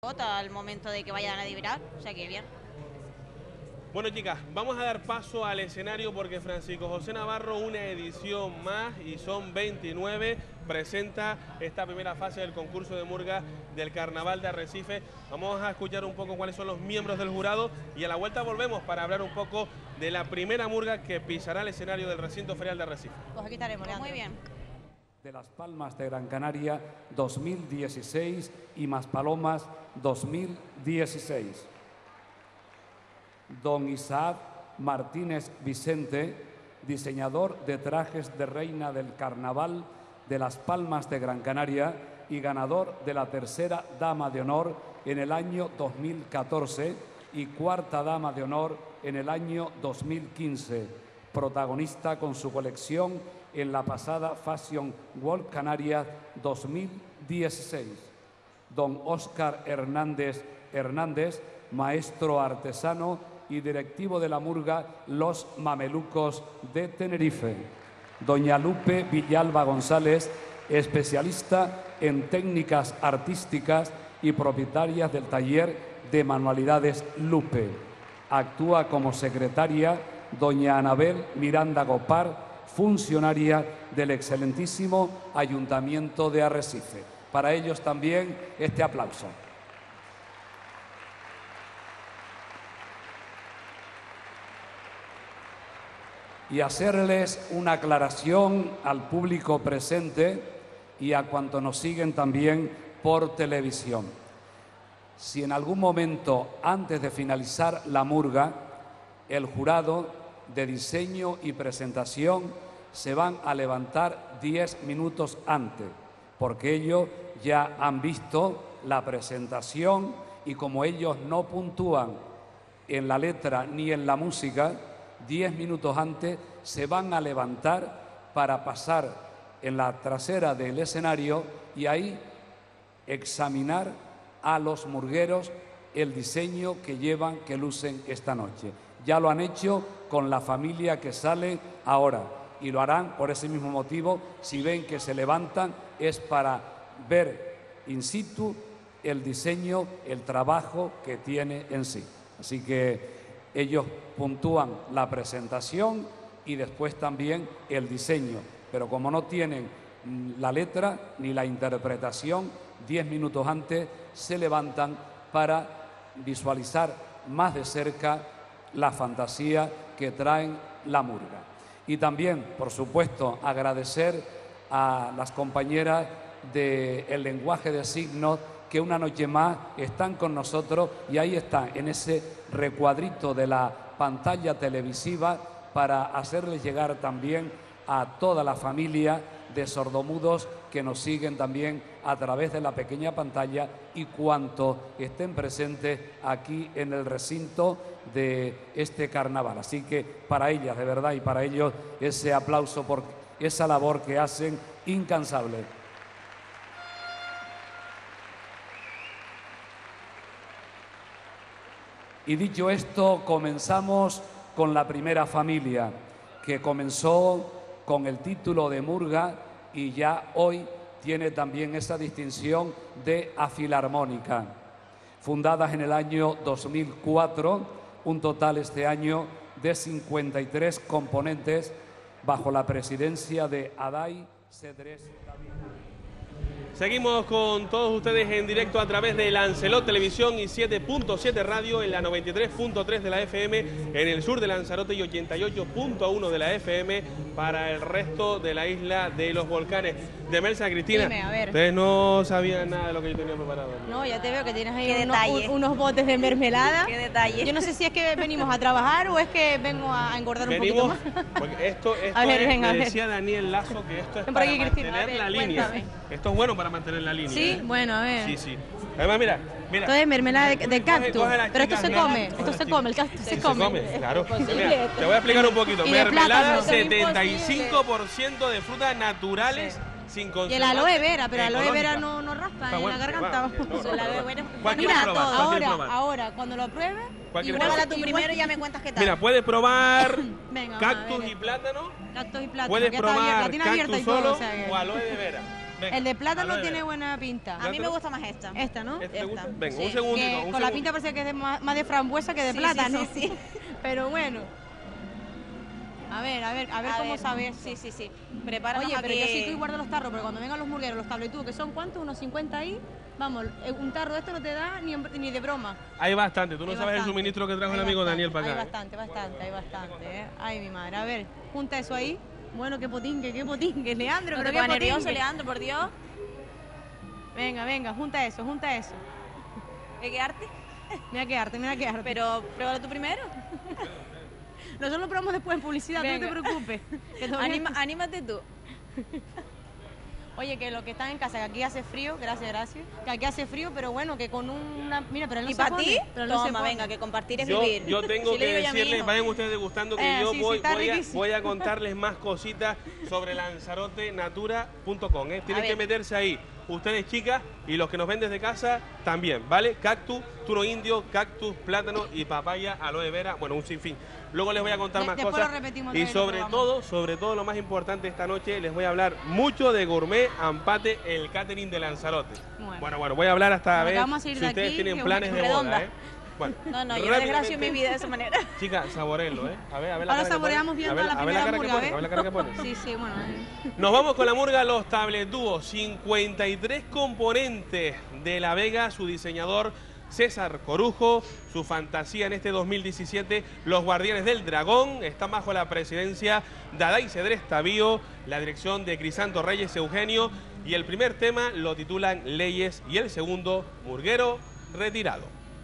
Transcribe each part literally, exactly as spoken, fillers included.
rebota al momento de que vayan a liberar, o sea que bien. Bueno, chicas, vamos a dar paso al escenario porque Francisco José Navarro, una edición más, y son veintinueve, presenta esta primera fase del concurso de murga del Carnaval de Arrecife. Vamos a escuchar un poco cuáles son los miembros del jurado y a la vuelta volvemos para hablar un poco de la primera murga que pisará el escenario del recinto ferial de Arrecife. Pues aquí estaremos, Leandro. Muy bien. De Las Palmas de Gran Canaria dos mil dieciséis y Maspalomas dos mil dieciséis. Don Isaac Martínez Vicente, diseñador de trajes de reina del Carnaval de Las Palmas de Gran Canaria y ganador de la tercera Dama de Honor en el año dos mil catorce y cuarta Dama de Honor en el año dos mil quince. Protagonista con su colección en la pasada Fashion World Canarias dos mil dieciséis. Don Óscar Hernández Hernández, maestro artesano y directivo de la murga Los Mamelucos de Tenerife. Doña Lupe Villalba González, especialista en técnicas artísticas y propietaria del taller de manualidades Lupe. Actúa como secretaria doña Anabel Miranda Gopar, funcionaria del excelentísimo Ayuntamiento de Arrecife. Para ellos también este aplauso. Y hacerles una aclaración al público presente y a cuantos nos siguen también por televisión. Si en algún momento, antes de finalizar la murga, el jurado de diseño y presentación se van a levantar diez minutos antes, porque ellos ya han visto la presentación y como ellos no puntúan en la letra ni en la música, diez minutos antes se van a levantar para pasar en la trasera del escenario y ahí examinar a los murgueros el diseño que llevan, que lucen esta noche. Ya lo han hecho con la familia que sale ahora y lo harán por ese mismo motivo. Si ven que se levantan es para ver in situ el diseño, el trabajo que tiene en sí. Así que ellos puntúan la presentación y después también el diseño, pero como no tienen la letra ni la interpretación, diez minutos antes se levantan para visualizar más de cerca la fantasía que traen la murga. Y también, por supuesto, agradecer a las compañeras del lenguaje de signos que una noche más están con nosotros y ahí están, en ese recuadrito de la pantalla televisiva para hacerles llegar también a toda la familia de sordomudos que nos siguen también a través de la pequeña pantalla y cuantos estén presentes aquí en el recinto de este carnaval. Así que para ellas, de verdad, y para ellos, ese aplauso por esa labor que hacen incansable. Y dicho esto, comenzamos con la primera familia, que comenzó con el título de murga y ya hoy tiene también esa distinción de afilarmónica. Fundadas en el año dos mil cuatro, un total este año de cincuenta y tres componentes bajo la presidencia de Aday Cedrés David. Seguimos con todos ustedes en directo a través de Lancelot Televisión y siete punto siete Radio en la noventa y tres punto tres de la F M en el sur de Lanzarote y ochenta y ocho punto uno de la F M para el resto de la isla de los volcanes. De Melsa, Cristina, Dime, a ver. ustedes no sabían nada de lo que yo tenía preparado. No, ya te veo que tienes ahí Qué unos, detalle. un- unos botes de mermelada. Qué detalle. Yo no sé si es que venimos a trabajar o es que vengo a engordar un Venimos, poquito más. porque esto, esto A ver, es, venga, a me ver. decía Daniel Lazo que esto es Ven por para aquí, Cristina, mantener a ver, la línea. cuéntame. Esto es bueno para mantener la línea. Sí, ¿eh? bueno, a ver. Sí, sí. Además, mira, mira. Esto es mermelada de, de Coge- cactus. coge las Pero esto chicas, se mira, come, coge esto las se chicas. come, el cactus se Se come. come, claro. Imposible. Mira, te voy a explicar un poquito. Y de Mermelada, plátano. setenta y cinco por ciento de frutas naturales sin Y el conservantes. aloe vera, pero el aloe vera ecológicas. no, no raspa Está en bueno, la garganta. va, que no. El aloe vera- ¿Cuál quieres Mira, probar? ¿Cuál quieres ahora, probar? ahora, cuando lo pruebe, ¿Cuál quieres igual probar? a tú tu primero y ya me cuentas qué tal. Mira, puedes probar Venga, cactus a ver. y plátano. Cactus y plátano. Puedes que está abierta, la probar tiene abierta cactus y todo, solo o sea que- o aloe de vera. Venga, el de plátano aloe tiene vera. buena pinta. A mí me gusta más esta. Esta, ¿no? ¿Este te Esta. gusta? Venga, Sí. un segundito. Que un con la segundo. pinta parece que es de más, más de frambuesa que de Sí, plátano. sí, sí, sí. Pero bueno. A ver, a ver, a ver A cómo ver, sabe eso. Sí, sí, sí. Prepáranos Oye, a pero que... yo sí estoy guardo los tarros, pero cuando vengan los murgueros, los tabletú, que son ¿cuántos? Unos cincuenta ahí. Vamos, eh, un tarro de esto no te da ni, en- ni de broma. Hay bastante. Tú no Hay sabes el bastante. suministro que trajo Hay el amigo bastante, Daniel para acá. Hay ¿eh? bastante, bastante, hay bastante. ¿eh? Ay, mi madre. A ver, junta eso ahí. Bueno, qué potingue, qué potingue, Leandro, No pero te qué pongas nervioso, potingue. Leandro, por Dios. Venga, venga, junta eso, junta eso. ¿Hay que quedarte? Mira que arte, mira que arte. Pero pruébalo tú primero. Nosotros lo probamos después en publicidad, Venga. no te preocupes. Que todavía- Anima- anímate tú. Oye, que los que están en casa, que aquí hace frío, gracias, gracias. Que aquí hace frío, pero bueno, que con una... Mira, pero él no ¿Y se para pone, ti? pero él no se Toma, pone. venga, que compartir es Yo, vivir. yo tengo Sí le que digo yo a mi decirles, hijo. vayan ustedes degustando, que Eh, yo sí, sí, voy, está voy, a, riquísimo. voy a contarles más cositas sobre lanzarote natura punto com. ¿eh? Tienen A que ver. meterse ahí, ustedes chicas, y los que nos ven desde casa también, ¿vale? Cactus, turo indio, cactus, plátano y papaya, aloe vera, bueno, un sinfín. Luego les voy a contar De- más después cosas. lo repetimos Y otra vez, lo sobre probamos. todo, sobre todo lo más importante esta noche, les voy a hablar mucho de Gourmet Ampate, el catering de Lanzarote. Bueno. Bueno, bueno, voy a hablar hasta Bueno, ver que vamos a salir si de ustedes aquí, tienen que planes de bueno. boda, Redonda. ¿eh? Bueno, No, no, yo no desgracio en mi rápidamente- vida de esa manera. Chicas, saborenlo, ¿eh? A ver, a ver la Ahora cara que saboreamos pone. viendo a ver, la a ver la primera cara que murga, pone, ¿ves? a ver la cara que pone. Sí, sí, bueno. eh. Nos vamos con la murga Los Tabletúos, cincuenta y tres componentes de La Vega, su diseñador César Corujo, su fantasía en este dos mil diecisiete, Los Guardianes del Dragón, están bajo la presidencia de Adai Cedrés Tavío, la dirección de Crisanto Reyes Eugenio, y el primer tema lo titulan Leyes y el segundo Murguero Retirado.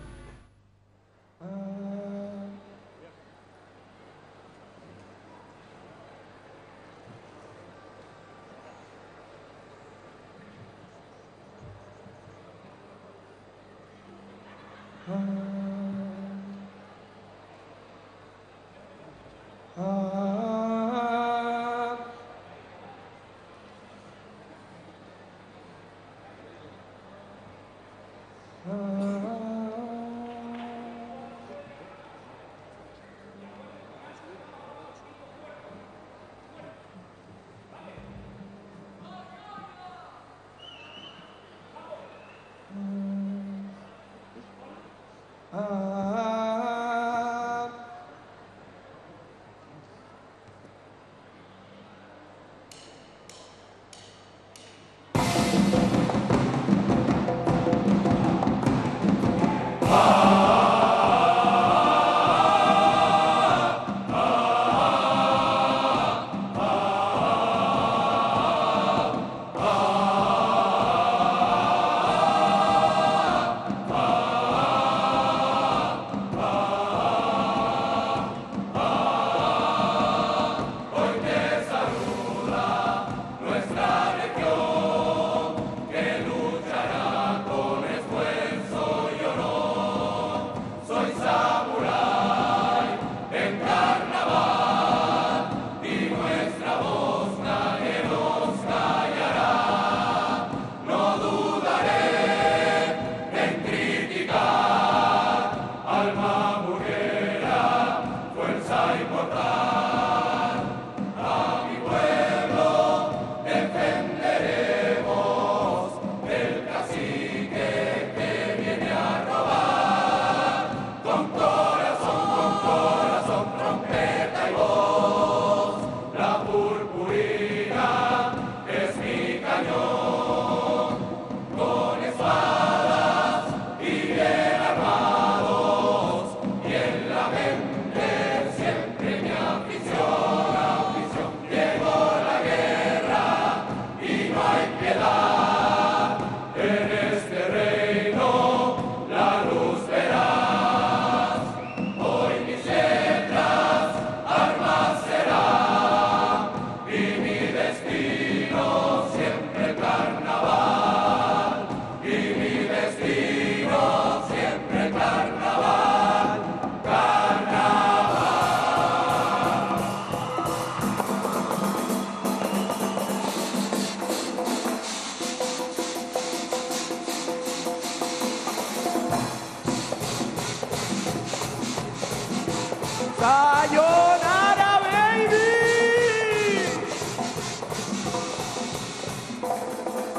¡Sayonara, baby!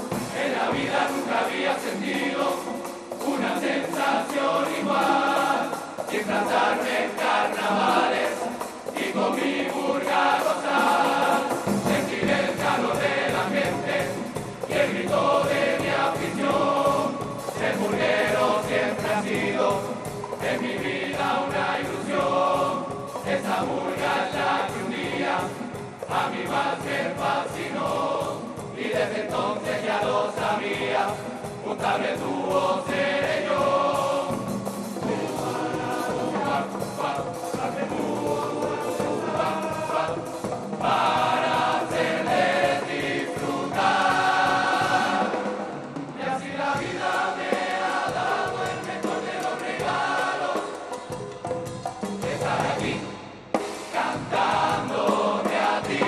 disfrazarme en carnavales y con mi murga gozar, sentir el calor de la gente y el grito de mi afición. Ser murguero siempre ha sido en mi vida una ilusión. Esa murga es la que un día a mi más me fascinó y desde entonces ya lo sabía, un table dúo seré yo. Para hacerles disfrutar, y así la vida me ha dado el mejor de los regalos, estar aquí cantándote a ti,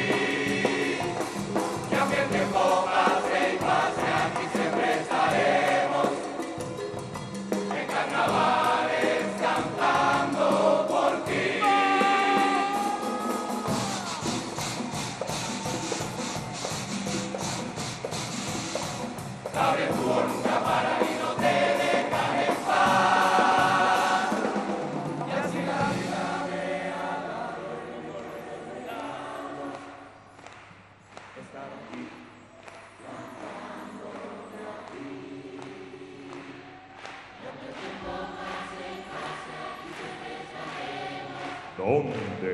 que aunque el tiempo pase y pase, aquí siempre estaremos en carnavales cantando por ti. Abre tu nunca para y no te dejas en paz. Y así la vida me ha dado el mejor regalo. Estar aquí cantándote a ti. Y aunque el tiempo pase y pase, aquí siempre estaremos. ¿Dónde?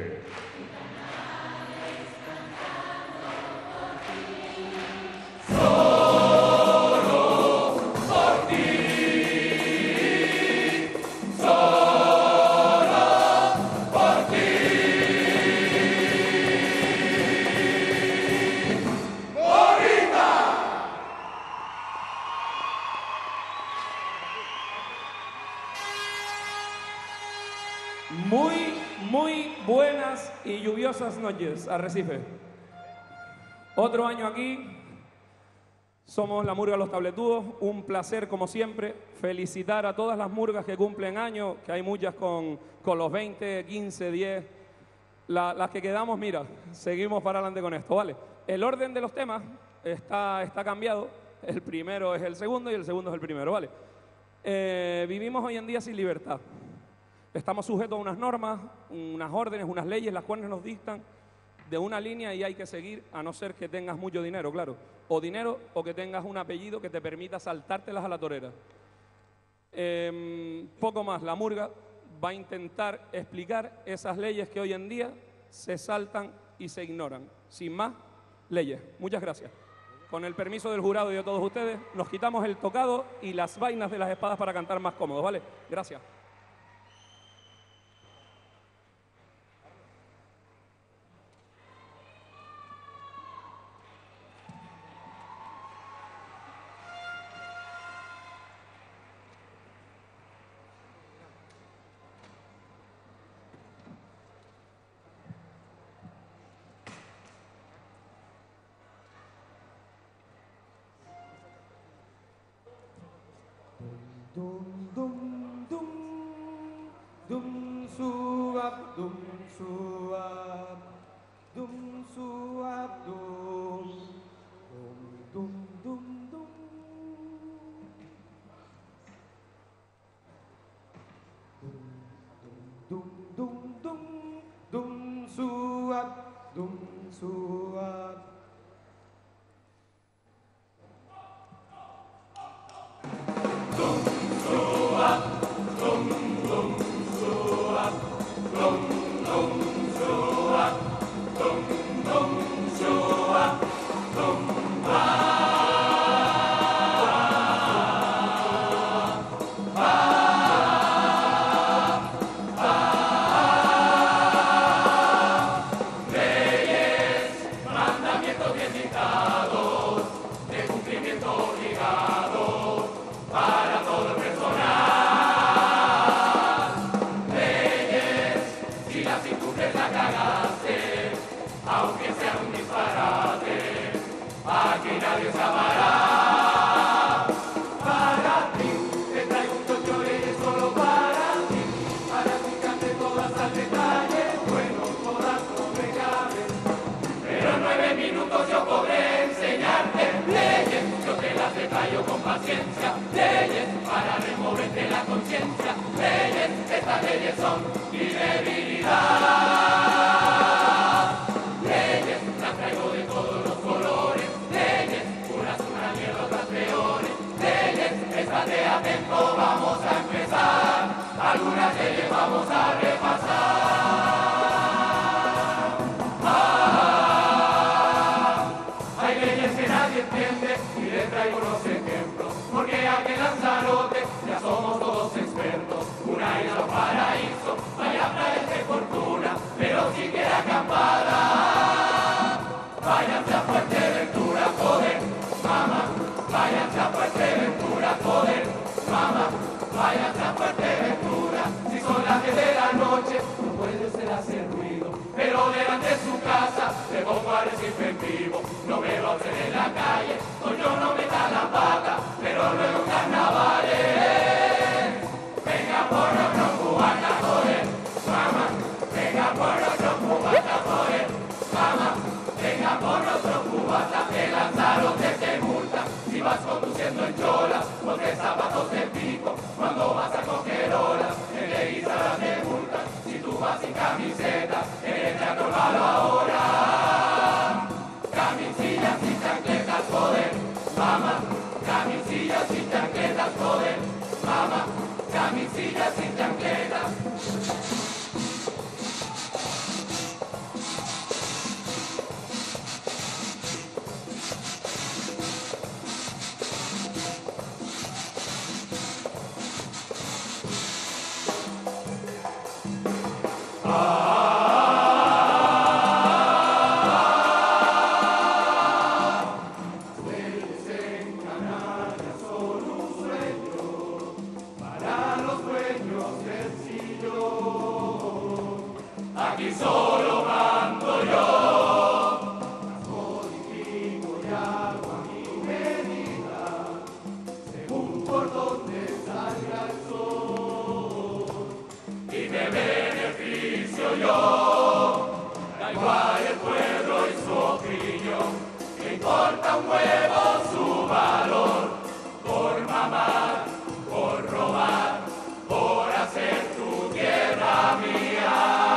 Muy, muy buenas y lluviosas noches, Arrecife. Otro año aquí, somos la Murga Los Tabletudos, un placer como siempre, felicitar a todas las murgas que cumplen años, que hay muchas con, con los veinte, quince, diez, la, las que quedamos, mira, seguimos para adelante con esto, ¿vale? El orden de los temas está, está cambiado, el primero es el segundo y el segundo es el primero, ¿vale? Eh, vivimos hoy en día sin libertad. Estamos sujetos a unas normas, unas órdenes, unas leyes, las cuales nos dictan de una línea y hay que seguir, a no ser que tengas mucho dinero, claro. O dinero o que tengas un apellido que te permita saltártelas a la torera. Eh, poco más, la murga va a intentar explicar esas leyes que hoy en día se saltan y se ignoran. Sin más, leyes. Muchas gracias. Con el permiso del jurado y de todos ustedes, nos quitamos el tocado y las vainas de las espadas para cantar más cómodos, ¿vale? Gracias. Dum dum dum dum suap dum suap dum suap dum dum dum dum dum dum dum dum suap dum suap. leyes son mi debilidad. Leyes, las traigo de todos los colores. Leyes, unas una mierda, otras peores. Leyes, estate atento, vamos a empezar. Algunas leyes vamos a repasar. Ah, hay leyes que nadie entiende y les traigo unos ejemplos. Porque aquí en Lanzarote ya somos todos expertos. Una isla, un paraíso, vaya playas de fortuna, pero si quiere acampada, váyanse a Fuerteventura, joder, mamá. Váyanse a Fuerteventura, joder, mamá. Váyanse a Fuerteventura. Si son las diez de la noche, no puede ser hacer ruido, pero delante de su casa le pongo a Arrecife en vivo. No me va a hacer en la calle, o yo no meta la pata, pero luego carnavales. Venga por otro cubata, joder, mamá. Venga por otro cubata, joder, mamá. Venga por otro cubata, que Lanzarote te multa. Si vas conduciendo en chola, ponte zapatos de pico. Cuando vas a coger olas, en Leguizada te multan. Si tú vas sin camiseta, en el teatro malo ahora. Camisillas y chancletas, joder, mamá. Camisillas y chancletas, joder, mamá. Camisillas y chancletas. Aquí solo mando yo, codifico y hago a mi medida, según por donde salga el sol, y me beneficio yo. Da igual el pueblo y su opinión, que importa un huevo su valor, por mamar, por robar, por hacer tu tierra mía.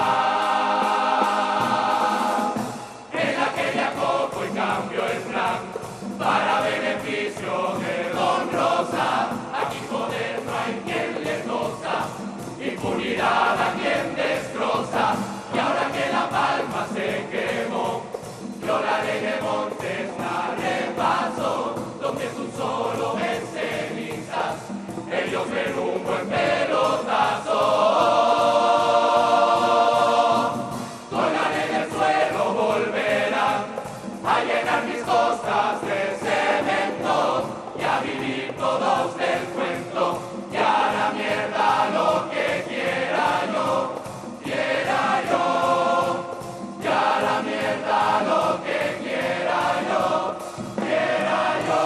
Para beneficio de Don Rosa, aquí poder no hay quien le goza, impunidad a quien destroza. Y ahora que La Palma se quemó, yo la ley de Montes la repaso, donde tú solo ves cenizas, ellos ven un buen pelotazo. Con la ley del suelo volverán a llenar mis costas de cemento y a vivir todos del cuento, y a la mierda lo que quiera yo, quiera yo, y a la mierda lo que quiera yo, quiera yo.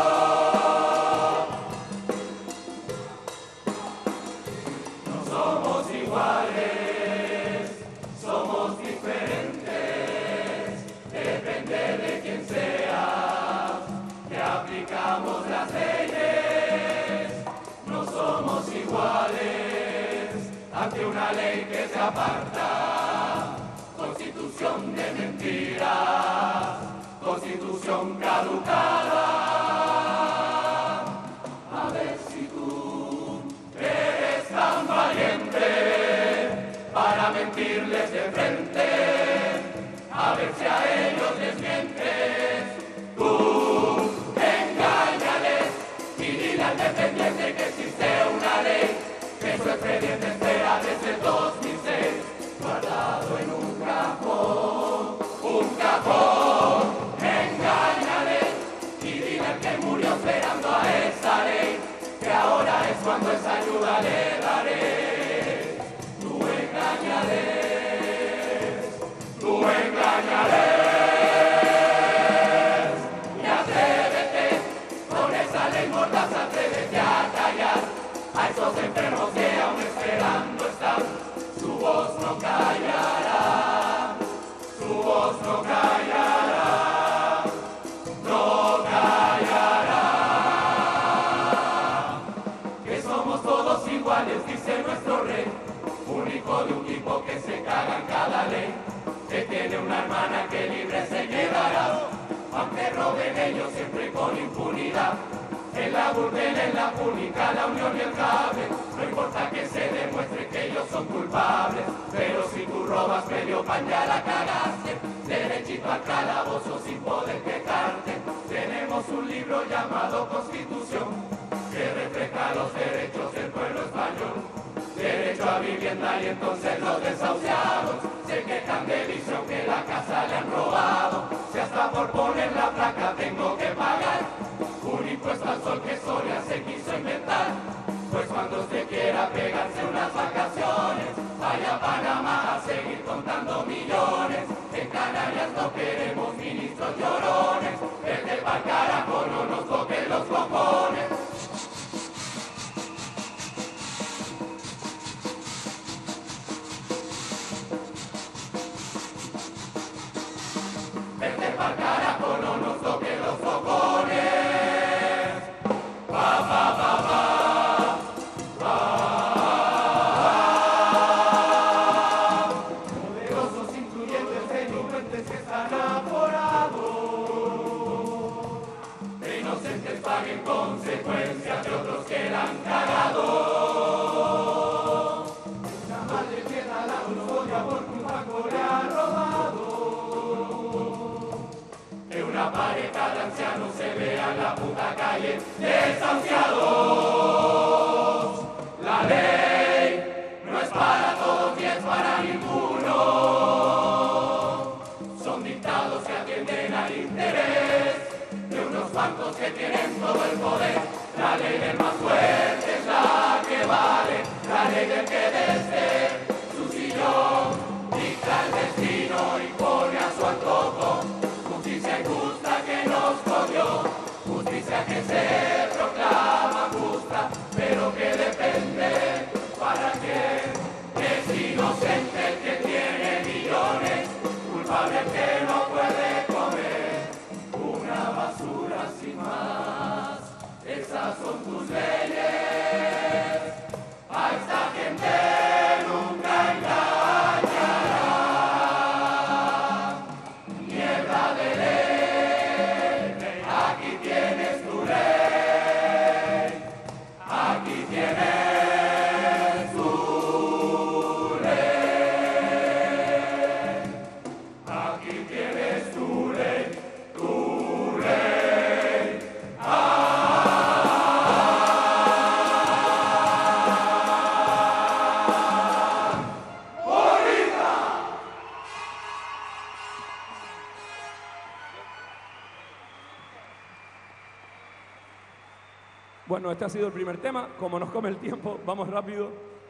No somos iguales, somos diferentes, depende de quién sea, que aplicamos las leyes. No somos iguales ante una ley que se aparta. Constitución de mentiras, constitución caducada. A ver si tú eres tan valiente para mentirles de frente, a ver si a ellos les mientes. Tú engáñales y dile al dependiente que existe una ley, que su expediente espera desde el dos mil seis, guardado en un cajón, un cajón. Engáñales y dile al que murió esperando a esa ley, que ahora es cuando esa ayuda le daré. Tú engáñales, tú engáñales. Atrévete a callar a esos enfermos que aún esperando están. Su voz no callará, su voz no callará, no callará. Que somos todos iguales, dice nuestro rey, único de un tipo que se caga en cada ley, que tiene una hermana que libre se quedará, aunque roben ellos siempre con impunidad. En la burdel, en la pública, la unión y el cable, no importa que se demuestre que ellos son culpables, pero si tú robas medio pan ya la cagaste, derechito al calabozo sin poder quejarte. Tenemos un libro llamado Constitución, que refleja los derechos del pueblo español. Derecho a vivienda y entonces los desahuciados se quejan de visión que la casa le han robado. Si hasta por poner la placa tengo que pagar un impuesto al sol que Soria se quiso inventar, pues cuando usted quiera pegarse unas vacaciones, vaya a Panamá a seguir contando millones. En Canarias no queremos ministros llorones, el de pa'l carajo no nos toque los cojones. Vete pa'l carajo, no nos toque los cojones. Pa, pa, pa, pa, pa. Poderosos, influyentes, delincuentes que están aforados, de inocentes paguen consecuencias de otros que la han cagado. Una madre tierra la custodia por culpa que le ha robado. Una pareja de ancianos se vea en la puta calle desahuciados. La ley no es para todos ni es para ninguno. Son dictados que atienden al interés de unos cuantos que tienen todo el poder. La ley del más fuerte es la que vale, la ley del que desde su sillón dicta el destino y pone a su antojo. Justicia injusta que nos jodió, justicia que se proclama justa, pero que depende para quién. Es inocente el que tiene millones, culpable el que no puede comer una basura sin más. Esas son tus leyes, a esta gente nunca engañará. Mierda de ley, aquí tienes tu ley, aquí tienes tu ley, aquí tienes tu ley, tu ley. Ah. Bueno, este ha sido el primer tema. Como nos come el tiempo, vamos rápido.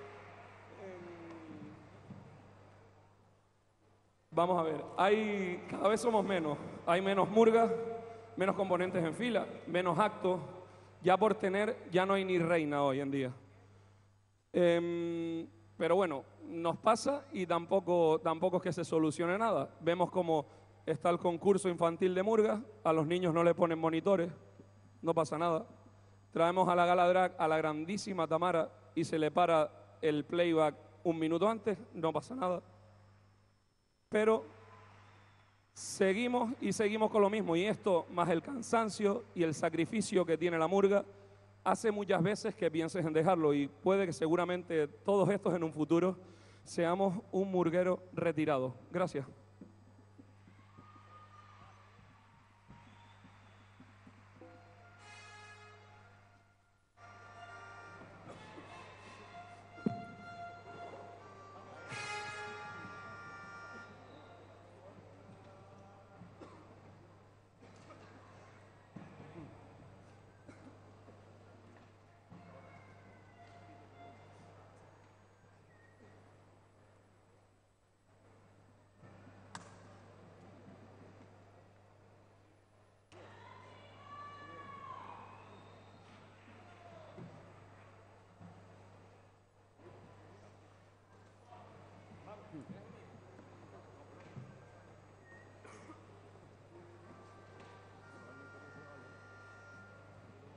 Vamos a ver, hay, cada vez somos menos. Hay menos murgas, menos componentes en fila, menos actos. Ya por tener, ya no hay ni reina hoy en día. Eh, pero bueno, nos pasa y tampoco, tampoco es que se solucione nada. Vemos como está el concurso infantil de murgas, a los niños no le ponen monitores, no pasa nada. Traemos a la gala drag a la grandísima Tamara y se le para el playback un minuto antes, no pasa nada. Pero seguimos y seguimos con lo mismo, y esto, más el cansancio y el sacrificio que tiene la murga, hace muchas veces que pienses en dejarlo, y puede que seguramente todos estos en un futuro seamos un murguero retirado. Gracias.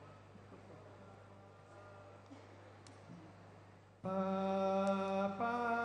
Pa, pa,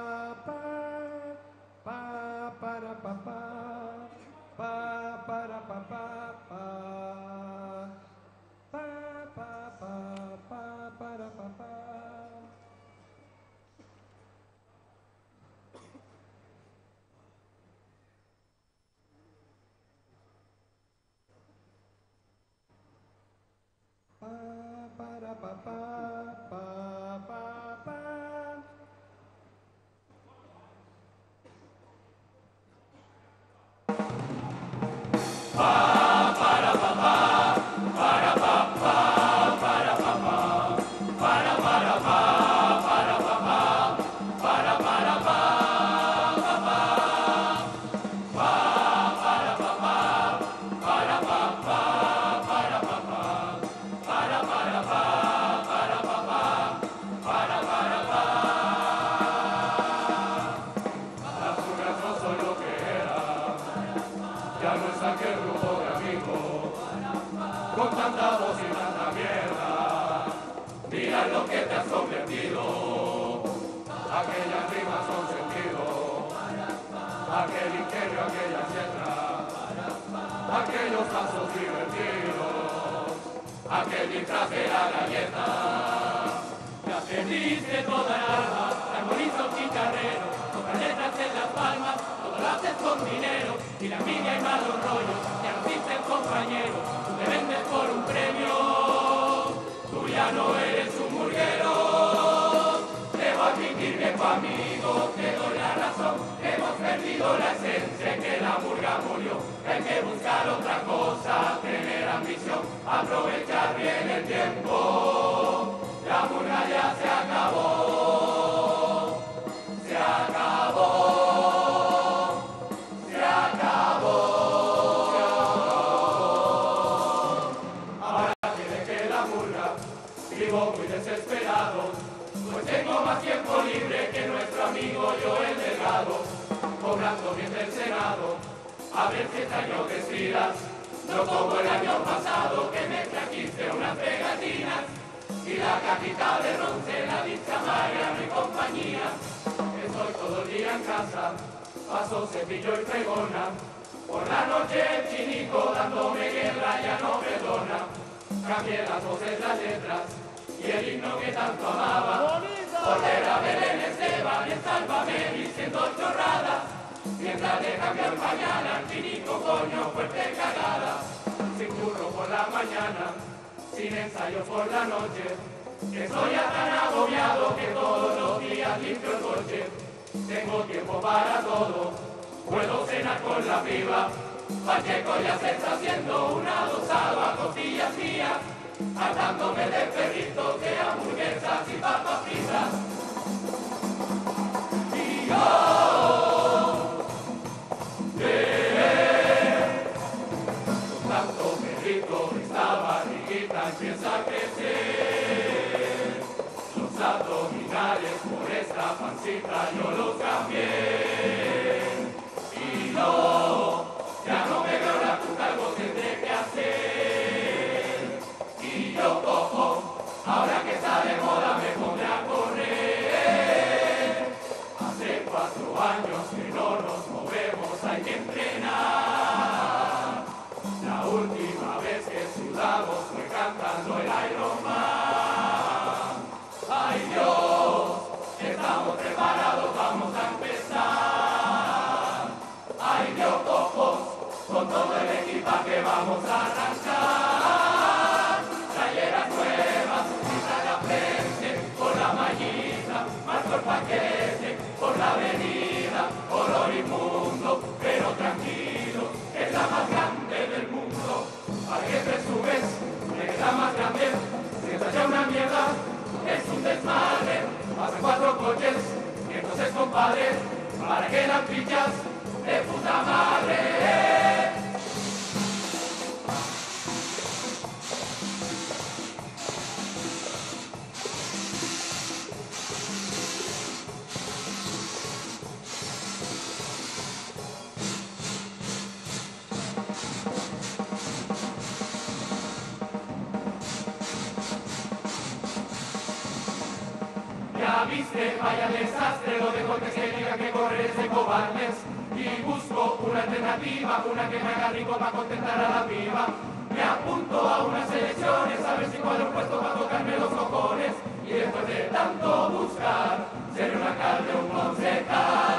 Viste, vaya desastre, lo dejo que se diga que correr de cobardes. Y busco una alternativa, una que me haga rico para contentar a la piba. Me apunto a unas elecciones, a ver si cuadro un puesto para tocarme los cojones. Y después de tanto buscar, seré un alcalde o un concejal.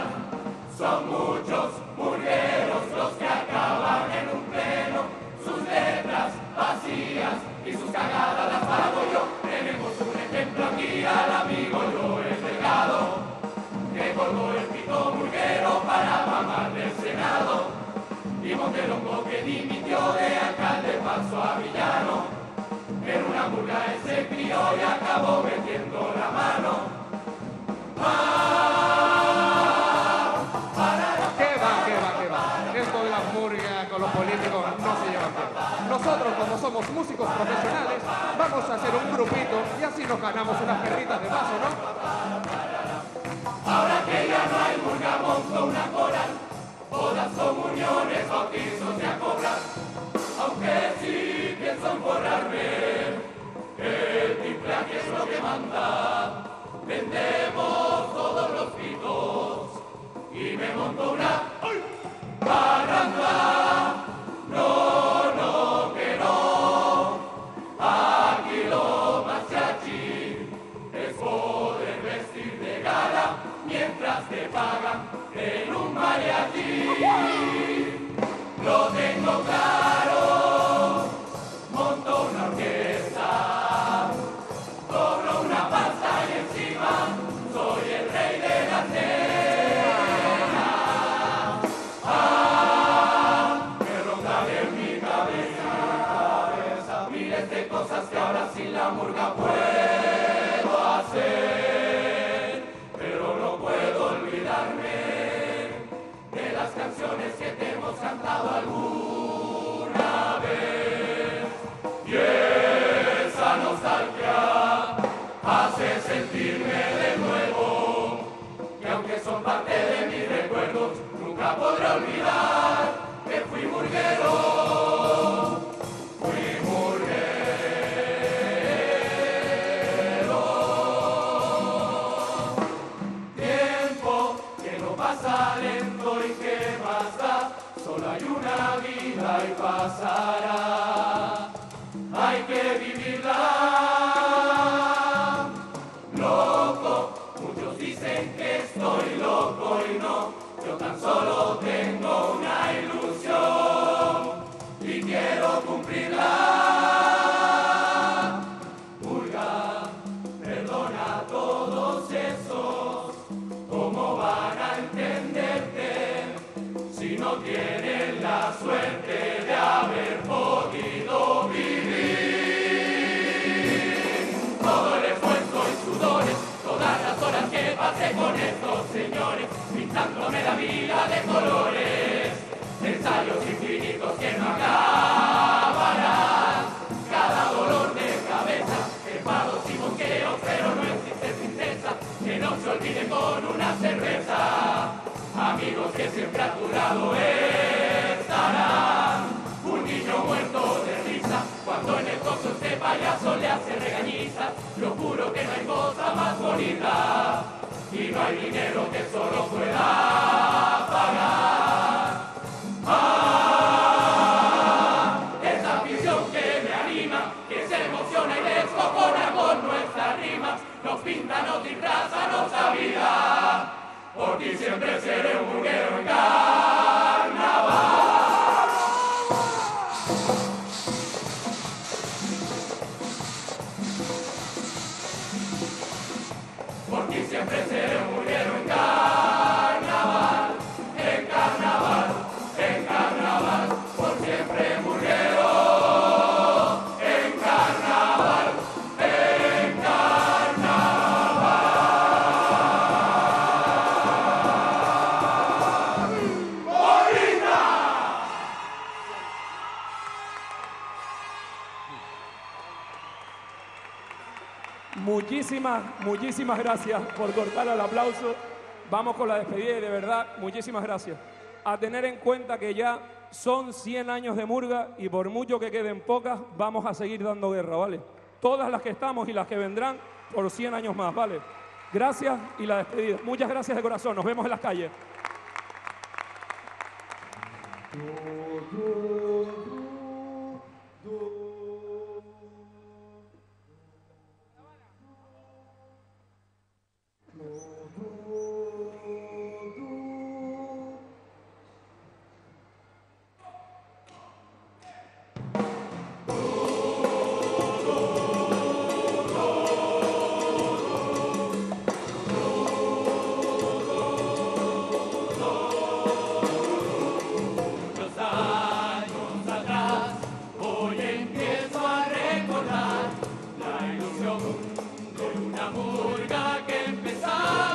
Son muchos murgueros los que acaban en un pleno. Sus letras vacías y sus cagadas las pago yo. Tenemos nosotros, como somos músicos profesionales, vamos a hacer un grupito y así nos ganamos unas perritas de paso, ¿no? Ahora que ya no hay murga, monto una coral, bodas, comuniones, bautizos y a cobrar. Aunque sí pienso emborrarme, el timplaje es lo que manda. Vendemos todos los pitos y me monto una parranda. No, no, que no. Aquí lo más chachi es poder vestir de gala mientras te pagan en un mariachi. Lo tengo claro, monto una orquesta, cobro una pasta y encima soy el rey de la cena. Ah, me rondan en mi cabeza, miles de cosas que ahora sin la murga puedo hacer, pero no puedo olvidarme de las canciones que te hemos cantado alguna vez. Y esa nostalgia hace sentirme de nuevo, que aunque son parte de mis recuerdos, nunca podré olvidar que fui murguero. Fui murguero. Tiempo que no pasa lento y que más da, solo hay una vida y pasará. Hay que vivirla. Loco, muchos dicen que estoy loco y no, yo tan solo tengo una ilusión y quiero cumplirla. Murga, perdona a todos esos, ¿cómo van a entenderte si no tienen la suerte de haber podido vivir? Todo el esfuerzo y sudores, todas las horas que pasé con estos señores, pintándome la vida de colores, ensayos infinitos que no acabarán, cada dolor de cabeza, enfados y mosqueos, pero no existe tristeza que no se olvide con una cerveza. Amigos que siempre a tu lado estarán, un niño muerto de risa cuando en el coso este payaso le hace regañiza. Yo juro que no hay cosa más bonita y no hay dinero que solo pueda pagar. Ah, esa afición que me anima, que se emociona y descojona con nuestras rimas, nos pinta, nos disfraza, nos da vida. Por ti siempre seré un murguero en carnaval. Por ti siempre seré un murguero en carnaval, en carnaval, en carnaval, por siempre murguero, en carnaval, en carnaval. Muchísimas, muchísimas gracias por cortar el aplauso. Vamos con la despedida y de verdad, muchísimas gracias. A tener en cuenta que ya son cien años de murga y por mucho que queden pocas, vamos a seguir dando guerra, ¿vale? Todas las que estamos y las que vendrán por cien años más, ¿vale? Gracias y la despedida. Muchas gracias de corazón. Nos vemos en las calles. De una murga que empezaba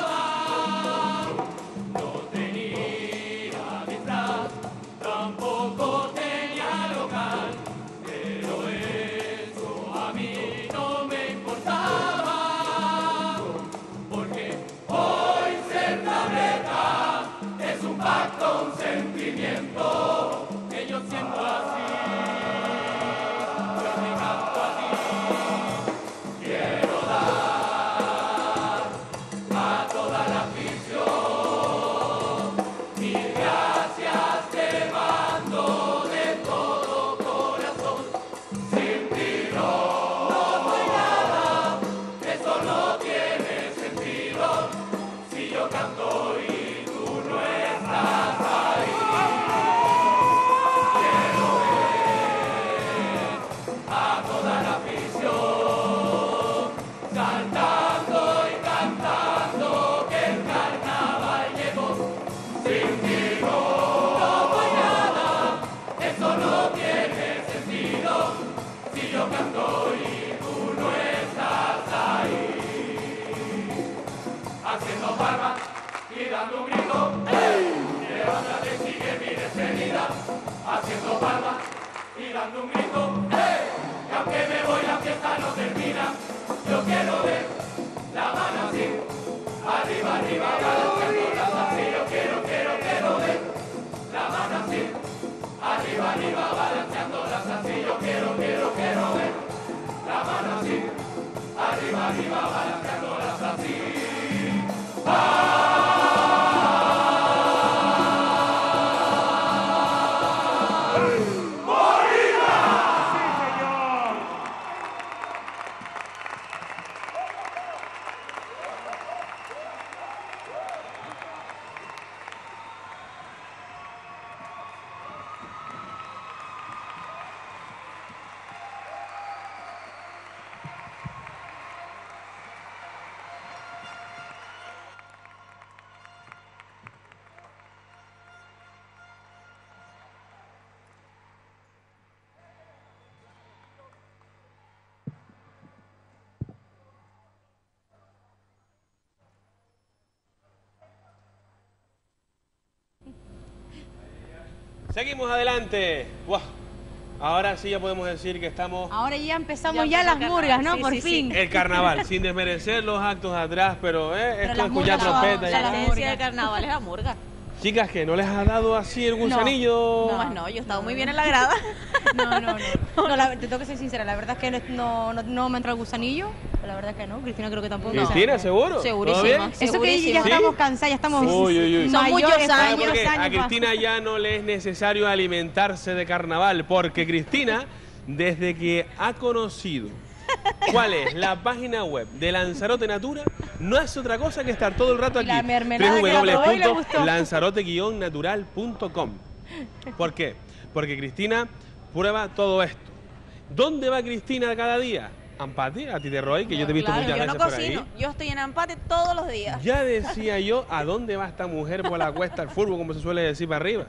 yo canto y tú no estás ahí. Quiero ver a toda la afición saltando y cantando que el carnaval llegó. Sin ti no voy nada, eso no tiene sentido. Si yo canto y tú no estás ahí. Haciendo palmas y dando un grito, ¡hey! Levántate, sigue mi despedida. Haciendo palmas y dando un grito, ¡hey! Que aunque me voy la fiesta no termina. Yo quiero ver la mano así, arriba, arriba, balanceándolas así. Yo quiero, quiero, quiero ver la mano así, arriba, arriba, balanceándolas así. Yo quiero, quiero, quiero ver la mano así, arriba, arriba, balanceándolas así. Seguimos adelante. Wow. Ahora sí ya podemos decir que estamos... Ahora ya empezamos Ya ya, empezó las el murgas, ¿no? carnaval. Sí, Por sí, sí. fin. El carnaval, sin desmerecer los actos atrás, pero, eh, Pero esto las es escuchar murgas son- trompeta. La las y- murgas. esencia del carnaval es la murga. Chicas, ¿qué? ¿No les ha dado así el gusanillo? No, más no, yo he estado muy bien en la grada. No, no, no. No, la- te tengo que ser sincera, la verdad es que no, no, no me ha entrado el gusanillo. La verdad es que no. Cristina creo que tampoco. ¿Cristina, O sea, seguro? ¿Todo Segurísima. bien? Eso que ya Segurísima. estamos cansadas, ya estamos Uy, uy, uy. Son muchos mayores, años. ¿Sabe por qué? años A Cristina ya no le es necesario alimentarse de carnaval, porque Cristina, desde que ha conocido cuál es la página web de Lanzarote Natura, no hace otra cosa que estar todo el rato Y aquí. la mermelada que la probó y le gustó. Lanzarote natural punto com. ¿Por qué? Porque Cristina prueba todo esto. ¿Dónde va Cristina cada día? Ampate, a ti de Roy, que yo te he visto Claro, muchas yo veces no por cocino, ahí. yo estoy en empate todos los días. Ya decía yo, ¿a dónde va esta mujer por la cuesta del fútbol, como se suele decir, para arriba?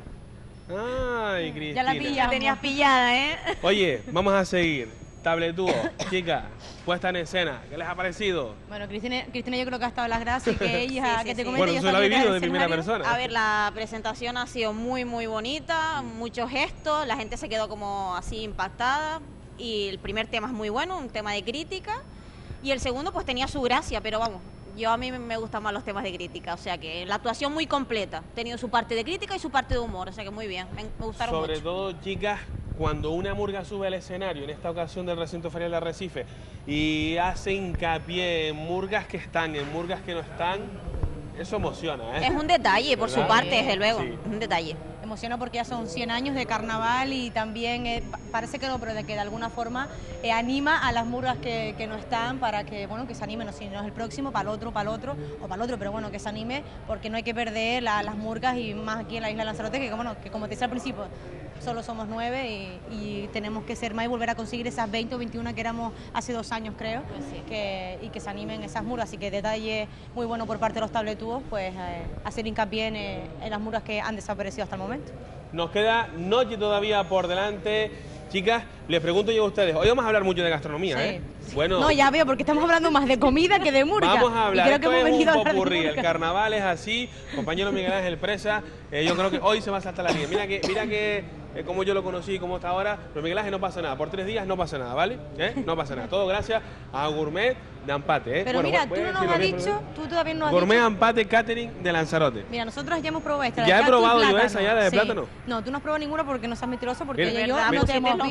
Ay, Cristina. Ya la pilla. La tenías pillada, ¿eh? Oye, vamos a seguir. Tabletúo, chicas, puesta en escena, ¿qué les ha parecido? Bueno, Cristina, Cristina yo creo que ha estado en las gracias y que ella, Sí, sí, que te sí. comente, Bueno, ella eso lo está ha vivido metida de en el primera escenario. persona. A ver, la presentación ha sido muy, muy bonita, muchos gestos, la gente se quedó como así impactada y el primer tema es muy bueno, un tema de crítica y el segundo pues tenía su gracia, pero vamos, yo a mí me gustan más los temas de crítica, o sea que la actuación muy completa, ha tenido su parte de crítica y su parte de humor, o sea que muy bien, me, me gustaron Sobre mucho. todo, chicas, cuando una murga sube al escenario, en esta ocasión del recinto ferial de Arrecife, y hace hincapié en murgas que están, en murgas que no están, eso emociona, ¿eh? Es un detalle por su ¿Verdad? parte, desde luego, Sí. es un detalle. Emociona porque ya son cien años de carnaval y también eh, pa- parece que no, pero de que de alguna forma eh, anima a las murgas que, que no están para que, bueno, que se animen, o si no es el próximo, para el otro, para el otro, o para el otro, pero bueno, que se anime porque no hay que perder la- las murgas y más aquí en la isla de Lanzarote, que bueno, que como te decía al principio, solo somos nueve y, y tenemos que ser más y volver a conseguir esas veinte o veintiuna que éramos hace dos años, creo, que, y que se animen esas murgas, así que detalle muy bueno por parte de los tabletúos, pues eh, hacer hincapié en, eh, en las murgas que han desaparecido hasta el momento. Nos queda noche todavía por delante. Chicas, les pregunto yo a ustedes, hoy vamos a hablar mucho de gastronomía, Sí. ¿eh? Bueno, No, ya veo, porque estamos hablando más de comida que de murga. vamos a hablar, Y creo esto que hemos es venido a un hablar de popurrí, el murga. carnaval es así, compañero Miguel Ángel Presa, eh, yo creo que hoy se va a saltar la línea. Mira que, mira que eh, como yo lo conocí y cómo está ahora, pero Miguel Ángel no pasa nada, por tres días no pasa nada, ¿vale? ¿Eh? No pasa nada, todo gracias a Gourmet de Ampate, ¿eh? Pero Bueno, mira, voy- tú voy no a nos has decirlo bien, dicho, tú todavía no has Gourmet dicho... Ampate Catering de Lanzarote. Mira, nosotros ya hemos probado esta. Ya de he cactus y probado yo plátano. esa, ya la de Sí. plátano. No, tú no has probado ninguna porque no seas mentiroso, porque Mira, yo ¿verdad? no te Pusiste hemos los visto. Mira, bizcochos,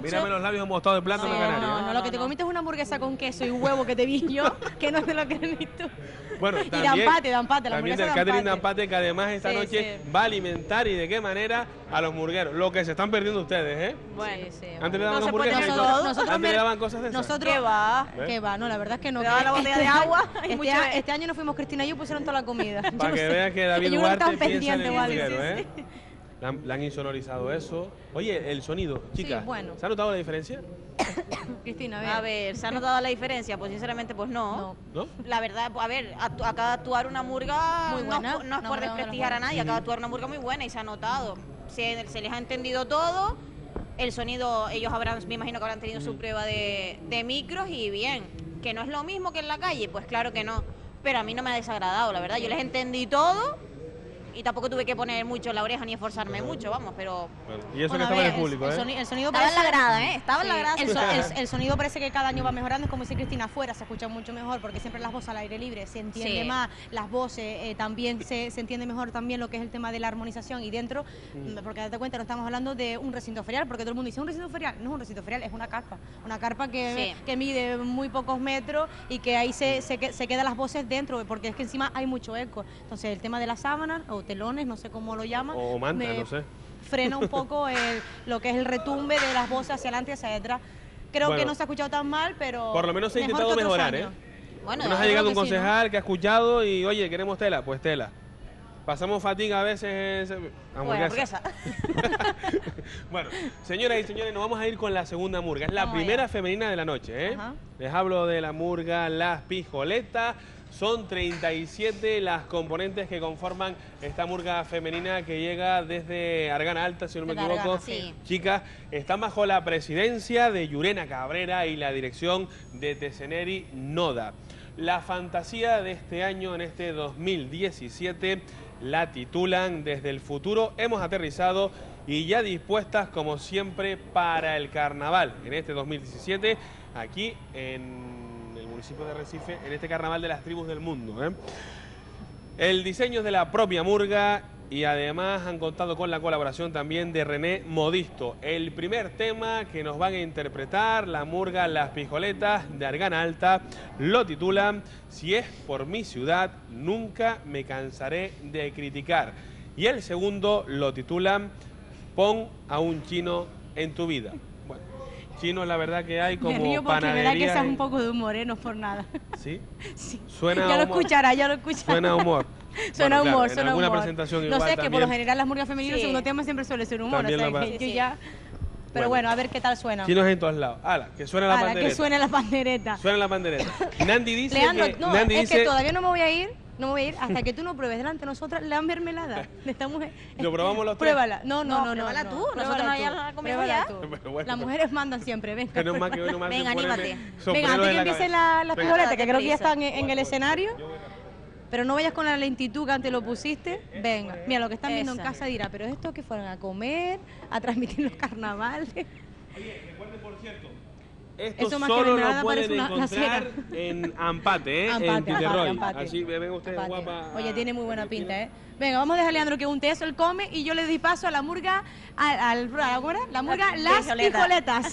Mírame los labios mostrados de plátano Sí, canario. no, ¿eh? no, lo que te comiste es una hamburguesa con queso y huevo que te vi yo, que no te lo crees ni tú. Bueno, y también, de empate, de empate, la también hamburguesa del de catering de empate. empate, que además esta Sí, noche sí. va a alimentar y de qué manera a los murgueros. Lo que se están perdiendo ustedes, ¿eh? Bueno, Sí, sí, Antes le no daban se puede hamburguesas y tener cosas- todo. Nosotros Antes le mer- daban cosas de esas. Nosotros, ¿Qué va? ¿Ves? Que va, no, la verdad es que no. Te que daban la botella de año- agua y Este, mucho- a- este año no fuimos Cristina y yo, pusieron toda la comida. Yo Para no que sé. vean que David Ellos no Duarte estaban piensa en el pendientes o algo. murguero, ¿eh? Le han, le han insonorizado eso. Oye, el sonido, chicas, bueno. ¿se ha notado la diferencia? Cristina, a ver. A ver, ¿se ha notado la diferencia? Pues sinceramente, pues no. No. ¿No? La verdad, a ver, actu- acaba de actuar una murga, Muy no, buena. es por- no es No, por no, no, desprestigiar no. a nadie, acaba de actuar una murga muy buena y se ha notado. Se, se les ha entendido todo, el sonido, ellos habrán, me imagino que habrán tenido su prueba de, de micros y bien. ¿Que no es lo mismo que en la calle? Pues claro que no. Pero a mí no me ha desagradado, la verdad. Yo les entendí todo y tampoco tuve que poner mucho en la oreja ni esforzarme mucho, vamos, pero... Bueno, y eso Bueno, que a estaba en ver, el público, el, ¿eh? soni- el sonido Estaba en la parece- grada, ¿eh? Estaba en la Sí, grada. El, so- el- el sonido parece que cada año va mejorando, es como dice Cristina, afuera se escucha mucho mejor, porque siempre las voces al aire libre se entiende Sí. más, las voces eh, también se, se entiende mejor también lo que es el tema de la armonización y dentro, porque date cuenta, no estamos hablando de un recinto ferial, porque todo el mundo dice un recinto ferial, no es un recinto ferial, es una carpa, una carpa que, Sí. que mide muy pocos metros y que ahí se, se, que- se quedan las voces dentro, porque es que encima hay mucho eco. Entonces el tema de las sábanas o telones, no sé cómo lo llaman, O manta, me no sé. frena un poco el- lo que es el retumbe de las voces hacia adelante y hacia detrás. Creo Bueno, que no se ha escuchado tan mal, pero Por lo menos se ha mejor intentado que otros mejorar, ¿eh? años. Bueno, Nos ha yo llegado un creo que sí, ¿no? concejal que ha escuchado y, oye, queremos tela, pues tela. Pasamos fatiga a veces. eh, Bueno, hamburguesa. Bueno, señoras y señores, nos vamos a ir con la segunda murga. Es la Vamos primera allá. femenina de la noche, ¿eh? Ajá. Les hablo de la murga Las Pijoletas. Son treinta y siete las componentes que conforman esta murga femenina que llega desde Argana Alta, si no me Desde equivoco. Argana, sí. Chicas, están bajo la presidencia de Yurena Cabrera y la dirección de Teseneri Noda. La fantasía de este año, en este dos mil diecisiete, la titulan Desde el futuro hemos aterrizado y ya dispuestas como siempre para el carnaval en este dos mil diecisiete, aquí en el municipio de Recife, en este carnaval de las tribus del mundo, ¿eh? El diseño es de la propia murga y además han contado con la colaboración también de René Modisto. El primer tema que nos van a interpretar la murga Las Pijoletas de Argana Alta lo titulan Si es por mi ciudad, nunca me cansaré de criticar. Y el segundo lo titulan Pon a un chino en tu vida. Bueno, chinos la verdad que hay como Me río porque verá que panaderías seas y- un poco de humor, ¿eh? No por nada. ¿Sí? Sí. Suena ya a lo humor. escuchará, ya lo escuchará. Suena a humor. Suena Bueno, claro, humor, en suena alguna humor. presentación No igual sé, es que por lo también. general las murgas femeninas, el Sí. segundo tema siempre suele ser humor. También o sea, lo va- que Sí, yo sí. ya... Pero Bueno. bueno, a ver qué tal suena. Chinos en todos lados. Ala, que suena la Ala, pandereta. que suene la pandereta. Suena la pandereta. Nandi dice Leandro, que... no, Nandi es dice... que todavía no me voy a ir, no me voy a ir hasta que tú no pruebes delante de nosotras la mermelada de esta mujer. ¿Lo probamos los tres? Pruébala. No, no, No, no, no. pruébala no, tú, pruébala nosotros no tú, ya la comemos pruébala ya. tú. Pero bueno, Las mujeres mandan siempre, venga. Que no más que hoy no más Venga, que ponerme anímate. sombrero Venga, antes en que la empiecen cabeza. la- las Venga. pijoletas, que creo que ya Prisa. están en, en el escenario. Pero no vayas con la lentitud que antes lo pusiste. Venga, mira, lo que están viendo en Esa. casa dirá, pero estos que fueron a comer, a transmitir los carnavales. Recuerden, por cierto, esto Eso más que solo mermelada lo pueden parece una- una encontrar cena. en Ampate, ¿eh? en Ampate, Titerroy. ampate, ampate. Así ven ustedes, Empate. guapa. Oye, tiene muy buena pinta, ¿eh? Venga, vamos a dejar a Leandro que unte eso, él come y yo le doy paso a la murga, al, al, a la, ¿cómo era? La murga Las Las Pijoletas. Pijoletas.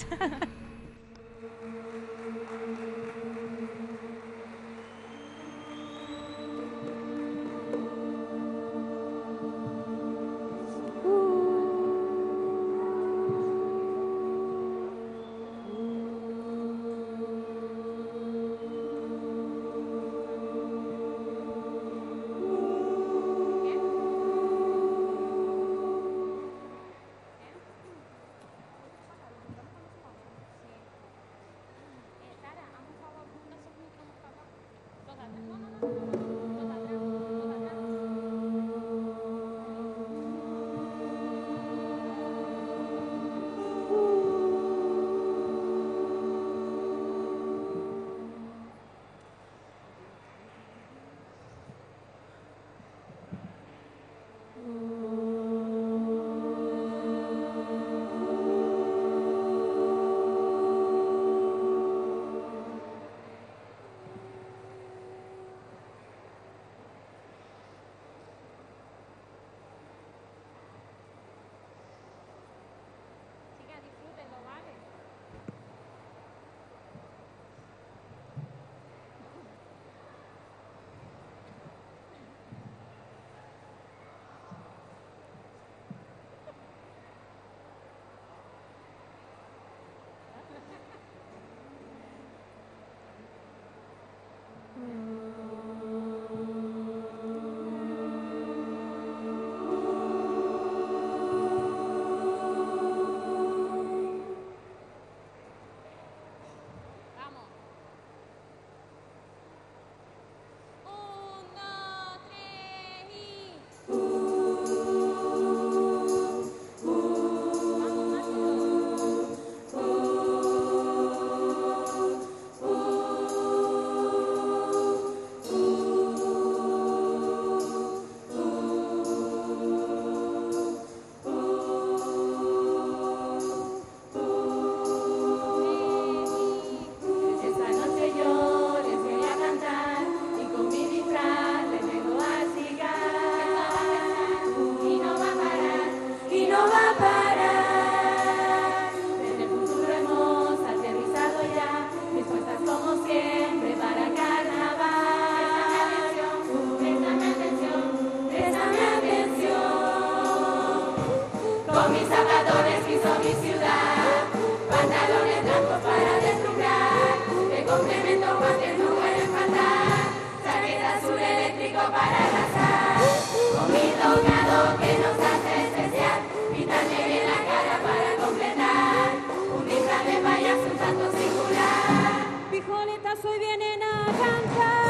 Con mis zapatos piso mi ciudad, pantalones blancos para deslumbrar, de complemento guantes no pueden faltar, chaqueta azul eléctrico para arrasar, con mi tocado que nos hace especial, pintarme bien la cara para completar, un disfraz de payaso un tanto singular. Pijolitas hoy vienen a cantar.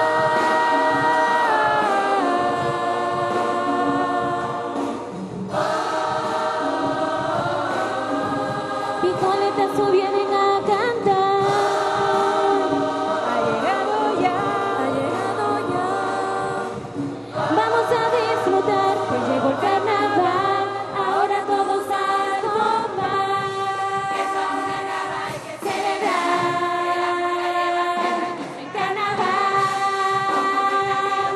Pijoletas hoy vienen a cantar. Ha llegado ya, ha llegado ya. Vamos a disfrutar que llegó el carnaval. Ahora todos a tomar. Eso es un carnaval hay que Celebrar en carnaval.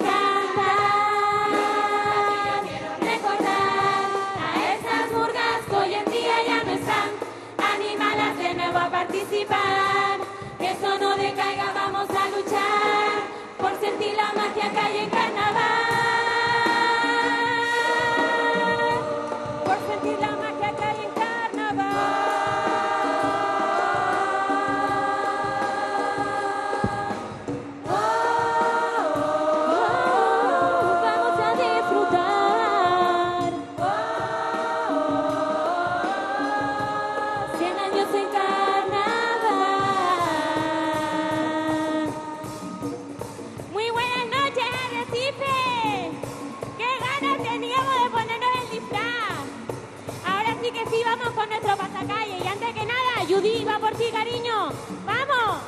Cantar. Recordar a esas murgas que hoy en día ya no están. Animalas de nuevo a participar. Que eso no decaiga, vamos a luchar por sentir la magia que hay en carnaval. Por sentir la magia que hay en carnaval. Oh, oh, oh, vamos a disfrutar. Oh, oh, oh, cien años en carnaval. Muy buenas noches, Arrecife. Qué ganas teníamos de ponernos el disfraz. Ahora sí que sí, vamos con nuestro pasacalle. Y antes que nada, Judy, va por ti, cariño. ¡Vamos!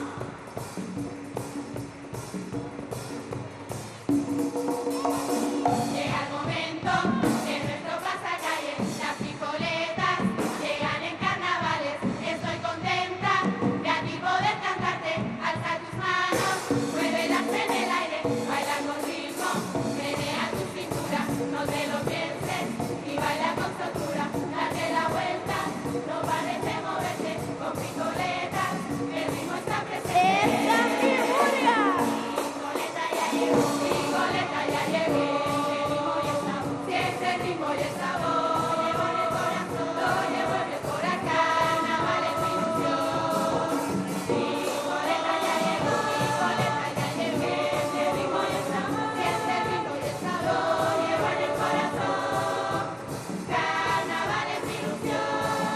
Llega el momento de nuestro pasacalle, las pijoletas llegan en carnavales. Estoy contenta de a ti poder cantarte, alza tus manos, muévelas en el aire, baila con ritmo, menea tu cintura, no te lo pienses y baila con soltura, date la vuelta, no pares de moverte, con pijoletas, el ritmo está presente. ¡Esta figura! Pijoleta ya llegó, pijoleta ya llegó. Siente el ritmo y el sabor, llevo en el corazón, lo llevo en el corazón, carnaval es mi ilusión. Pijoleta ya llegó, pijoleta ya llegó, siente el ritmo y el sabor, siente el ritmo y el sabor, llevo en el corazón, carnaval es mi ilusión.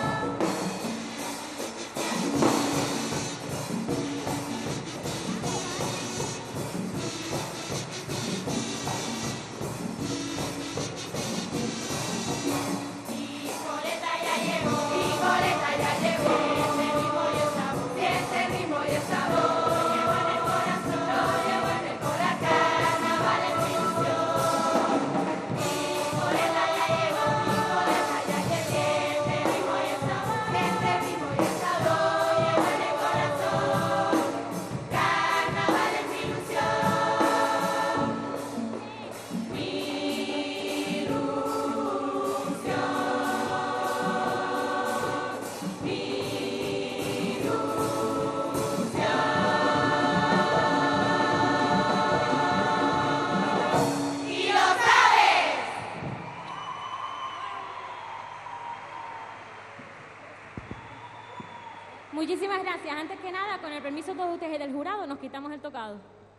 Pijoleta ya llegó, pijoleta ya llegó, siente el ritmo y el sabor, siente el ritmo y el sabor, lo llevo en el corazón, lo llevo en el corazón, carnaval es mi ilusión. Pijoleta ya llegó, pijoleta ya llegó, siente el ritmo y el sabor, siente el ritmo y el sabor, lo llevo en el corazón, carnaval es mi ilusión. Mi Y lo sabes. Muchísimas gracias. Antes que nada, con el permiso de todos ustedes y del jurado, nos quitamos el tocado.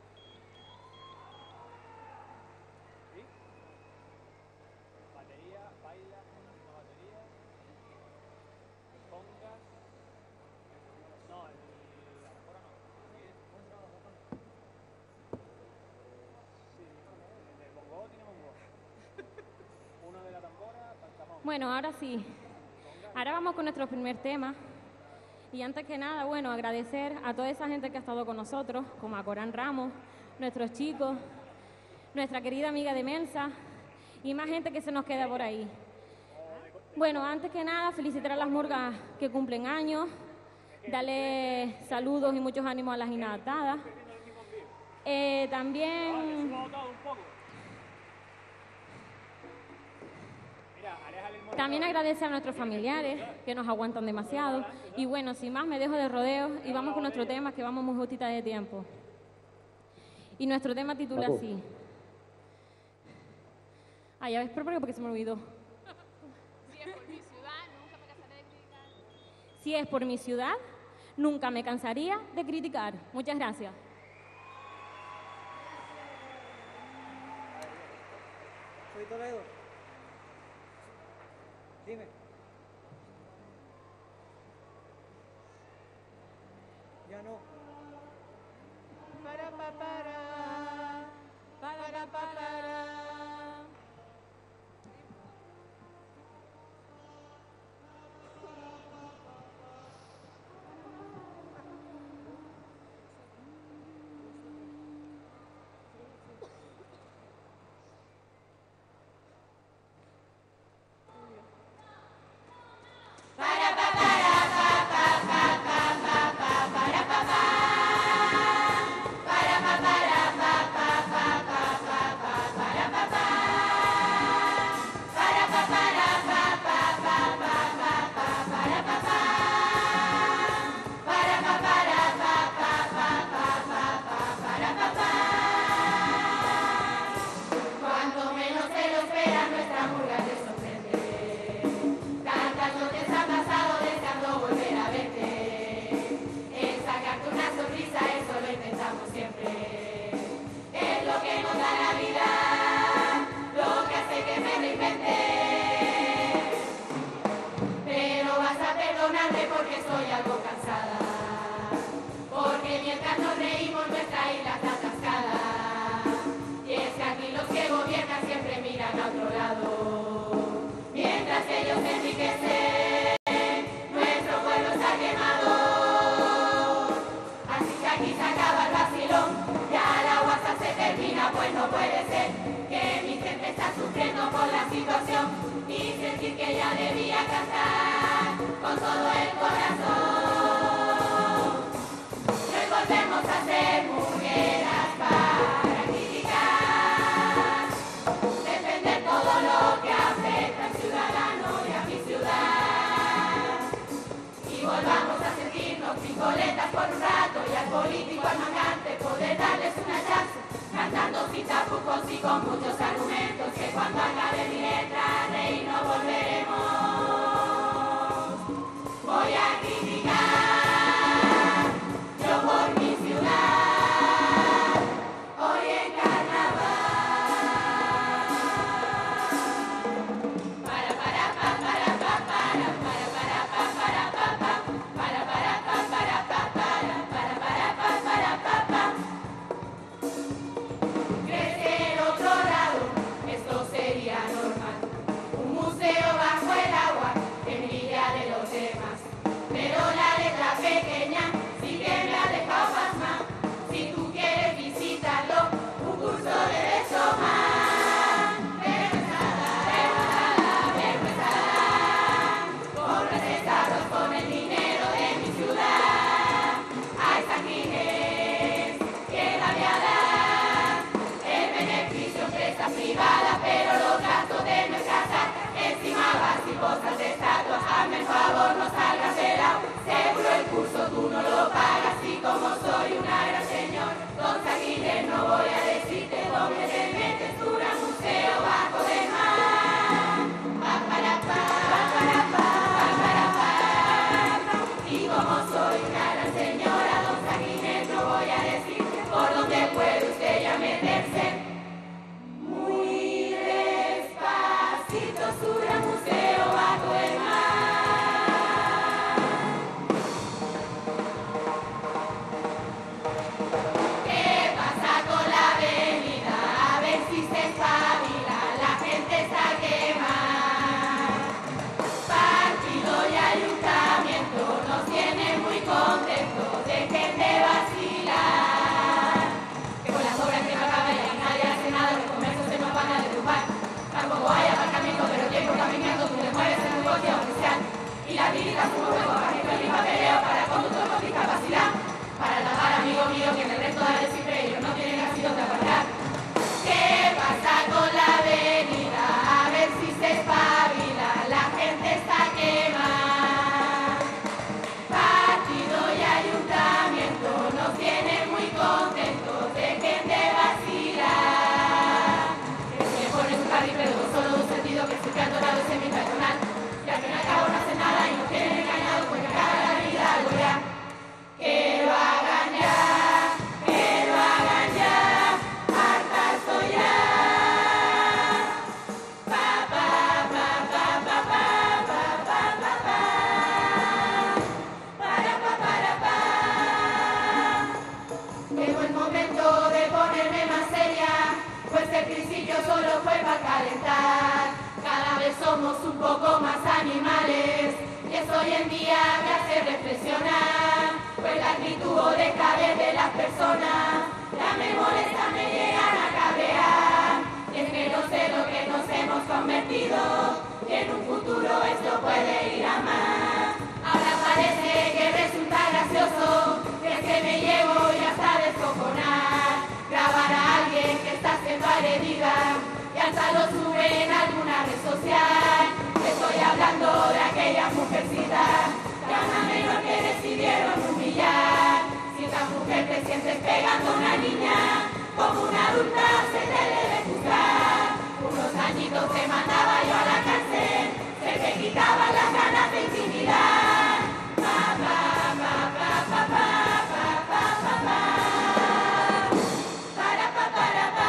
Bueno, ahora sí. Ahora vamos con nuestro primer tema. Y antes que nada, bueno, agradecer a toda esa gente que ha estado con nosotros, como a Corán Ramos, nuestros chicos, nuestra querida amiga de Mensa y más gente que se nos queda por ahí. Bueno, antes que nada, felicitar a las murgas que cumplen años, darle saludos y muchos ánimos a las inadaptadas. Eh, también... También agradecer a nuestros familiares que nos aguantan demasiado. Y bueno, sin más me dejo de rodeos y vamos con nuestro tema, que vamos muy justita de tiempo. Y nuestro tema titula así. Ah, ya ves, pero porque se me olvidó. Si es por mi ciudad, nunca me cansaría de criticar. Muchas gracias. Soy Toledo. Dime. Ya no. Para pa para, para pa para. Cuando menos se lo espera, nuestra murga te sorprende. Tantas noches han pasado deseando volver a verte. El sacarte una sonrisa, eso lo intentamos siempre. Es lo que nos da la vida, lo que hace que me reinvente. Pero vas a perdonarme porque estoy algo cansada. Porque mientras nos reímos nuestra isla está atascada. Y es que aquí los que gobiernan siempre miran a otro lado. Mientras ellos se enriquecen, nuestro pueblo está quemado. Así que aquí se acaba el vacilón, ya la guasa se termina, pues no puede ser que mi gente está sufriendo por la situación y sentir que ya debía cantar con todo el corazón. Nos volvemos a ser mujeres para criticar, defender todo lo que afecta al ciudadano y a mi ciudad. Y volvamos a sentirnos picoletas por un rato y al político al mangante poder darles una chance, cantando sin tapujos y con muchos argumentos, que cuando acabe mi letra reír no volveremos. Voy a criticar, yo por mi ciudad, hoy en carnaval. Para para pa para pa para para para pa para pa pa para para pa para pa para para para pa para pa pa. Crecer otro lado, esto sería normal. Un museo bajo el agua, envidia de los demás. Pero la letra pequeña sí que me ha dejado pasmar. Si tú quieres visitarlo, un curso debes tomar. Vergüenzada, vergüenzada, vergüenzada. Por recetarlos con el dinero de mi ciudad. Hay sanguines que la voy a dar. El beneficio empresas privadas, pero los gastos de nuestra casa. Encima vas y posas de estatuas. Hazme el favor, no salgas del agua. Seguro el curso tú no lo pagas. Y como soy una gran señor, don Sanguínez, no voy a decirte dónde te metes tu gran museo bajo del mar. Pa para pa, pa para pa, pa para pa. Y como soy una gran señora, don Sanguínez, no voy a decir por dónde puede usted ya meterse. Muy pegando a una niña, como una adulta se te debe juzgar. Unos añitos te mandaba yo a la cárcel, se te quitaban las ganas de intimidar. Pa, pa, pa, pa, pa, pa, pa, pa, pa, pa. Para, pa, para, pa.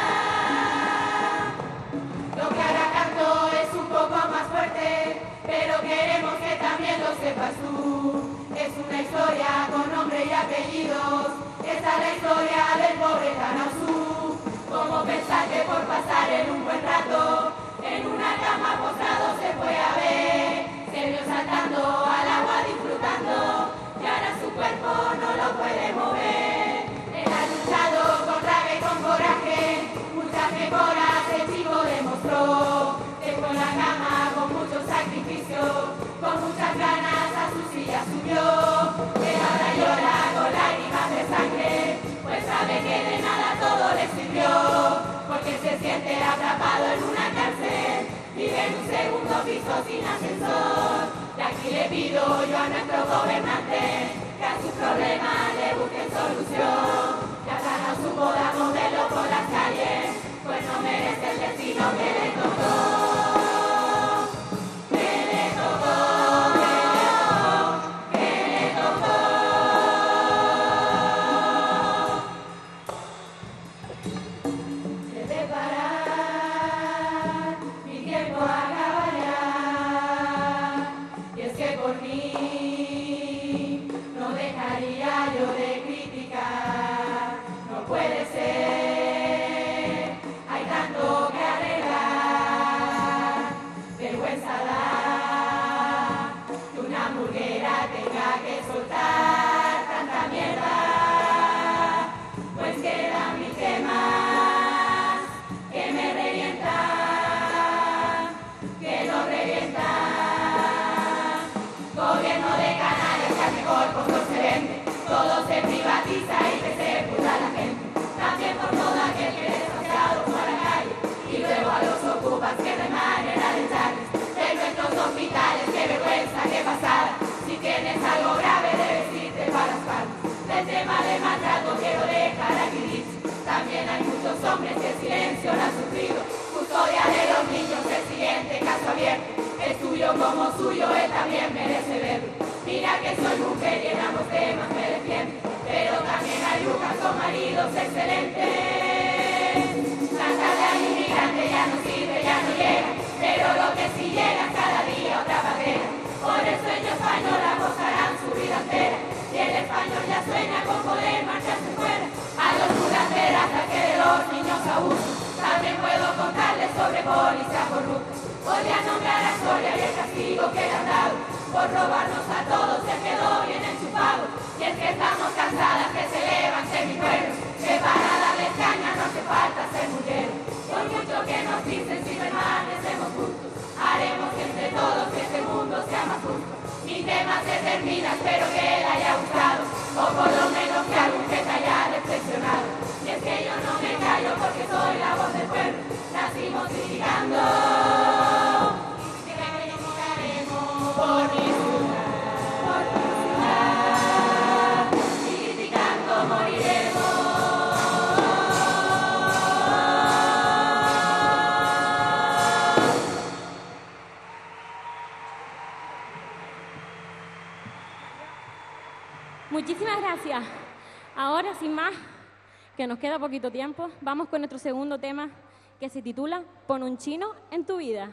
Lo que ahora canto es un poco más fuerte, pero queremos que también lo sepas tú. Es una historia con nombre y apellidos. Esta es la historia del pobre Tanasú. Como pensar que por pasar en un buen rato, en una cama postrado se fue a ver, se vio saltando al agua disfrutando, y ahora su cuerpo no lo puede mover. Él ha luchado con rabia y con coraje, muchas mejoras el chico demostró. Dejó la cama con mucho sacrificio, con muchas ganas a su silla subió. Pero ahora llora con lágrimas de sangre, pues sabe que de nada todo le sirvió, porque se siente atrapado en una cárcel, vive en un segundo piso sin ascensor. De aquí le pido yo a nuestro gobernante que a sus problemas le busquen solución, que hasta no su podamos verlo por las calles, pues no merece el destino que le tocó. Que le tocó, que le tocó. Debe parar, mi tiempo acaba ya, y es que por mí no dejaría yo de criticar. No puede ser, hay tanto que arreglar. Vergüenza da que una hamburguera tenga que soltar tanta mierda, pues quedan mil temas que me revientan, que no revientan. Gobierno de Canarias, que al mejor postor se vende, todo se privatiza y que se pudra la gente. También por todo aquel que es asociado por la calle, y luego a los ocupas que no hay manera de echarles. De nuestros hospitales, qué vergüenza, qué pasada. Si tienes algo grave debes irte para las palmas. Del tema de maltrato quiero dejar aquí dicho, también hay muchos hombres que en silencio lo han sufrido. Custodia de los niños, el siguiente caso abierto, es tuyo como suyo, él también merece verlo. Mira que soy mujer y en ambos temas me defiendo, pero también hay brujas con maridos excelentes. Tanta de inmigrante ya no sirve, ya no llega, pero lo que sí llega cada día otra bandera. Por el sueño español apostarán su vida entera, y el español ya sueña con poder marcharse fuera. A los curanderas hasta que de los niños abusan, también puedo contarles sobre policía corrupta. Podría nombrar a Soria y el castigo que le han dado, por robarnos a todos se quedó bien enchufado. Y es que estamos cansadas que se levante mi pueblo, que para darles caña no hace falta ser mujer. Por mucho que nos dicen si permanecemos juntos, haremos que entre todos este mundo sea más justo. Mi tema se termina, espero que le haya gustado, o por lo menos que algún que te haya reflexionado. Y es que yo no me callo porque soy la voz del pueblo, nacimos criticando. Por mi ciudad, por mi ciudad, y criticando moriremos. Muchísimas gracias. Ahora, sin más, que nos queda poquito tiempo, vamos con nuestro segundo tema, que se titula Pon un chino en tu vida.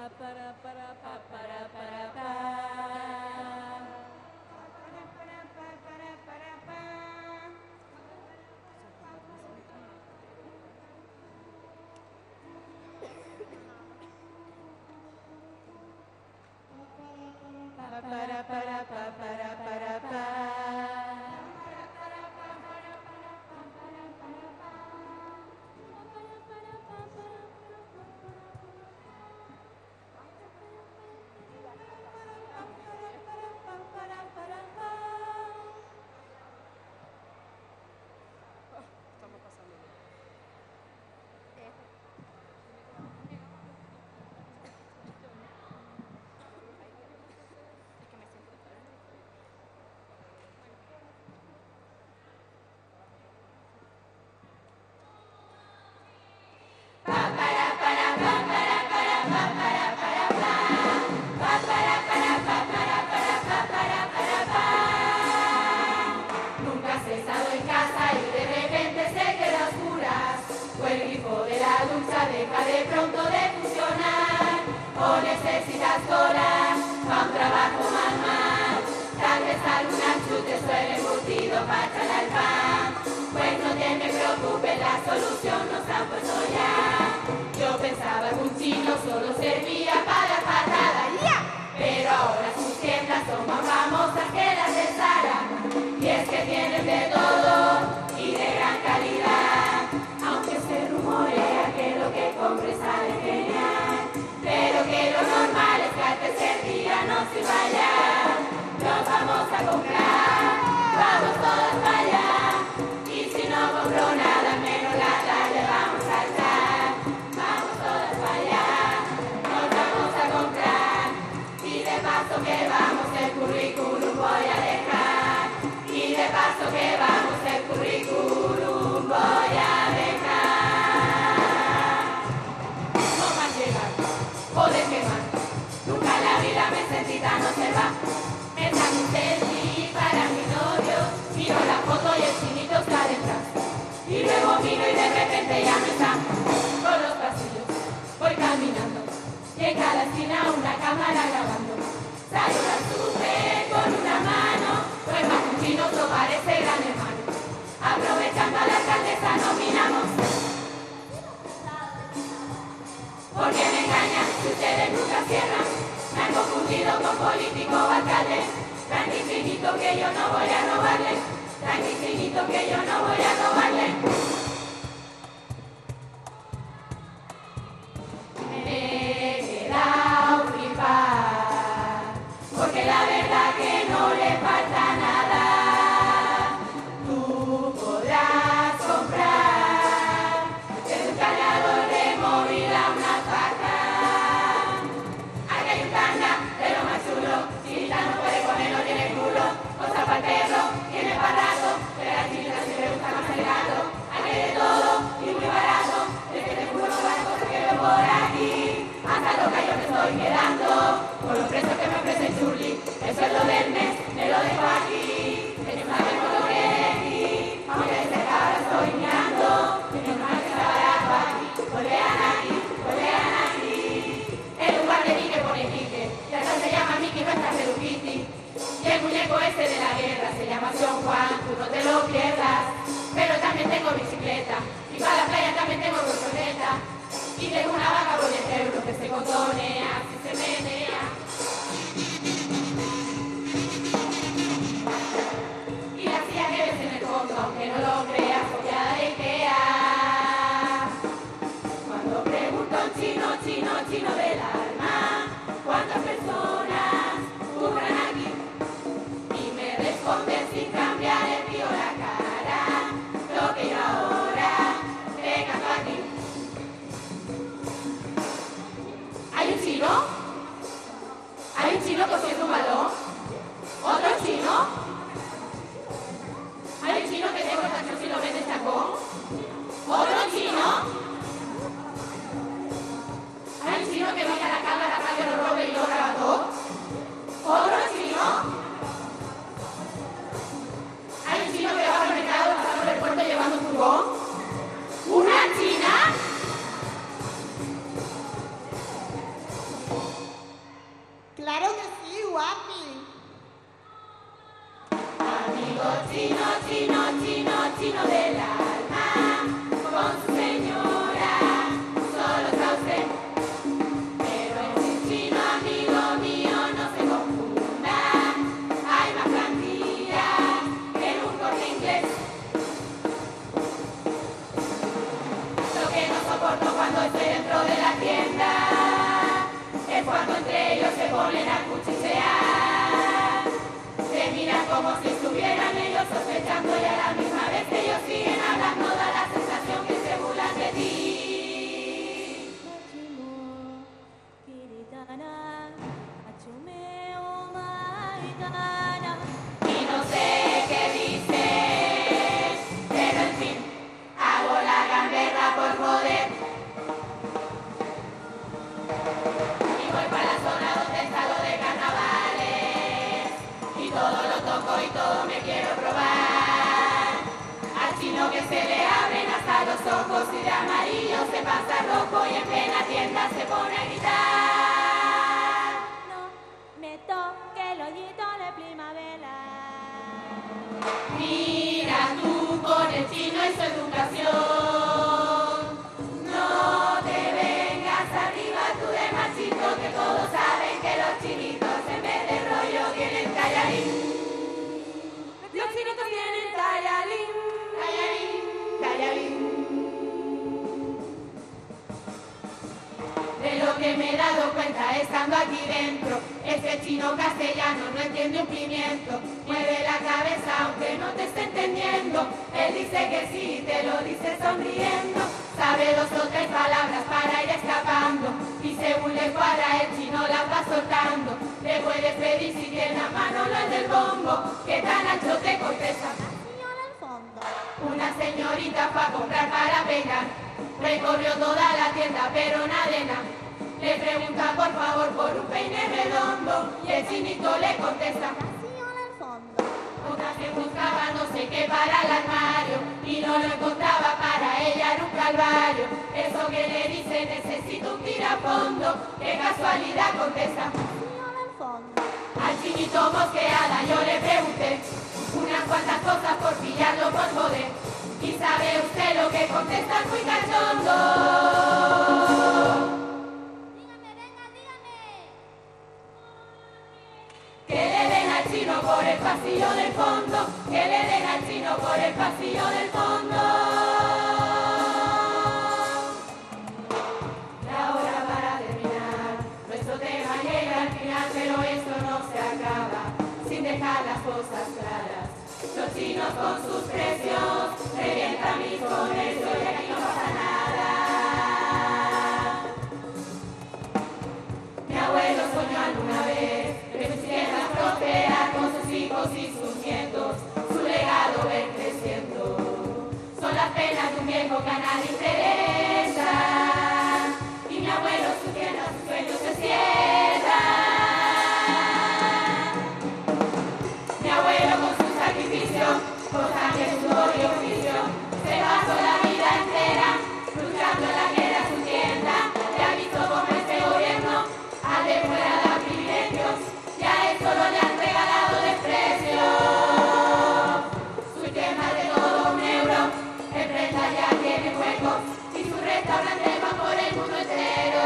Nunca has estado en casa y de repente se queda a oscuras, o el grifo de la ducha deja de pronto de funcionar, o necesitas cola para un trabajo manual, tal vez algún chute suele embutido para echar al pan. Pues no te me preocupes, la solución nos han puesto ya. Yo pensaba que un chino solo servía para patadas, ¡ya! Pero ahora sus tiendas son más famosas que las de Zara, y es que tienen de todo y de gran calidad. Aunque se rumorea que lo que compres sale genial, pero que lo normal es que al tercer día no se vaya. Nos vamos a comprar, vamos todas para allá, y si no compro nada menos la tarde vamos a estar. Vamos todas para allá, nos vamos a comprar, y de paso que vamos el currículum voy a dejar, y de paso que vamos el currículum voy a dejar. No más llegar, poder quemar, nunca en la vida me sentí tan observada. Me saco un selfie para mi novio, miro la foto y el chinito está detrás, y luego miro y de repente ya no está. Por los pasillos voy caminando, y en cada esquina una cámara grabando. Salgo al súper con una mano, pues más un chino no parece gran hermano. Aprovechando a la alcaldesa nominamos. Porque me engañan, si ustedes nunca cierran, me han confundido con político o alcalde. Tranqui finito que yo no voy a robarle, tranqui finito que yo no voy a robarle. Me he quedado flipar, porque la verdad que no le falta nada. Tú podrás comprar desde un cargador de móvil a una faja. Aquí hay un tanga de lo más chulo, chinita no puede comer, no tiene culo, cosa para el perro, tiene para rato, pero a la chinita si le gusta más el gato. Aquí hay de todo y muy barato, es que te juro para las cosas que veo por aquí. Hasta loca yo me estoy quedando, con los precios que me ofrece Churli, el sueldo del mes me lo dejo aquí. Ellos saben con lo que elegí, aunque desde acá ahora estoy mirando, que no normal que está barato aquí. Volvean aquí, volvean aquí. En lugar de Mickey pone Quique, y hasta se llama Mickey, no está Hello Kitty. Y el muñeco ese de la guerra se llama John Juan, tú no te lo pierdas. Pero también tengo bicicleta, y para la playa también tengo colchoneta. Y tengo una vaca por diez euros que se contonea, si se menea. Y la silla que ves en el fondo, aunque no lo creas, copiada de Ikea. Cuando pregunto a un chino, chino, chino del alma, ¿cuántas personas curran aquí? Y me responden sin cambiar el tío la cara, lo que yo ahora te canto aquí. ¿Hay un chino? ¿Hay un chino cosiendo un balón? ¿Otro chino? ¿Hay un chino que tengo el tachón si lo vende en chacón? ¿Otro chino? ¿Hay un chino que vaya a la cámara para que lo robe y lo graba todo? ¿Otro chino? ¿Hay un chino que va al mercado pasando por el puerto llevando un furgón? ¿Una china? ponen a cuchichear. Te miran como si estuvieran ellos sospechando y a la misma vez ellos siguen hablando, da la sensación que se burlan de ti. Y no sé qué dices, pero en fin, hago la gamberra por joder. Y voy para la zona donde está lo de carnavales. Y todo lo toco y todo me quiero probar. Al chino que se le abren hasta los ojos y de amarillo se pasa rojo y en plena tienda se pone a gritar. No me toque el hoyito de primavera. Mira tú con el chino y su educación. No te vengas arriba tú de machito, que todos saben que los chinitos en vez de rollo tienen tallarín. Los chinitos tienen tallarín, tallarín, tallarín. De lo que me he dado cuenta estando aquí dentro, ese chino castellano no entiende un pimiento. Mueve la cabeza aunque no te esté entendiendo. Él dice que sí, te lo dice sonriendo. Sabe dos o tres palabras para ir escapando. Y según le cuadra el chino las va soltando. Le puedes pedir si tiene a mano lo del bombo, que tan ancho te contesta. Una señorita fue a comprar para pegar. Recorrió toda la tienda pero nada de nada. Le pregunta por favor por un peine redondo y el chinito le contesta. Otra que buscaba no sé qué para el armario y no lo encontraba, para ella era un calvario. Eso que le dice necesito un tirafondo, qué casualidad contesta. Al chinito mosqueada yo le pregunté unas cuantas cosas por pillarlo por joder. ¿Y sabe usted lo que contesta muy cachondo? Que le den al chino por el pasillo del fondo, que le den al chino por el pasillo del fondo. Y ahora para terminar, nuestro tema llega al final, pero esto no se acaba sin dejar las cosas claras. Los chinos con sus precios revientan mis comercios y aquí no pasa nada. Mi abuelo soñó alguna vez que su tierra prospera con sus hijos y sus nietos, su legado ver creciendo. Son las penas de un viejo que a nadie interesa. Y mi abuelo su tierra, sus sueños se cierran. Mi abuelo con su sacrificio, con sangre, sudor y oficio, se pasó la vida entera luchando en la guerra su tienda. Ya ha visto como este gobierno al de fuera da privilegios y a él solo le han regalado desprecio. Su tema de todo un euro, empresa ya tiene huecos y su restaurante va por el mundo entero.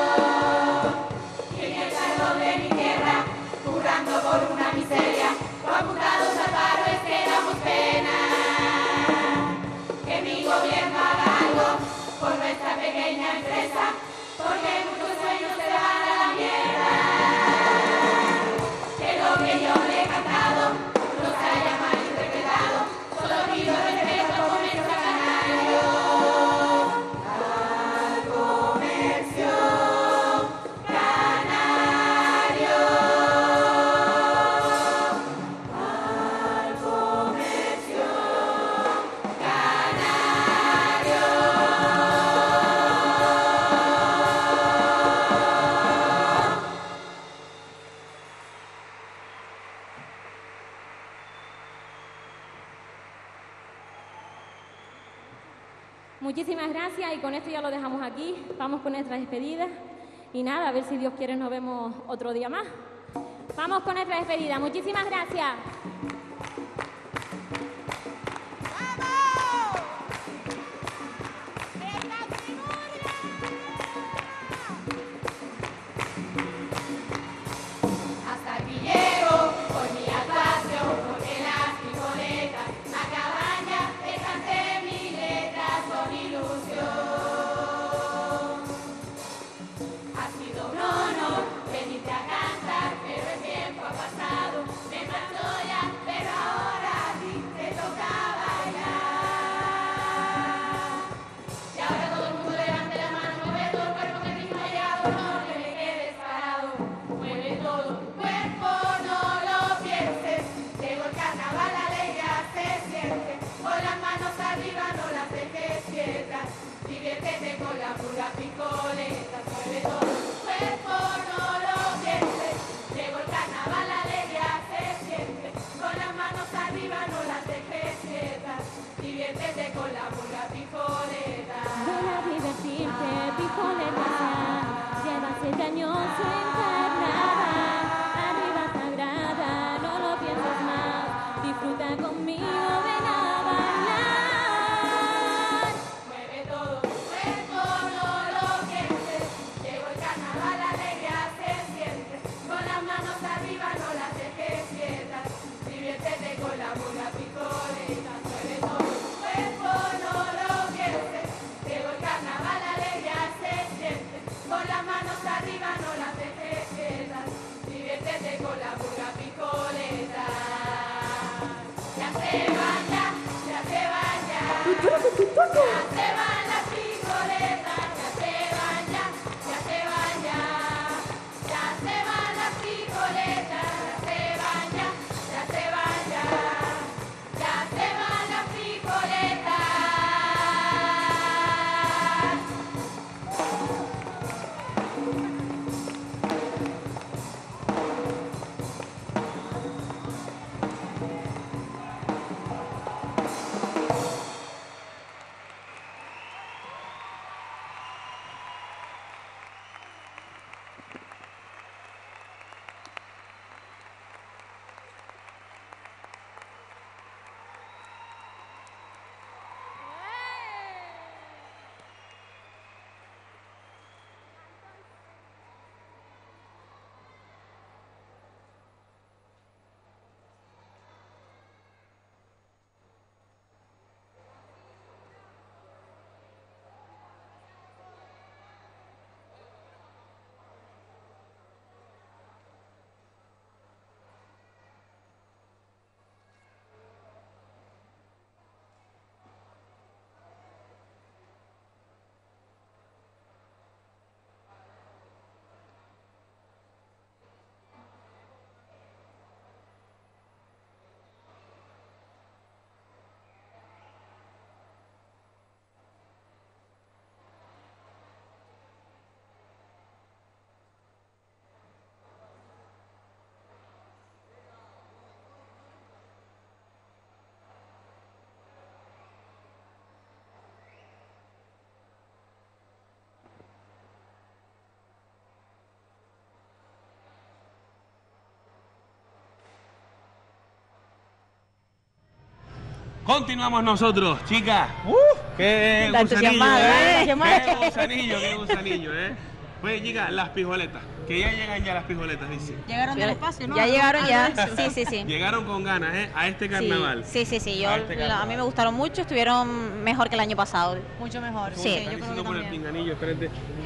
Y en el calor de mi tierra, currando por una miseria, o apuntados al paro es que damos pena. Que mi gobierno haga algo por nuestra pequeña empresa, porque muchos sueños se van a la mierda. Que lo que yo le he cantado no se haya malinterpretado, solo pido respeto al comercio canario. Al comercio canario. Al comercio canario. Muchísimas gracias y con esto ya lo dejamos aquí. Vamos con nuestra despedida y nada, a ver si Dios quiere nos vemos otro día más. Vamos con nuestra despedida. Muchísimas gracias. Hasta aquí llego con mi actuación, porque las picoletas a cabaña te canté mis letras con ilusión. Ha sido un honor venirte a cantar. frijoles recién. Lleva siete años internada, arriba sagrada, no lo pienses más, disfruta conmigo, ven a bailar. Mueve todo tu cuerpo, no lo pienses. Llegó el carnaval, la alegría se siente. Con las manos arriba, no las dejes quietas. Diviértete con la murga pistoleta. Mueve todo tu cuerpo, no lo pienses. Llegó el carnaval, la alegría se siente. Con las manos arriba, no las dejes quietas. Diviértete con la murga pistoleta. Ya se van, ya, ya se van, ya. Ya se van las picoletas, ya se van, ya, ya se van, ya. Ya se van las picoletas, ya se van, ya, ya se van, ya. Ya se van las picoletas. Continuamos nosotros, chicas. Uh, qué Está gusanillo, entusiasmada, ¿eh? ¿eh? Qué gusanillo, qué gusanillo, ¿eh? Pues, chicas, las pijoletas. Que ya llegan ya las pijoletas, dice. Llegaron del espacio, ¿no? Ya llegaron ya, sí, sí, sí. Llegaron con ganas, ¿eh? A este carnaval. Sí, sí, sí, yo, A este la- a carnaval. mí me gustaron mucho, estuvieron mejor que el año pasado. Mucho mejor. Sí. yo Están creo que diciendo por el también. pinganillo, espérate.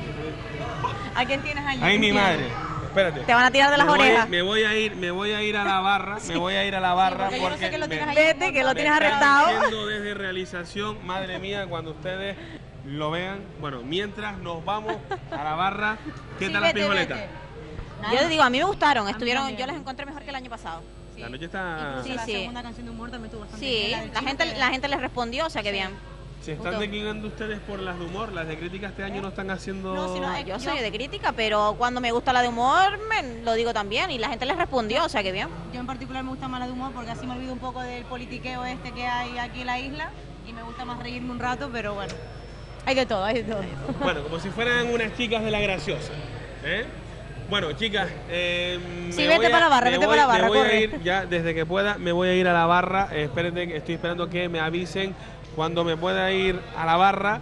¿A quién tienes allí? Ay, mi madre. Espérate. Te van a tirar de las me voy, orejas. me voy a ir, me voy a ir a la barra, me voy a ir a la barra porque yo no sé porque que lo me- tienes ahí. Vete, que lo me tienes están arrestado. diciendo desde realización, madre mía, cuando ustedes lo vean. Bueno, mientras nos vamos a la barra, ¿qué Sí, tal las vete, pijoletas? vete. Yo les digo, a mí me gustaron, estuvieron, también. yo les encontré mejor que el año pasado. Sí. La noche está... Incluso Sí, la sí. segunda canción de humor también estuvo bastante Sí, bien, del la chico gente, que- la gente les respondió, o sea que bien. ¿Se están Justo. declinando ustedes por las de humor? Las de crítica este año no están haciendo... No, sino- Yo yo- soy de crítica, pero cuando me gusta la de humor, me, lo digo también, y la gente les respondió, o sea que bien. Yo en particular me gusta más la de humor porque así me olvido un poco del politiqueo este que hay aquí en la isla y me gusta más reírme un rato, pero bueno, hay de todo, hay de todo. Bueno, como si fueran unas chicas de la graciosa. ¿eh? Bueno, chicas, eh, Sí, me vete voy a- para la barra, me vete voy- para la barra, Me voy corre. a ir ya, desde que pueda, me voy a ir a la barra. Eh, espérenme, que estoy esperando que me avisen cuando me pueda ir a la barra.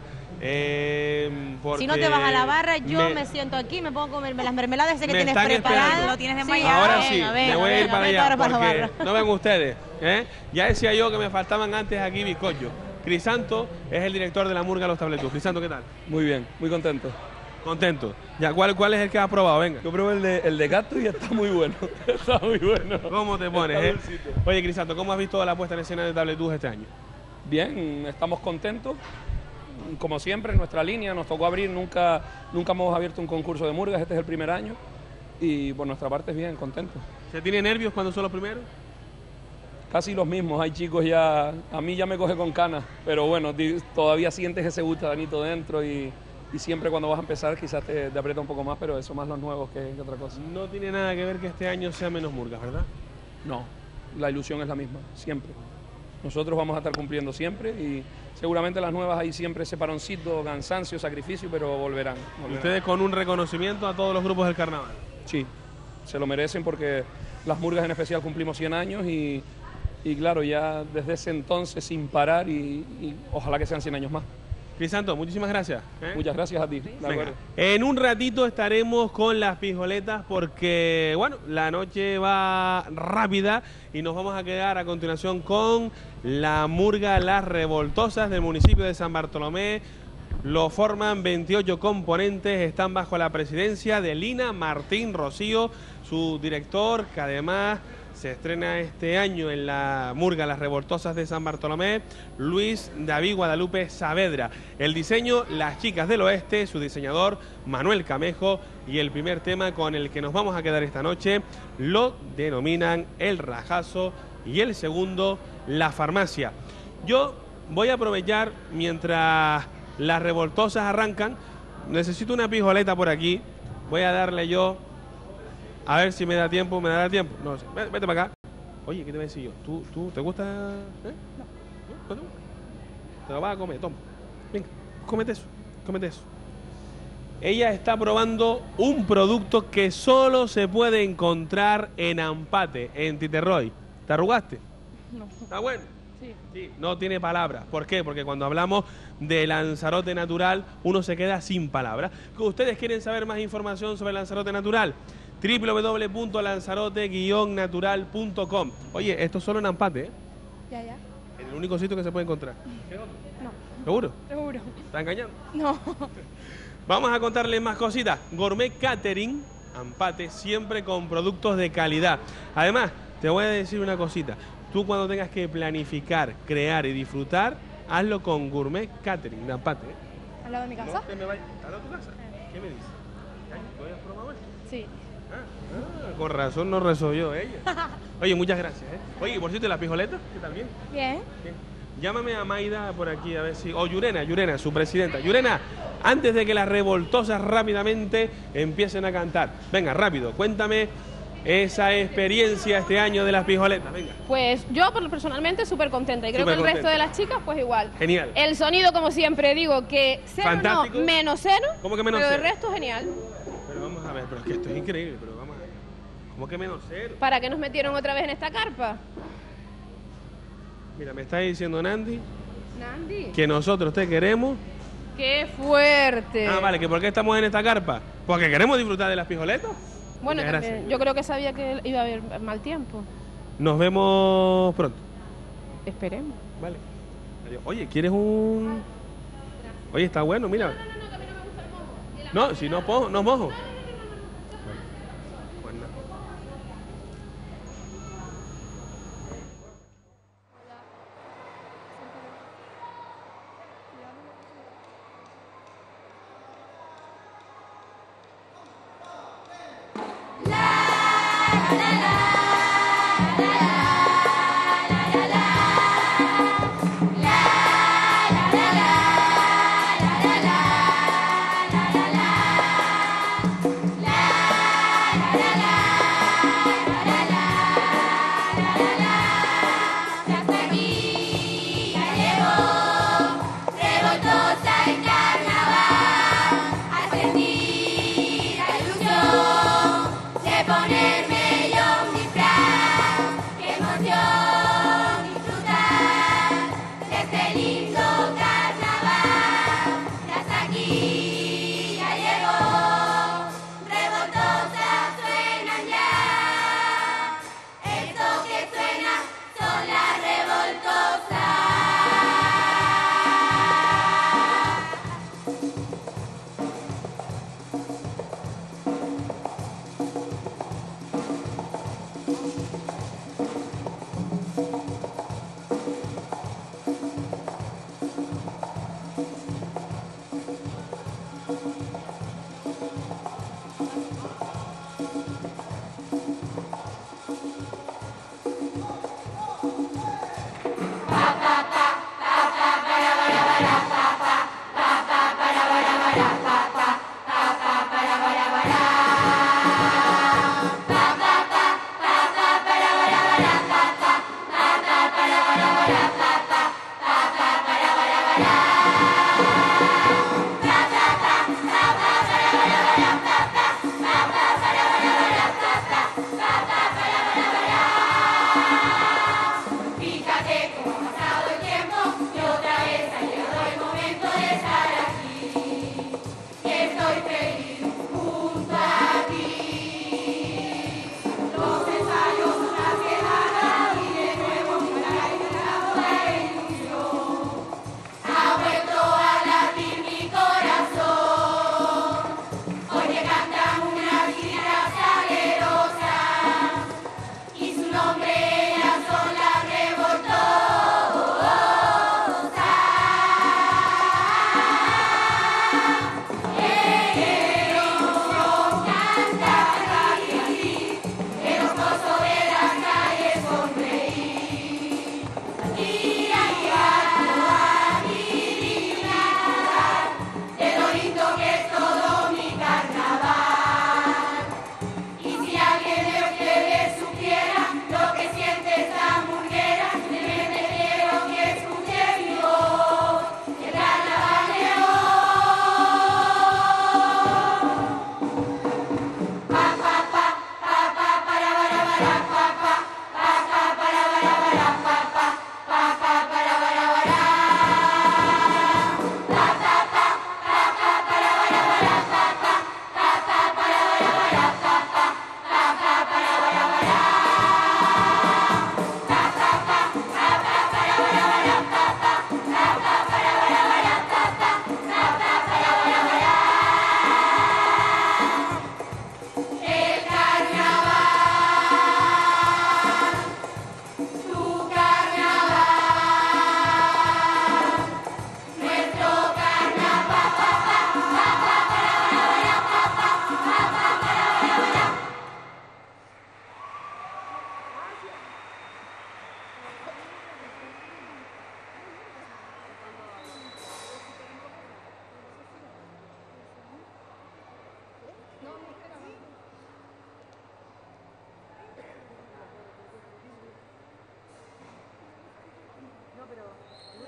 Eh, Si no te vas a la barra, yo me, me- siento aquí, me pongo a comerme las mermeladas ese que Me tienes están preparadas. esperando. Lo tienes Sí, Ahora Venga, sí, venga, me venga, voy a ir venga, para vete allá ahora para la porque barra. no ven ustedes. ¿eh? Ya decía yo que me faltaban antes aquí bizcochos. Crisanto es el director de la Murga Los Tabletus. Crisanto, ¿qué tal? Muy bien, muy contento. Contento. Ya, ¿cuál, cuál es el que has probado? Venga. Yo probé el de, el de gato y está muy bueno. Está muy bueno. ¿Cómo te pones, Está eh? dulcito. Oye, Crisanto, ¿cómo has visto la puesta en escena de Tabletus este año? Bien, estamos contentos. Como siempre, en nuestra línea nos tocó abrir, nunca, nunca hemos abierto un concurso de murgas, este es el primer año. Y por nuestra parte es bien, contentos. ¿Se tiene nervios cuando son los primeros? Casi los mismos, hay chicos ya, a mí ya me coge con canas, pero bueno, di- todavía sientes ese gustadanito dentro y, y siempre cuando vas a empezar quizás te, te aprieta un poco más, pero eso más los nuevos que, que otra cosa. No tiene nada que ver que este año sea menos murgas, ¿verdad? No, la ilusión es la misma, siempre. nosotros vamos a estar cumpliendo siempre y seguramente las nuevas hay siempre ese paroncito, cansancio, sacrificio, pero volverán. volverán. Ustedes con un reconocimiento a todos los grupos del carnaval. Sí, se lo merecen porque las murgas en especial cumplimos cien años y, y claro, ya desde ese entonces sin parar y, y ojalá que sean cien años más. Crisanto, muchísimas gracias. ¿eh? Muchas gracias a ti. Venga. En un ratito estaremos con las pijoletas porque, bueno, la noche va rápida y nos vamos a quedar a continuación con la murga Las Revoltosas del municipio de San Bartolomé. Lo forman veintiocho componentes, están bajo la presidencia de Lina Martín Rocío, su director, que además se estrena este año en la murga Las Revoltosas de San Bartolomé, Luis David Guadalupe Saavedra. El diseño, Las Chicas del Oeste, su diseñador, Manuel Camejo, y el primer tema con el que nos vamos a quedar esta noche lo denominan El Rajazo y el segundo, La Farmacia. Yo voy a aprovechar mientras Las Revoltosas arrancan, necesito una pijoleta por aquí, voy a darle yo... A ver si me da tiempo, me dará tiempo. No sé, vete, vete para acá. Oye, ¿qué te voy a decir yo? ¿Tú, tú te gusta? ¿Eh? No. ¿No? Te lo vas a comer, toma. Venga, cómete eso, cómete eso. Ella está probando un producto que solo se puede encontrar en Ampate, en Titerroy. ¿Te arrugaste? No. ¿Está bueno? Sí. Sí, no tiene palabras. ¿Por qué? Porque cuando hablamos de Lanzarote natural, uno se queda sin palabras. ¿Ustedes quieren saber más información sobre Lanzarote natural? doble u doble u doble u punto lanzarote guion natural punto com. Oye, esto es solo en Ampate, ¿eh? Ya, ya. Es el único sitio que se puede encontrar. ¿Qué otro? No. ¿Seguro? Seguro. ¿Está engañando? No. Vamos a contarles más cositas. Gourmet Catering, Ampate, siempre con productos de calidad. Además, te voy a decir una cosita. Tú cuando tengas que planificar, crear y disfrutar, hazlo con Gourmet Catering de Ampate, ¿eh? ¿Al lado de mi casa? No te me vayas. ¿Al lado de tu casa? ¿Qué me dices? ¿Tú habías probado esto? Sí. Ah, con razón no resolvió ella. Oye, muchas gracias, ¿eh? Oye, por cierto, ¿la pijoleta? ¿Qué tal? ¿Bien? Bien. Bien. Llámame a Maida por aquí a ver si... O Yurena, Yurena, su presidenta. Yurena, antes de que las revoltosas rápidamente empiecen a cantar. Venga, rápido, cuéntame esa experiencia este año de las pijoletas. Venga. Pues yo personalmente súper contenta y creo Súper que el resto contenta. de las chicas pues igual. Genial. El sonido, como siempre digo, que cero Fantástico. no, menos cero. ¿Cómo que menos pero cero? el resto genial. Pero vamos a ver, pero es que esto es increíble, pero vamos a ver. ¿Cómo que menos cero? ¿Para qué nos metieron otra vez en esta carpa? Mira, me está diciendo Nandi Nandi. que nosotros te queremos. ¡Qué fuerte! Ah, vale, que ¿por qué estamos en esta carpa? Porque queremos disfrutar de las pijoletas. Bueno, Muchas también, gracias. yo creo que sabía que iba a haber mal tiempo. Nos vemos pronto. Esperemos. Vale. Adiós. Oye, ¿quieres un...? Oye, está bueno, mira. No, si no, po- no mojo. Pues nada. Revoltosa en carnaval, a sentir la ilusión de ponerme yo un disfraz.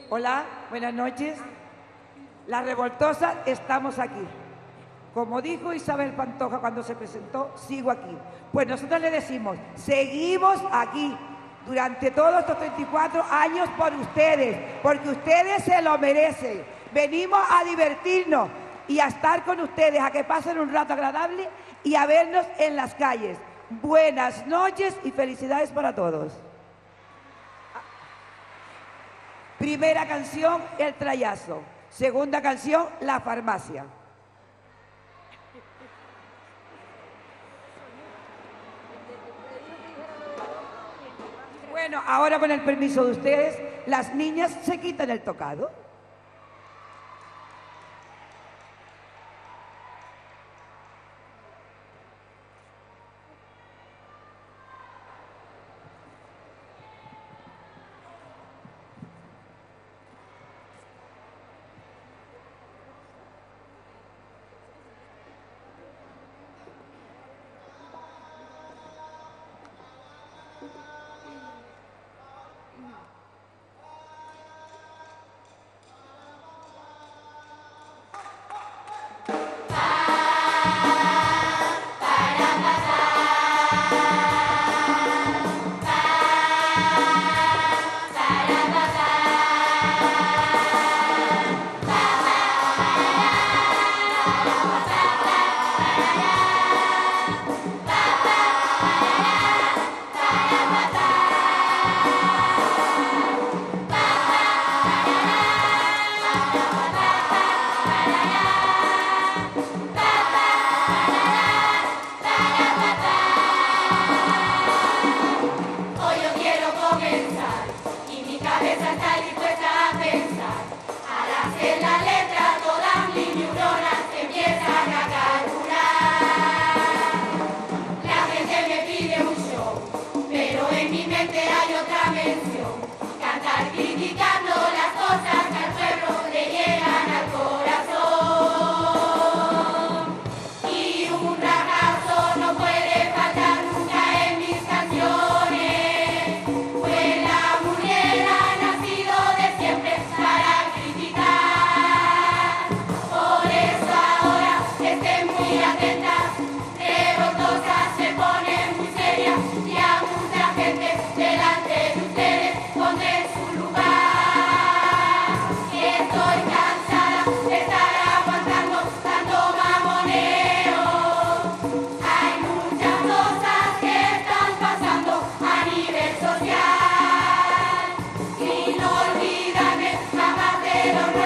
Hola, buenas noches. Las revoltosas estamos aquí. Como dijo Isabel Pantoja cuando se presentó, sigo aquí. Pues nosotros le decimos, seguimos aquí durante todos estos treinta y cuatro años por ustedes, porque ustedes se lo merecen. Venimos a divertirnos y a estar con ustedes, a que pasen un rato agradable y a vernos en las calles. Buenas noches y felicidades para todos. Primera canción, El Trayazo. Segunda canción, La Farmacia. Bueno, ahora con el permiso de ustedes, las niñas se quitan el tocado.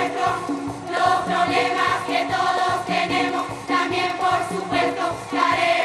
Los problemas que todos tenemos, también por supuesto, daré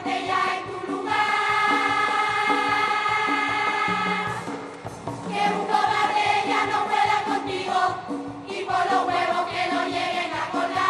botella en tu lugar. Que un cobarde ya no pueda contigo y por los huevos que lo lleguen a colgar.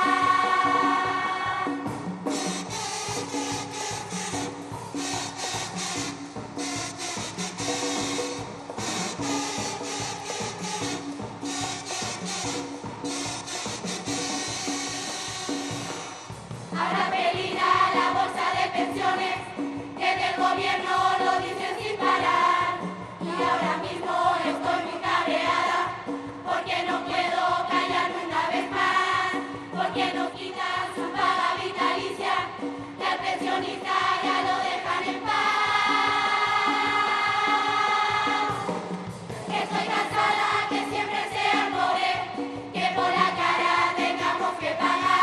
Habrá pedida la bolsa de pensiones, desde el gobierno lo dicen sin parar. Y ahora mismo estoy muy cabreada, porque no puedo callarme una vez más. Porque nos quitan su paga vitalicia, y al pensionista ya lo dejan en paz. Estoy cansada que siempre sea pobre, que por la cara tengamos que pagar.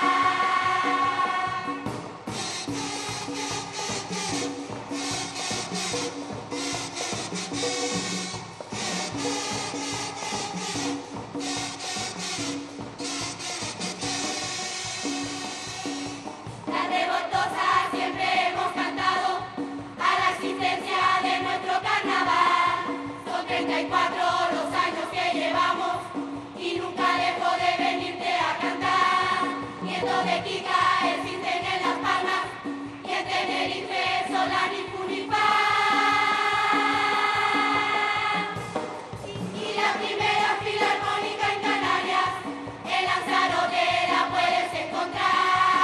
Las revoltosas siempre hemos cantado a la existencia de nuestro carnaval. Son treinta y cuatro los años que llevamos y nunca dejo de venirte a cantar. Nieto de Kika, el Cinten en Las Palmas y en Tenerife, Solán y Funipán. Y la primera filarmónica en Canarias, en Lanzarote la puedes encontrar.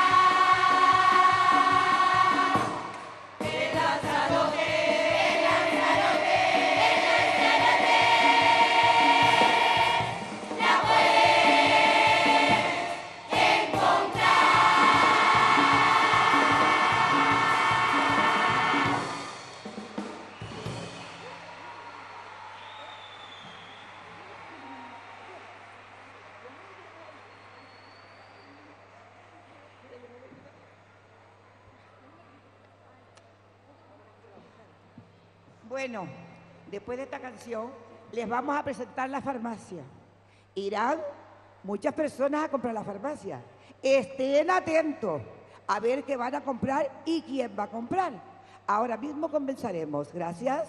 En Lanzarote, en Lanzarote, en Lanzarote, la puedes encontrar. Bueno, después de esta canción, les vamos a presentar la farmacia. Irán muchas personas a comprar la farmacia. Estén atentos a ver qué van a comprar y quién va a comprar. Ahora mismo comenzaremos. Gracias.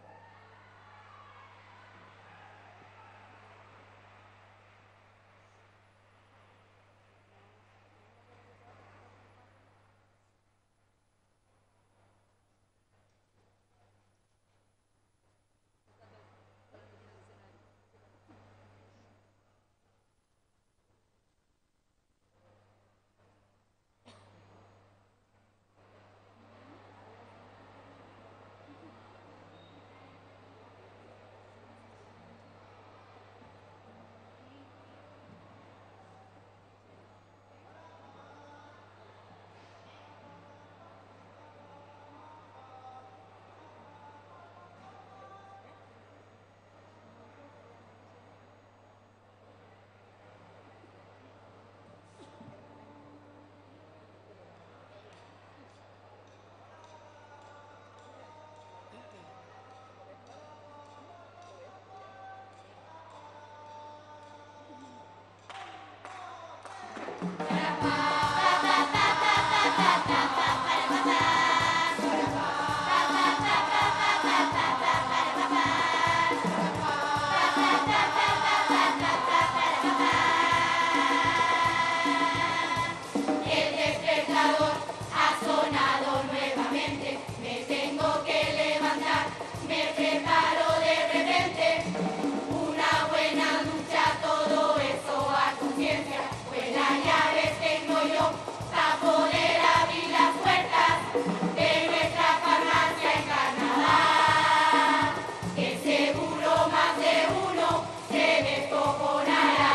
El despertador ha sonado nuevamente, me tengo que levantar, me preparo de repente, una buena ducha, todo eso a conciencia, buenas llaves tengo yo para poder abrir las puertas de nuestra farmacia en Carnaval, que seguro más de uno se descojonará.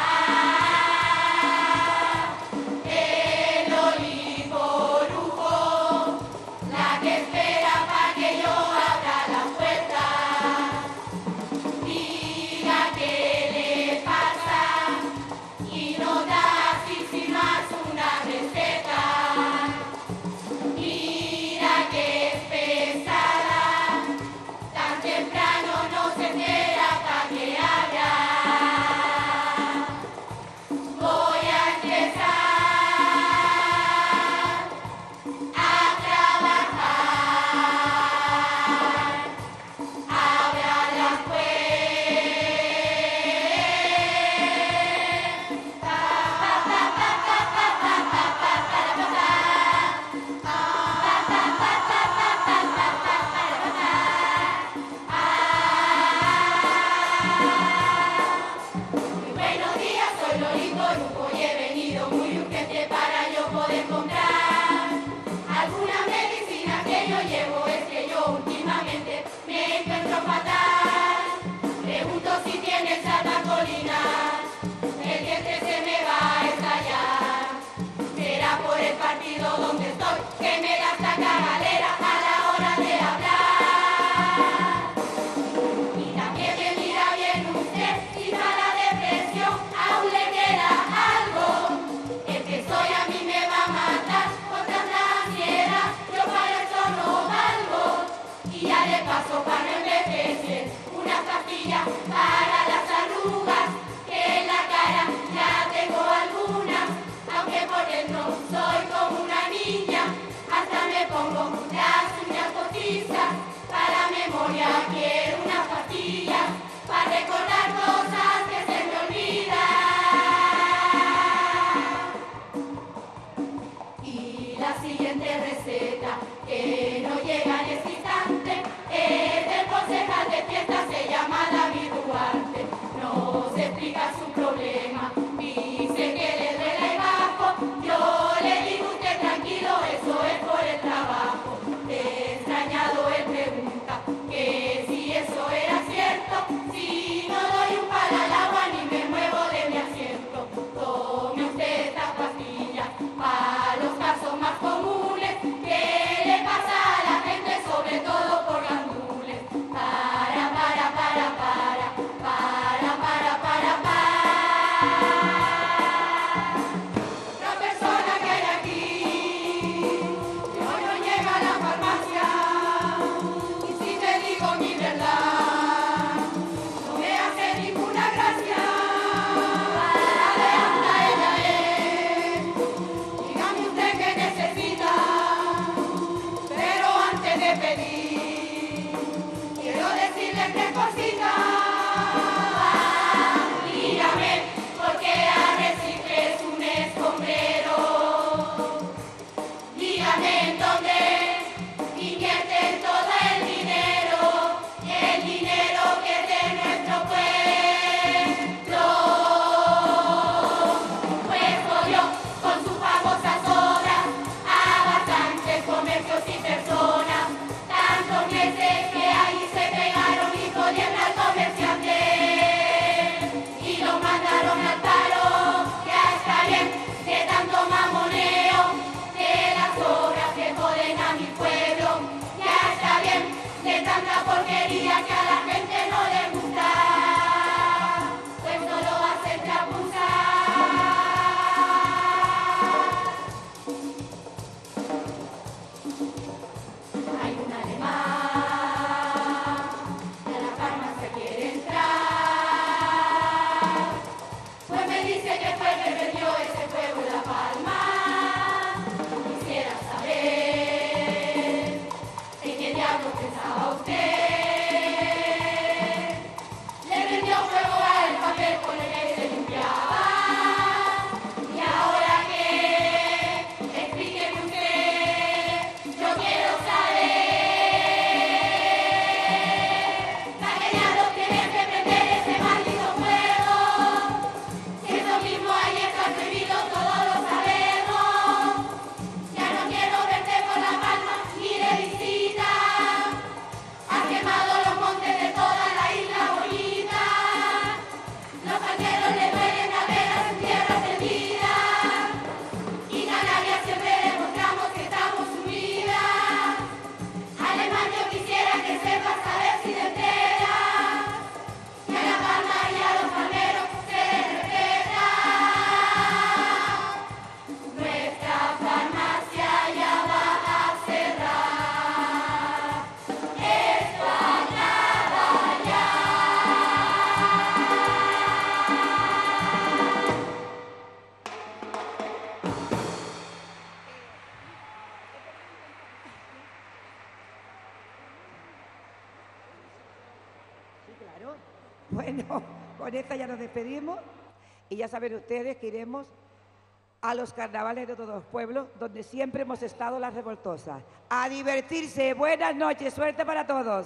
El olivo lujo, la que espera para que yo abra la puerta. risas, para memoria quiero una pastilla, para recordar cosas que se me olvidan. Y la siguiente receta, que no llega en este instante, es del concejal de fiesta, se llama David Duarte. No se explica su problema, dice que le duele el bajo. Yo le digo usted tranquilo, eso es por el trabajo. Extrañado él pregunta que si eso era cierto, si no doy un palo al agua ni me muevo de mi asiento. Tome usted esta pastilla para los casos más comunes que le pasa a la gente, sobre todo por gandules. Para, para, para, para, para, para, para, para. Otra persona que hay aquí, que hoy no llega a la farmacia, y si te digo mi verdad, no me hace ninguna gracia. ¿De anda ella es? Dígame usted qué necesita, pero antes de pedir, quiero decirle tres cositas. Dígame, ¿por qué Arrecife es un escombrero? Dígame en dónde invierten todo el dinero, el dinero que es de nuestro pueblo. Pues volvió con sus famosas obras a bastantes comercios y personas, tantos meses que ahí se pegaron y jodieron al comerciante y lo mandaron al paro. Ya está bien de tanto mamoneo, de las obras que joden a mi pueblo. Ya está bien de tanta porquería que a la gente no le gusta, pues no lo hacen chapuzar. Hay un alemán que a la farmacia quiere entrar, pues me dice que fue el que perdió ese fuego en La Palma. Quisiera saber en qué diablos pensaba usted. Le prendió fuego al papel con el que se limpiaba. Y ahora que explíqueme usted, yo quiero saber. ¿Para qué diablos tienes que prender ese maldito fuego? Si eso mismo ahí está prohibido, todos lo sabemos. Ya no quiero verte por La Palma ni de visita. Has quemado los montes de toda la isla bonita. Los palmeros le duelen a ver a su tierra perdida. Y Canarias siempre demostramos que estamos unidas. Alemán, yo quisiera que sepas, a ver si te enteras, que a La Palma y a los palmeros se les respeta. Nuestra farmacia ya va a cerrar. Esto acaba ya. Sí, claro. Bueno, con esta ya nos despedimos y ya saben ustedes que iremos a los carnavales de todos los pueblos donde siempre hemos estado las revoltosas. A divertirse. Buenas noches. Suerte para todos.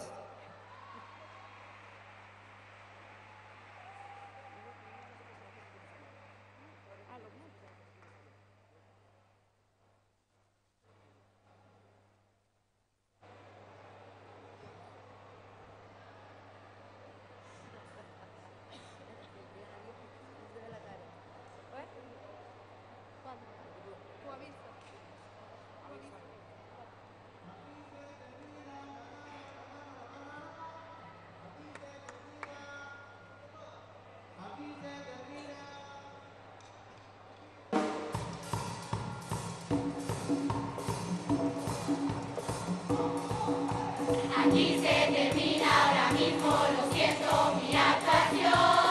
Aquí se termina ahora mismo, lo siento, mi actuación.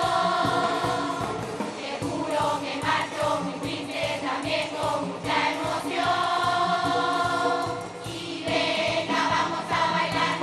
Te juro me marcho muy triste, también con mucha emoción. Y venga, vamos a bailar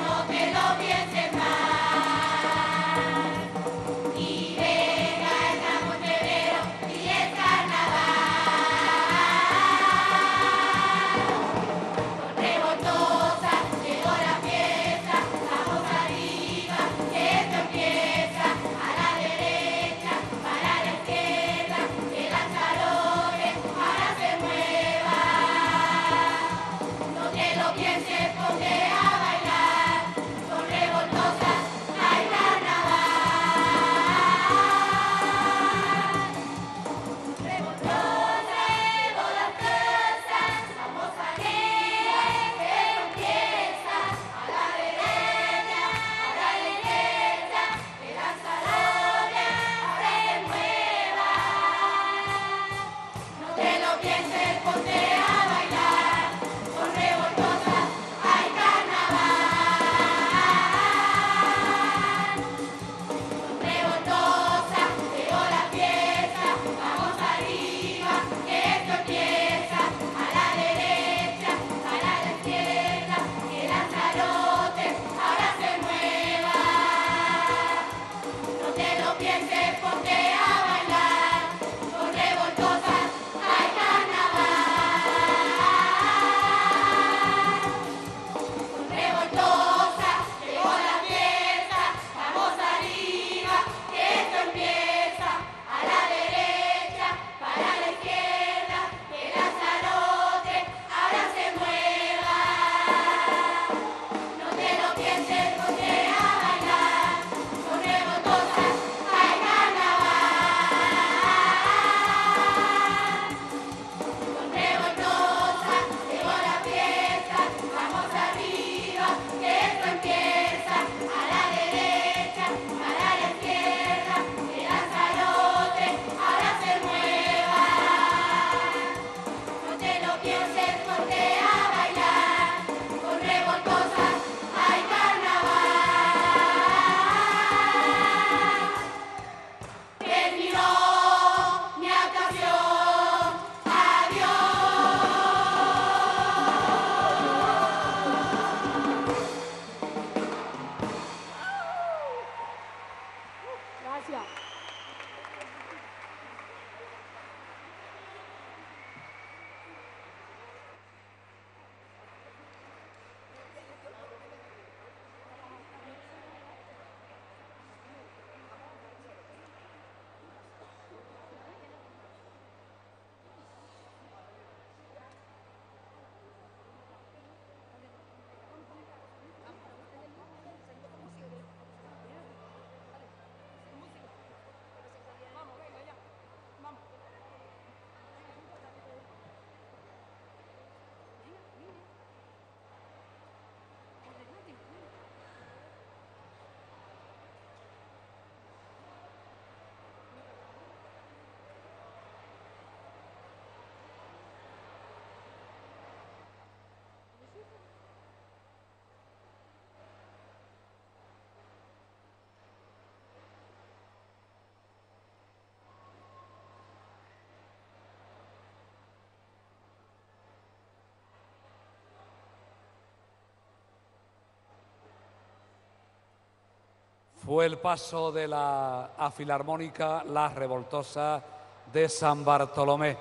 Fue el paso de la a Filarmónica La Revoltosa de San Bartolomé.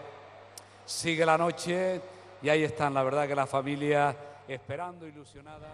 Sigue la noche y ahí están, la verdad que la familia esperando, ilusionada.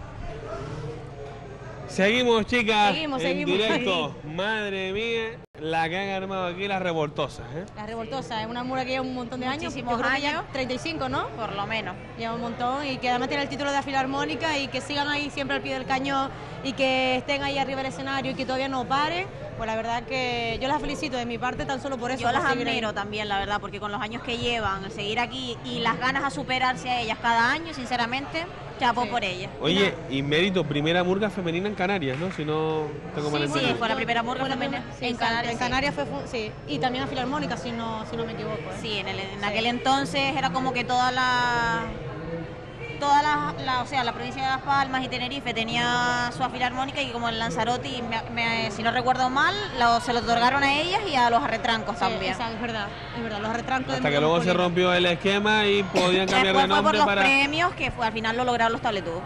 Seguimos, chicas, Seguimos, en seguimos. directo. Madre mía, la que han armado aquí las revoltosas, ¿eh? La Revoltosa es una mura que lleva un montón de años. Muchísimos Yo creo que ya años. treinta y cinco, ¿no? Por lo menos. Lleva un montón y que además tiene el título de la Filarmónica y que sigan ahí siempre al pie del cañón y que estén ahí arriba del escenario y que todavía no paren. Pues la verdad que yo las felicito de mi parte tan solo por eso. Yo por las seguir ahí. admiro también, la verdad, porque con los años que llevan, seguir aquí y las ganas a superarse a ellas cada año, sinceramente, chapo por ellas. Oye, y mérito, primera murga femenina en Canarias, ¿no? Si no tengo mal Sí, sí, entendido. fue la primera murga Fue la femenina primera- sí, en Canarias. En Canarias fue, fu- sí. Y también a Filarmónica, si no, si no me equivoco. ¿eh? Sí, en, el- en aquel entonces era como que toda la... Toda la, la- o sea, la provincia de Las Palmas y Tenerife tenía su filarmónica y como en Lanzarote, me- me- si no recuerdo mal, lo- se lo otorgaron a ellas y a los arretrancos Sí, también. esa es verdad, es verdad, los retrancos de Hasta que Murga luego se masculina. rompió el esquema y podían cambiar Después de fue por nombre los para... premios que fue, al final lo lograron los tabletudos.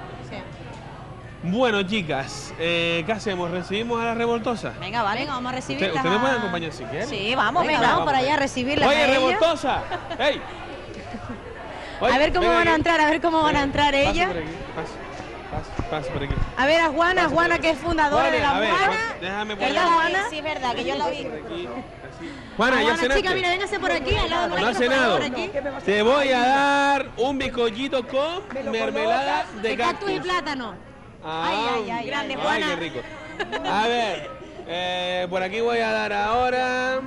Bueno, chicas, eh, ¿qué hacemos? ¿Recibimos a las revoltosas? Venga, vale. Venga, vamos a recibirlas. ¿Usted, usted me a- puede acompañar si quiere? Sí, vamos, Venga, venga. vamos para allá a recibirlas. Oye, a ellas. revoltosa. ¡Ey! Oye, A ver cómo venga van a aquí. entrar, a ver cómo van a entrar Pase ellas. por aquí, pase, pase, pase por aquí. A ver, a Juana, Pase Juana por que es fundadora Juana, de la a ver, Juana. Juan, déjame ¿Ella poner- es Juana? Sí, es verdad, que yo la vi. Juana, ¿ya cenaste? chica, mira, véngase por aquí, al lado ¿No has nuestro, por cenado? favor, aquí. Te voy a dar un bizcochito con mermelada de De cactus y cactus. plátano. Ah, Ay, ay, ay, grande, ay, Juana. qué rico. A ver, eh, por aquí voy a dar ahora...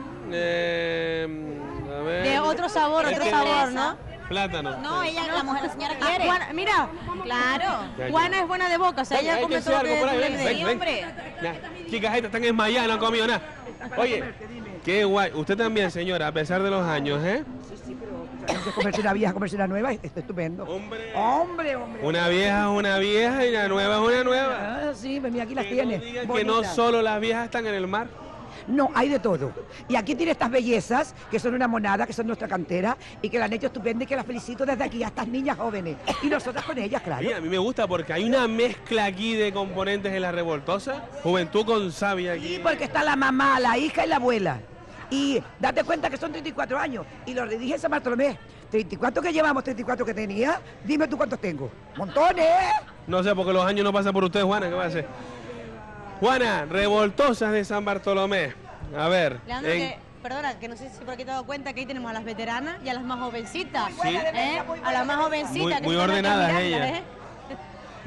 eh, a ver. De otro sabor, Es otro que- sabor, ¿no? Plátano. No, ella, la mujer, la señora Ah, quiere. Juana, mira, Claro. Ya, ya. Juana es buena de boca, o sea, Venga, ella come échense todo lo algo que por ahí, tú le ven, des. ven, Sí, ven. hombre. Ya, chicas, estas están desmayadas, no han comido nada. Oye, qué guay. Usted también, señora, a pesar de los años, ¿eh? Tenemos que comerse una vieja, comerse una nueva, está estupendo. Hombre. Hombre, hombre. Una vieja es una vieja y la nueva es una nueva. Ah, sí, pues mira, aquí las Que no tienes. digan que no bonitas. solo las viejas están en el mar. No, hay de todo. Y aquí tiene estas bellezas, que son una monada, que son nuestra cantera, y que la han hecho estupenda y que las felicito desde aquí a estas niñas jóvenes. Y nosotras con ellas, claro. Sí, a mí me gusta porque hay una mezcla aquí de componentes en la revoltosa. Juventud con sabia aquí. Sí, porque está la mamá, la hija y la abuela. Y date cuenta que son treinta y cuatro años. Y lo redije en San Bartolomé. treinta y cuatro que llevamos, treinta y cuatro que tenía. Dime tú cuántos tengo. ¡Montones! No sé, porque los años no pasan por usted, Juana. ¿Qué va a hacer? Juana, revoltosas de San Bartolomé. A ver. Leandro, en- que, perdona, que no sé si por aquí te has dado cuenta que ahí tenemos a las veteranas y a las más jovencitas. Sí. ¿eh? A las más jovencitas. Muy- que muy están aquí ordenadas mirándolas, ellas. ¿eh?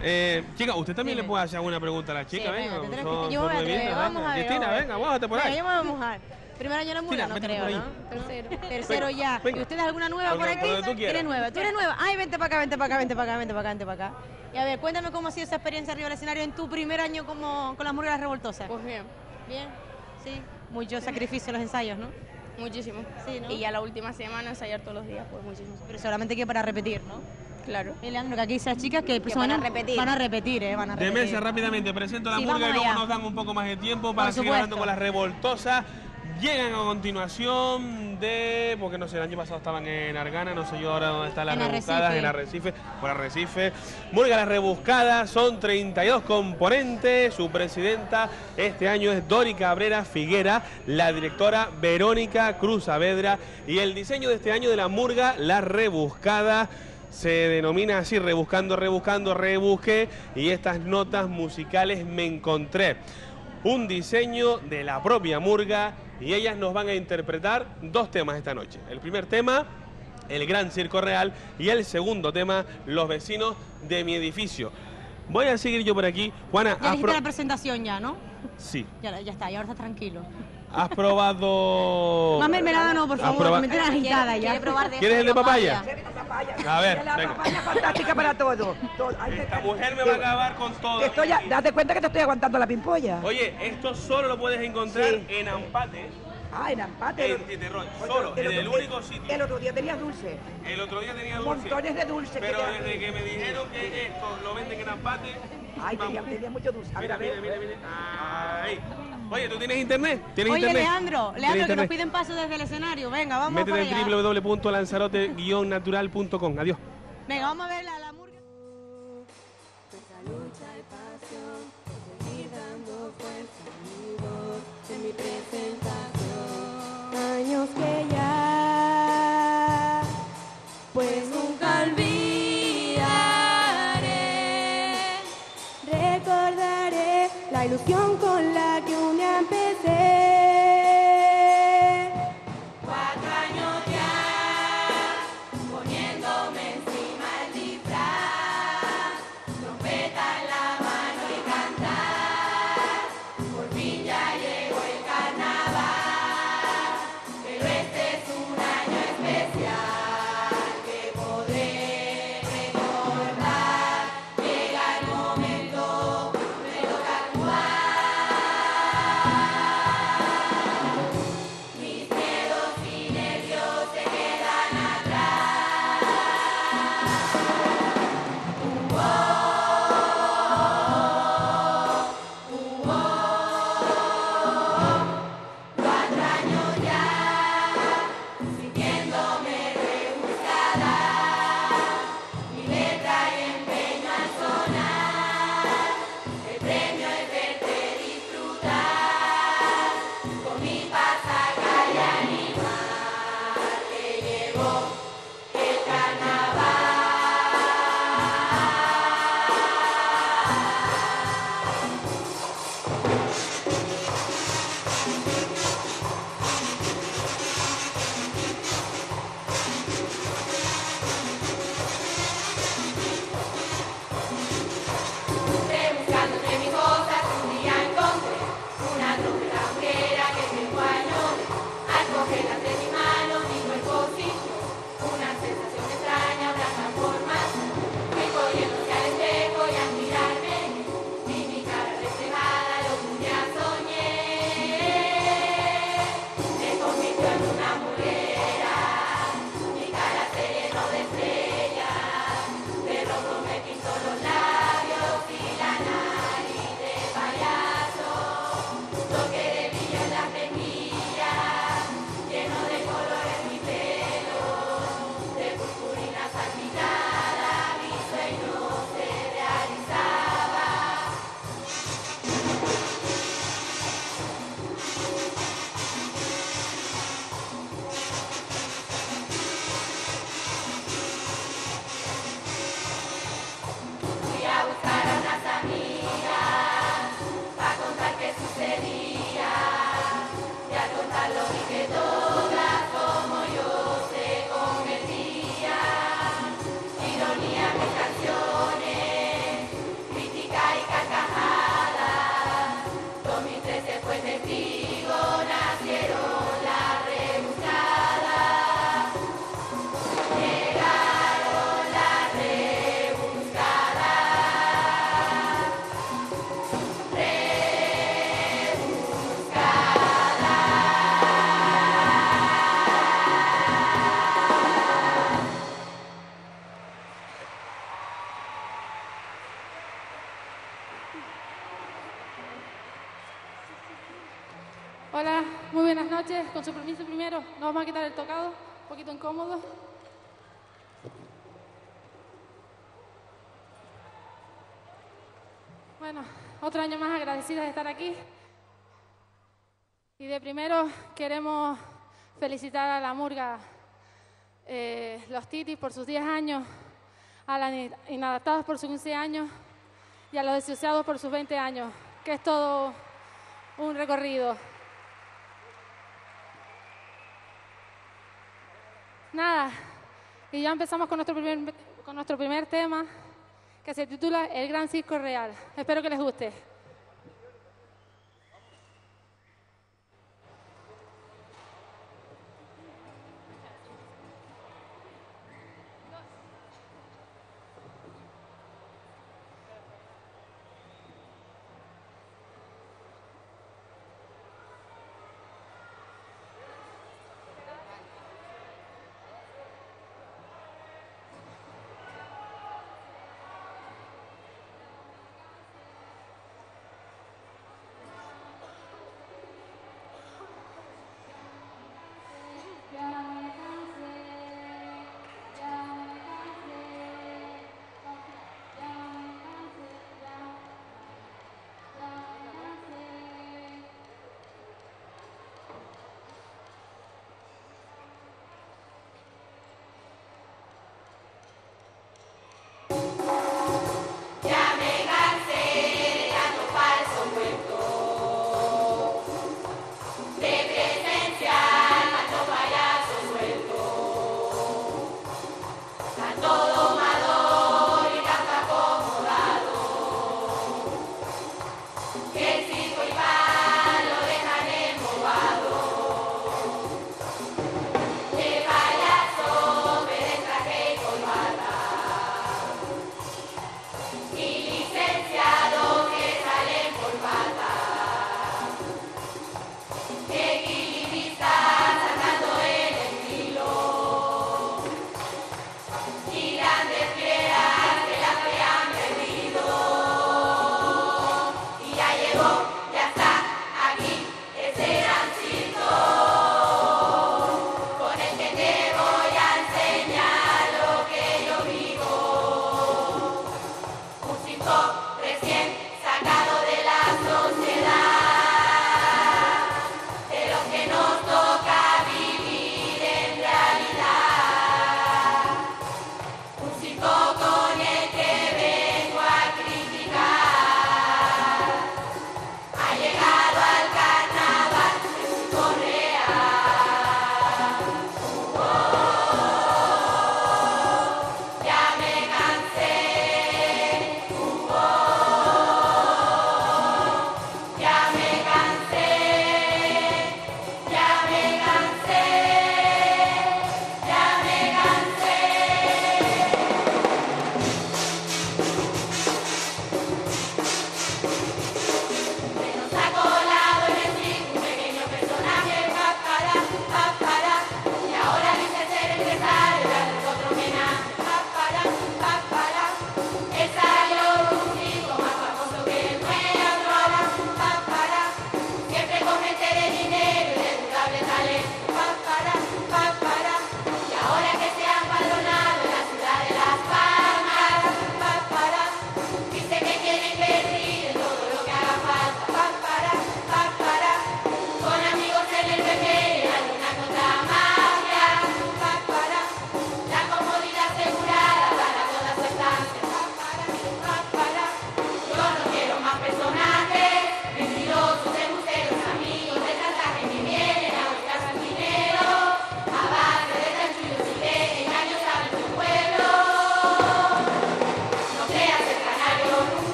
Eh, chica, usted también Dime. le puede hacer alguna pregunta a la chica, Sí, venga. venga, te tenés son- que- yo son me voy a atrever, nuevitas, vamos venga. a ver, Cristina, vamos a ver. venga, mójate por ahí. Venga, yo me voy a mojar. Primer año en la murga, Tira, no métete creo, por ahí. ¿no? Tercero. Tercero ya. venga. ¿Y ustedes alguna nueva Por por donde- aquí? por donde tú quieras. ¿Eres nueva? ¿Tú eres nueva? Ay, vente para acá, vente para acá, vente para acá, vente para acá, vente para acá. Y a ver, cuéntame cómo ha sido esa experiencia arriba del escenario en tu primer año como, con las murgas revoltosas. Pues bien, Bien, sí. Mucho sacrificio en los ensayos, ¿no? muchísimo. Sí, ¿no? Y ya la última semana ensayar todos los días, pues muchísimo. Pero solamente que para repetir, ¿no? Claro. Y Leandro, que aquí esas chicas que, Que son- van a repetir. Van a repetir, ¿eh? Van a De repetir. mesa rápidamente presento la Sí, murga y vamos luego allá. nos dan un poco más de tiempo para Por seguir supuesto. hablando con las revoltosas. Llegan a continuación de, porque no sé, el año pasado estaban en Argana, no sé yo ahora dónde están las En rebuscadas, Arrecife. en Arrecife, por Arrecife. Murga las rebuscadas, son treinta y dos componentes, su presidenta este año es Dori Cabrera Figuera, la directora Verónica Cruz Saavedra y el diseño de este año de la murga, la rebuscada, se denomina así, rebuscando, rebuscando, rebusqué y estas notas musicales me encontré. Un diseño de la propia murga y ellas nos van a interpretar dos temas esta noche. El primer tema, el Gran Circo Real, y el segundo tema, Los vecinos de mi edificio. Voy a seguir yo por aquí. Juana, Ya has, dijiste pro- la presentación ya, ¿no? sí. Ya, ya está, y ahora estás tranquilo. ¿Has probado...? Más mermelada no, por ¿Has favor, proba- que me tienes agitada ya. ¿Quiere probar de ¿Quieres el de papaya? A ver, Es la venga. papaya fantástica para todo. todo. Ay, Esta te- mujer me va a acabar con todo. Te estoy, a- date cuenta que te estoy aguantando la pimpolla. Oye, esto solo lo puedes encontrar Sí. en Ampate, Ah, en empate. en Titerroy. Solo, en el otro- único sitio. El otro día tenías dulce. El otro día tenía dulce. Montones de dulce. Pero que te- desde que me dijeron que esto lo venden en Ampate. Ay, vamos. tenía, tenía mucho dulce. A ver, Mira, a ver. mira, mira, mira. Ahí. Oye, ¿tú tienes internet? ¿Tienes Oye, internet? Leandro, ¿Tienes Leandro, que nos internet? piden paso desde el escenario. Venga, vamos Métete para en allá. w w w punto lanzarote guion natural punto com. Adiós. Venga, vamos a ver la, la murga. Años que ya, pues nunca olvidaré. Recordaré la ilusión con la que un día empecé. Cuatro años ya, poniéndome encima el disfraz, trompeta en la mano y cantar. Por fin ya llegó el carnaval, pero este es un año especial que podré recordar. Llega el momento, me toca actuar. muy buenas noches. Con su permiso primero, nos vamos a quitar el tocado, un poquito incómodo. Bueno, otro año más agradecida de estar aquí. Y de primero queremos felicitar a la Murga eh, Los Titis por sus diez años, a las Inadaptadas por sus quince años y a los Desahuciados por sus veinte años, que es todo un recorrido. Nada, y ya empezamos con nuestro primer, con nuestro primer tema, que se titula El Gran Circo Real. Espero que les guste.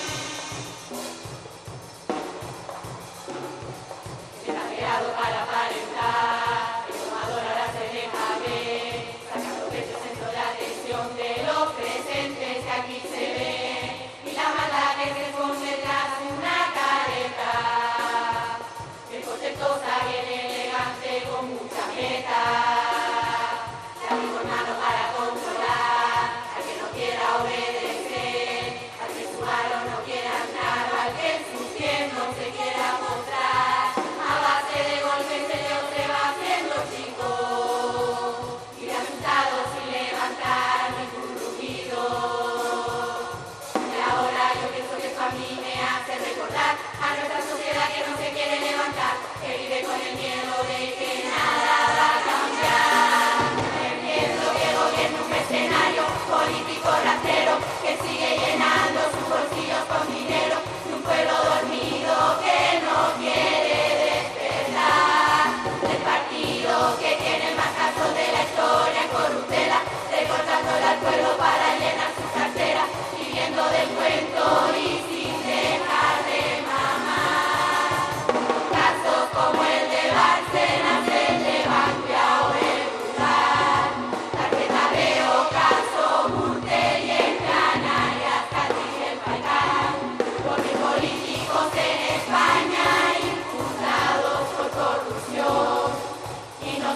Para, para.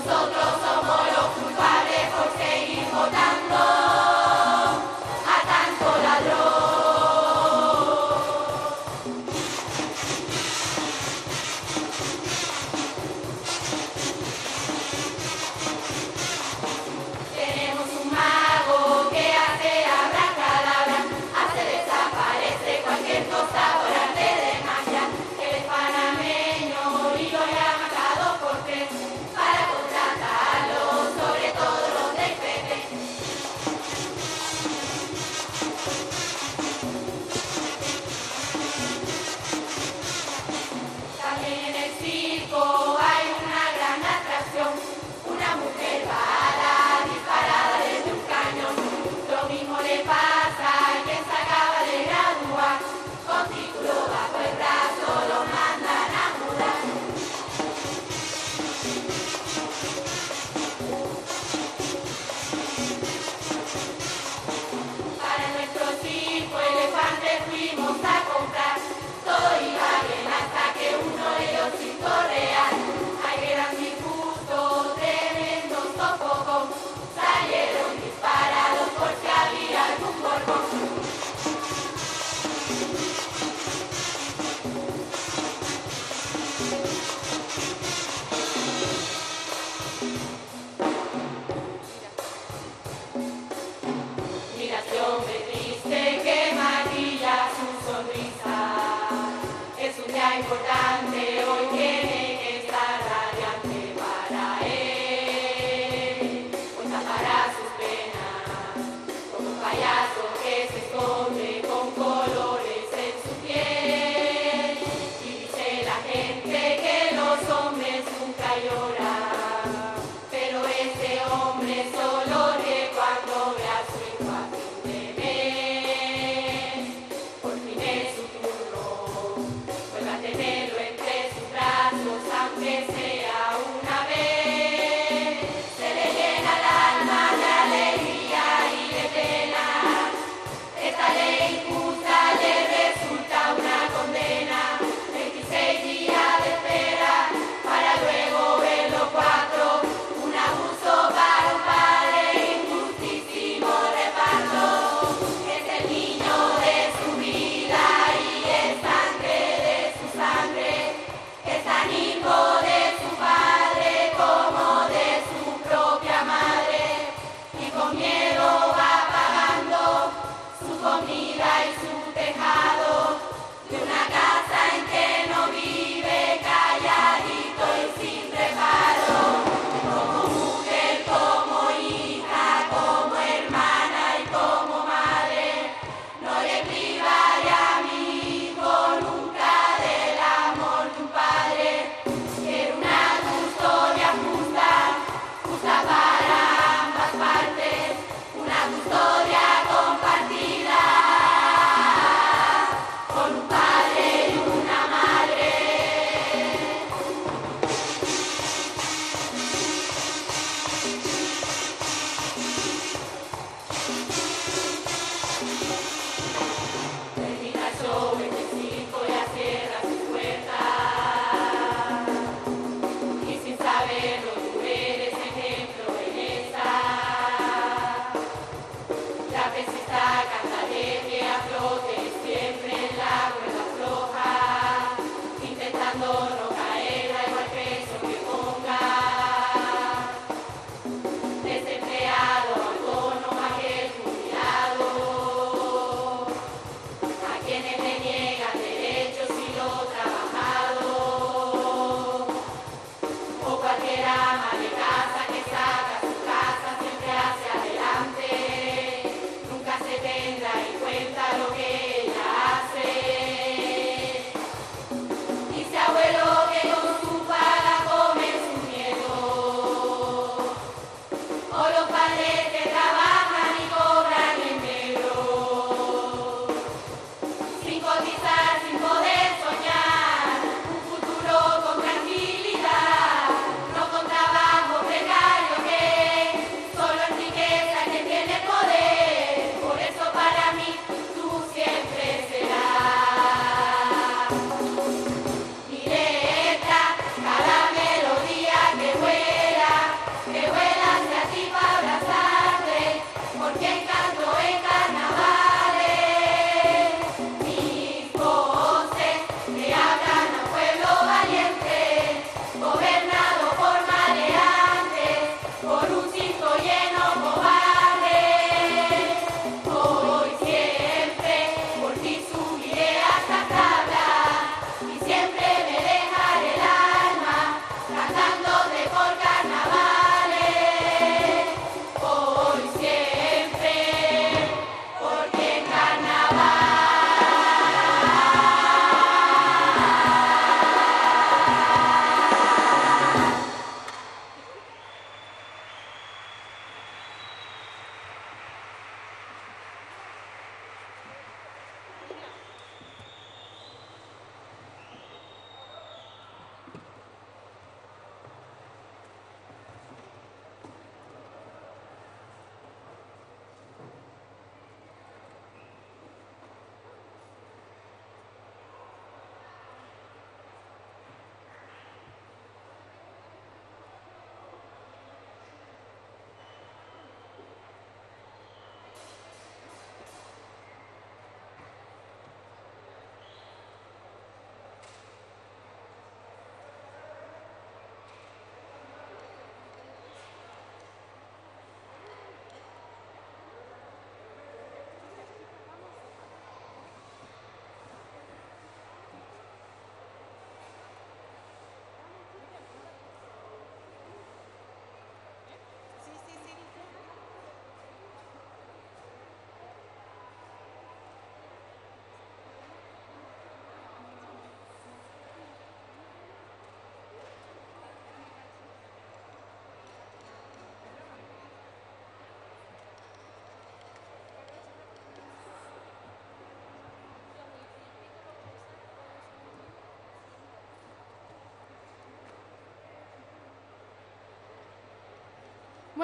Nosotros somos los culpables por seguir votando a tanto ladrón. Tenemos un mago que hace abracadabra, hace desaparecer cualquier cosa por arte de magia. Él es panameño y lo llama cada por tres para contratarlo, sobre todo los del P P. También en el circo hay una gran atracción, una mujer bala disparada desde un cañón. Lo mismo le pasa a quien se acaba de graduar, con título bajo el brazo lo mandan a mudar. Para nuestro circo elefante fuimos a comprar, todo iba bien hasta que uno de ellos hizo real. Hay gran disgusto, tremendo sofocón, salieron disparados por si había algún borbón. Mira ese hombre triste que maquilla su sonrisa. Es un día importante, hoy tiene que estar radiante para él. Hoy tapará sus penas, como un payaso que se esconde con colores en su piel. Y dice la gente que los hombres nunca lloran, pero este hombre solo ríe cuando ve a su hijo a fin de mes. Por fin es su turno, vuelve a tenerlo entre sus brazos, aunque sea una vez. Se le llena el alma de alegría y de pena. Esta ley injusta le resulta una condena. veintiséis días de espera para luego verlo cuatro. Un abuso para un padre, injustísimo reparto. Es el niño de su vida y es sangre de su sangre. Es tan hijo de su padre como de su propia madre. Y con miedo va pagando su comida y su tejado de una casa en que no vive, calladito y sin reparo. Como mujer, como hija, como hermana y como madre, no le privaré a mi hijo nunca del amor de un padre. Quiero una custodia justa, justa para ambas partes, una custodia compartida con un padre y una madre. Termina el show en el circo, ya cierra sus puertas. Y sin saberlo tú eres ejemplo en esta. Trapecista, cantaré a flote, siempre en la cuerda floja, intentando no caer, da igual peso que ponga. Desempleado, autónomo, aquel jubilado, a quienes le niegan derechos y lo trabajado, o cualquier ama de casa que saca su casa siempre hacia adelante, nunca se tendrá en cuenta lo que ella hace. Dice abuelo,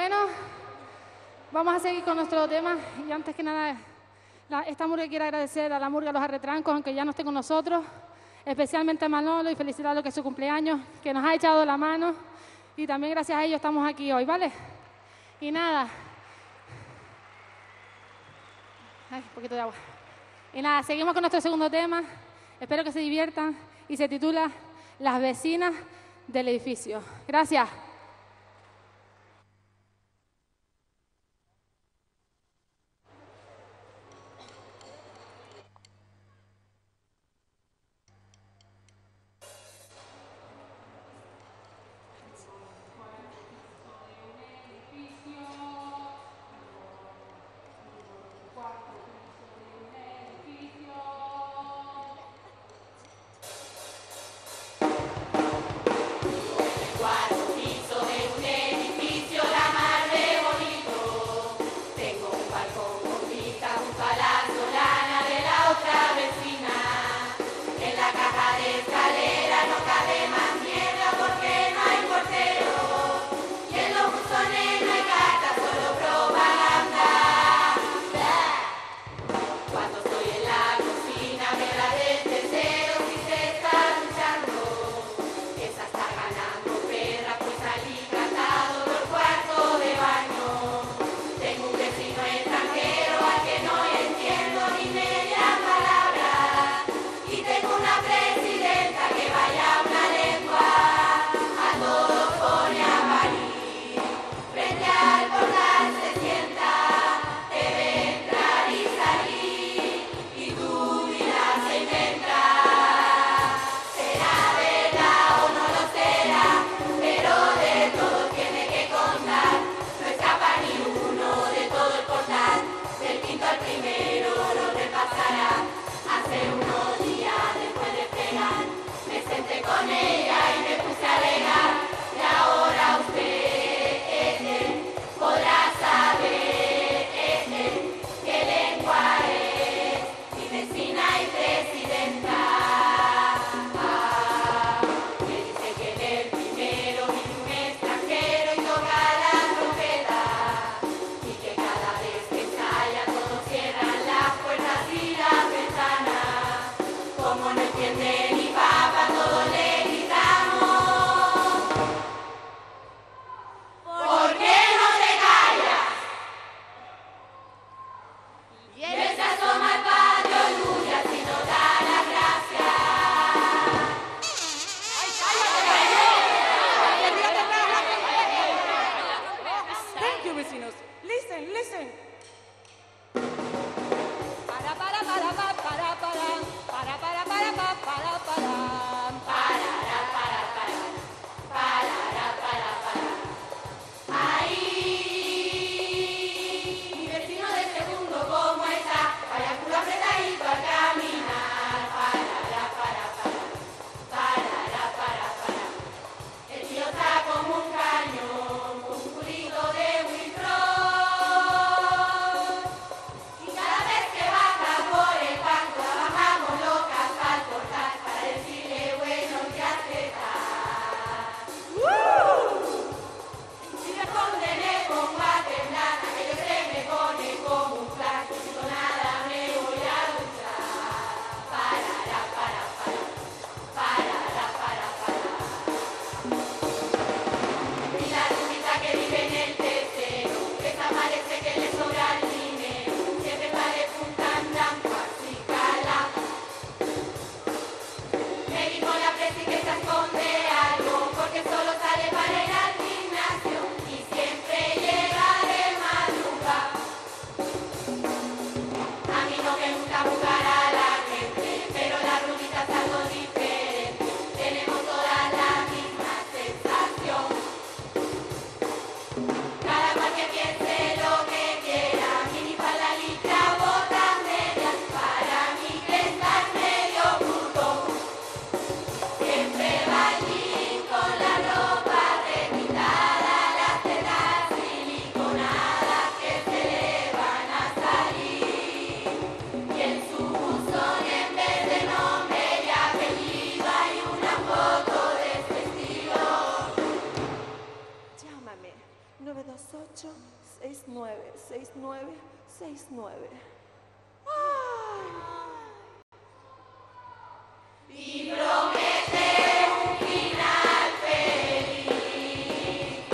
Bueno, vamos a seguir con nuestro tema y antes que nada, la, esta murga quiere agradecer a la murga Los Arretrancos, aunque ya no esté con nosotros, especialmente a Manolo y felicitarlo que es su cumpleaños, que nos ha echado la mano y también gracias a ellos estamos aquí hoy, ¿vale? Y nada, ay, un poquito de agua. Y nada, seguimos con nuestro segundo tema, espero que se diviertan y se titula Las vecinas del edificio. Gracias. Cuarto piso. seis nueve seis nueve. Y promete un final feliz,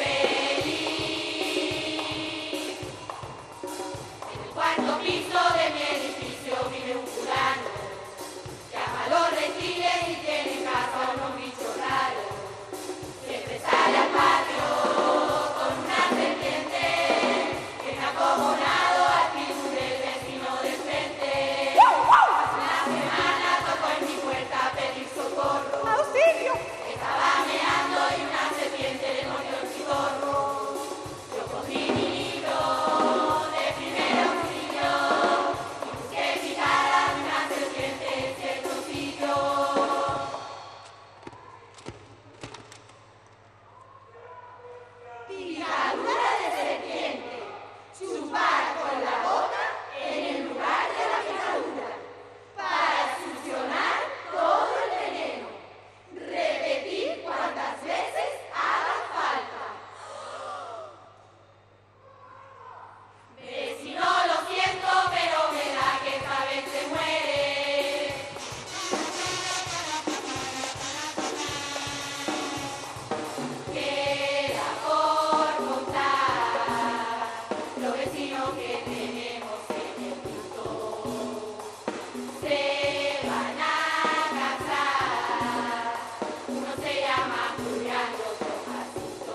feliz. En el cuarto piso de mi edificio vive un fulano que ama los reptiles y tiene en casa unos bichos raros. Siempre sale al patio con una serpiente que me ha acojonado al piso del vecino de enfrente. Hace una semana tocó en mi puerta a pedir socorro. ¡Auxilio! Estaba meando y una serpiente le mordió el pitorro. Yo cogí mi libro de primer auxilio y busqué picada de una serpiente en cierto sitio. Picadura de serpiente. Chupar con la boca en el lugar de la picadura. Para succionar todo el veneno. Repetir cuantas veces haga falta. Vecino, lo siento, pero me da que esta vez se muere. Queda por contar los vecinos que tenemos en el piso. Se van a casar. Uno se llama Julián y otro Jacinto.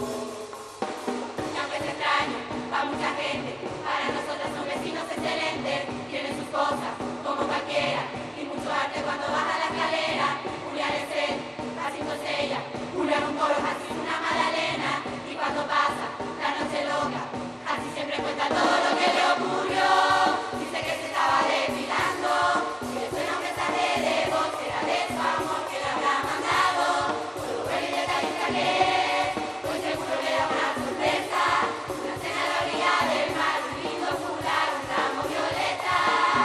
Y aunque es extraño para mucha gente, para nosotros son vecinos excelentes. Tienen sus cosas como cualquiera y mucho arte cuando baja la escalera. Julián es él, Jacinto es ella. Julián un coro, Jacinto una magdalena. Y cuando pasa la noche loca, así siempre cuenta todo lo que le ocurrió. Dice que se estaba depilando y le suena un mensaje de voz. Era de su amor que le habrá mandado. Por lo bueno y detallista que es, pues seguro le da una sorpresa. Una cena a la orilla del mar, un lindo fular, un ramo violeta.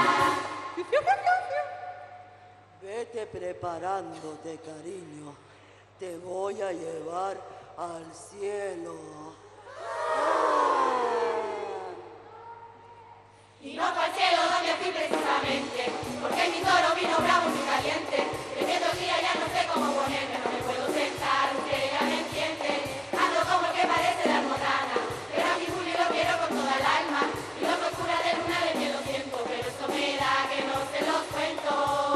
Vete preparándote, cariño. Te voy a llevar al cielo. Y no fue al cielo donde fui precisamente, porque mi toro vino bravo y muy caliente. Bebiendo el día ya no sé cómo ponerme, no me puedo sentar, usted ya me entiende. Ando como el que parece la almorrana, pero a mi Juli lo quiero con toda el alma. Y lo que oscura de luna de miel lo siento, pero esto me da que no se los cuento.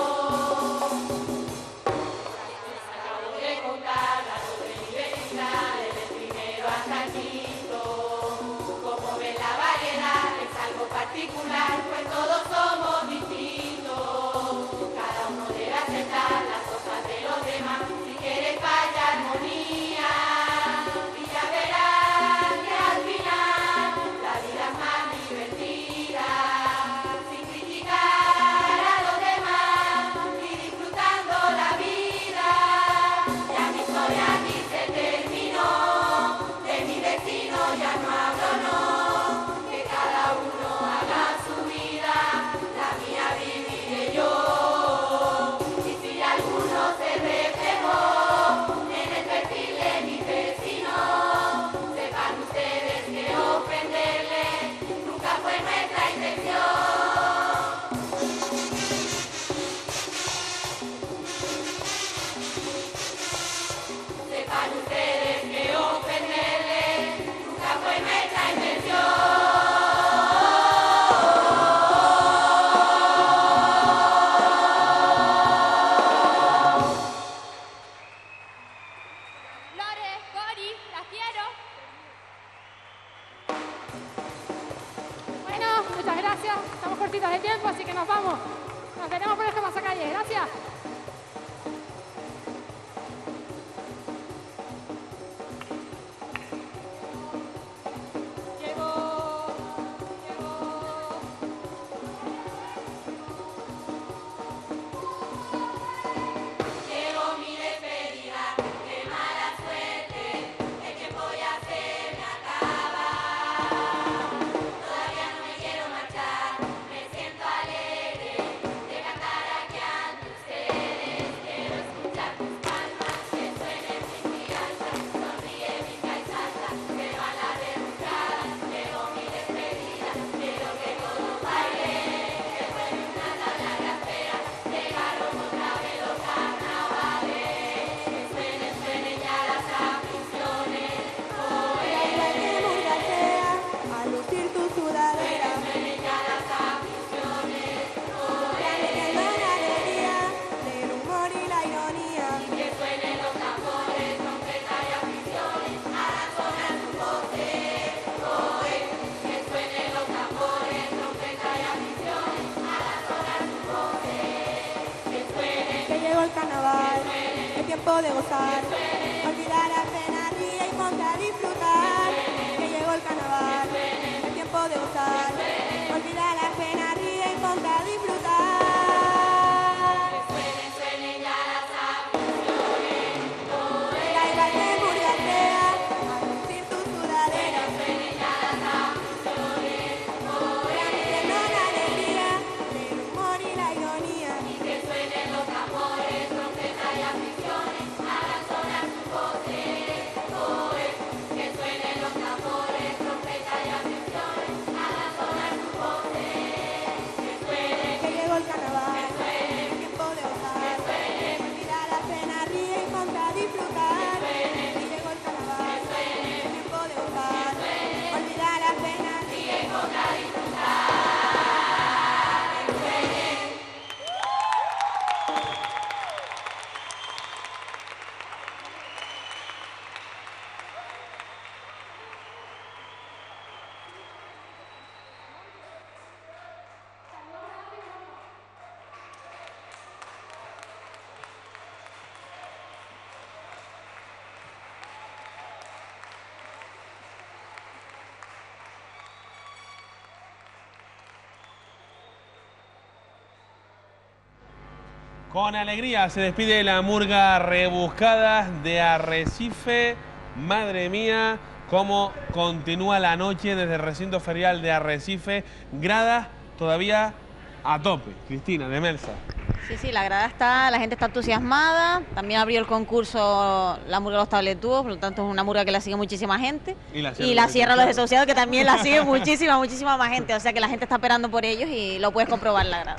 Acabo de contar la doble universidad, desde el primero hasta el quinto. Como ven la variedad es algo particular, pues todos somos distintos. Cada uno debe aceptar las cosas de los demás si quiere falla armonía. Y ya verás que al final la vida es más divertida, sin criticar a los demás y disfrutando la vida. Ya mi historia aquí se terminó, de mi destino ya no hablo, no. Que cada uno haga su vida, la mía viviré yo. Y si alguno se reflejó en el perfil de mi vecino, sepan ustedes que ofenderle nunca fue nuestra intención. Sepan ustedes que ofenderle nunca fue nuestra intención. Lore, Cori, las quiero. Bueno, muchas gracias. Estamos cortitos de tiempo, así que nos vamos. Nos veremos por este pasacalle. Gracias. Llevo mi despedida, qué mala suerte, el tiempo ya se me acaba. Todavía no me quiero marchar, me siento alegre de cantar aquí ante usted. el carnaval, es tiempo de gozar, olvidar la pena, ríe y ponte a disfrutar. Que llegó el carnaval, es tiempo de gozar, olvidar la pena, ríe y ponte a disfrutar. Suenen, suenen ya las aficiones, Baila de Murga-Altea, a lucir tu sudadera. suenen ya las aficiones, Transmitiendo la alegría, el humor y la ironía. y que suenen los tambores, trompetas y aficiones, hagan sonar sus voces, oe, que suenen los tambores, trompetas y aficiones, hagan sonar sus voces, que suenen, Que llegó el carnaval, es tiempo de gozar, olvidar la pena, ríe y ponte a disfrutar. Que llegó el carnaval, es tiempo de gozar, olvidar la pena, ríe y ponte a disfrutar. Con alegría se despide la murga Rebuscadas de Arrecife. Madre mía, cómo continúa la noche desde el recinto ferial de Arrecife. Gradas todavía a tope. Cristina, de Melsa. Sí, sí, la grada está, la gente está entusiasmada. También abrió el concurso la murga Los Tabletúos, por lo tanto es una murga que la sigue muchísima gente. Y la Y la Sierra Los Desahuciados, que también la sigue muchísima, muchísima más gente. O sea que la gente está esperando por ellos y lo puedes comprobar en la grada.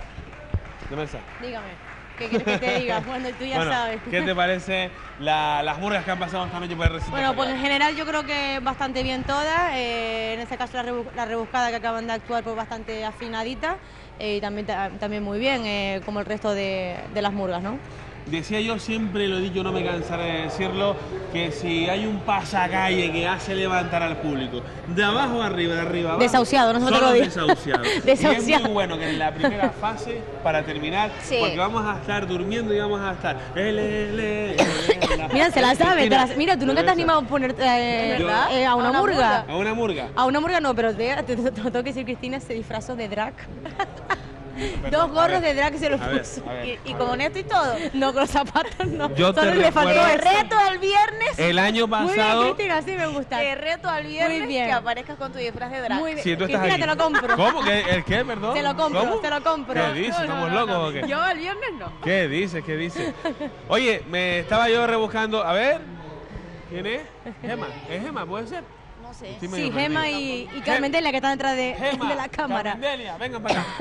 De Melsa. Dígame. ¿Qué quieres que te diga? Bueno, tú ya Bueno, sabes. ¿qué te parece la- las murgas que han pasado esta noche por el recinto Bueno, pues en ferial? general yo creo que bastante bien todas. Eh, en este caso la, rebu- la rebuscada que acaban de actuar pues bastante afinadita eh, y también, ta- también muy bien, eh, como el resto de, de las murgas, ¿no? Decía yo, siempre lo he dicho, no me cansaré de decirlo, que si hay un pasacalle que hace levantar al público, de abajo arriba, de arriba abajo, Desahuciado, no se son te lo los digo. desahuciados. Y es Desahuciado. muy bueno que en la primera fase, para terminar, Sí. porque vamos a estar durmiendo y vamos a estar... ele, ele, ele, la- Mira, se la sabe. Cristina, te la- mira, tú nunca te has animado a ponerte eh, Yo- eh, a una murga. ¿A una murga? A una murga no, pero te, te- te- te tengo que decir, Cristina se disfrazó de drag. Perdón, Dos a gorros ver, de drag se los a ver, puso. a ver, y, y a con ver. esto y todo. No, con los zapatos no. Yo te Solo le faltó recuerdo- el reto del viernes. El año Muy pasado- bien, Cristina, sí me gusta. Te reto al viernes Muy bien. que aparezcas con tu disfraz de drag. Muy bien. Si tú estás Cristina, aquí. te lo compro. ¿Cómo? ¿Qué, ¿El qué, perdón? Te lo compro, ¿Cómo? te lo compro. ¿Qué dices? No, no, ¿Estamos no, locos no. o qué? Yo el viernes no. ¿Qué dices? ¿Qué dices? Oye, me estaba yo rebuscando. A ver. ¿Quién es? Gema. ¿Es Gema? ¿Puede ser? No sé. Estoy medio Sí, Gema perdido. y, y Carmen Delia, que están detrás de, Gema, de la cámara. Carmendelia, vengan para acá.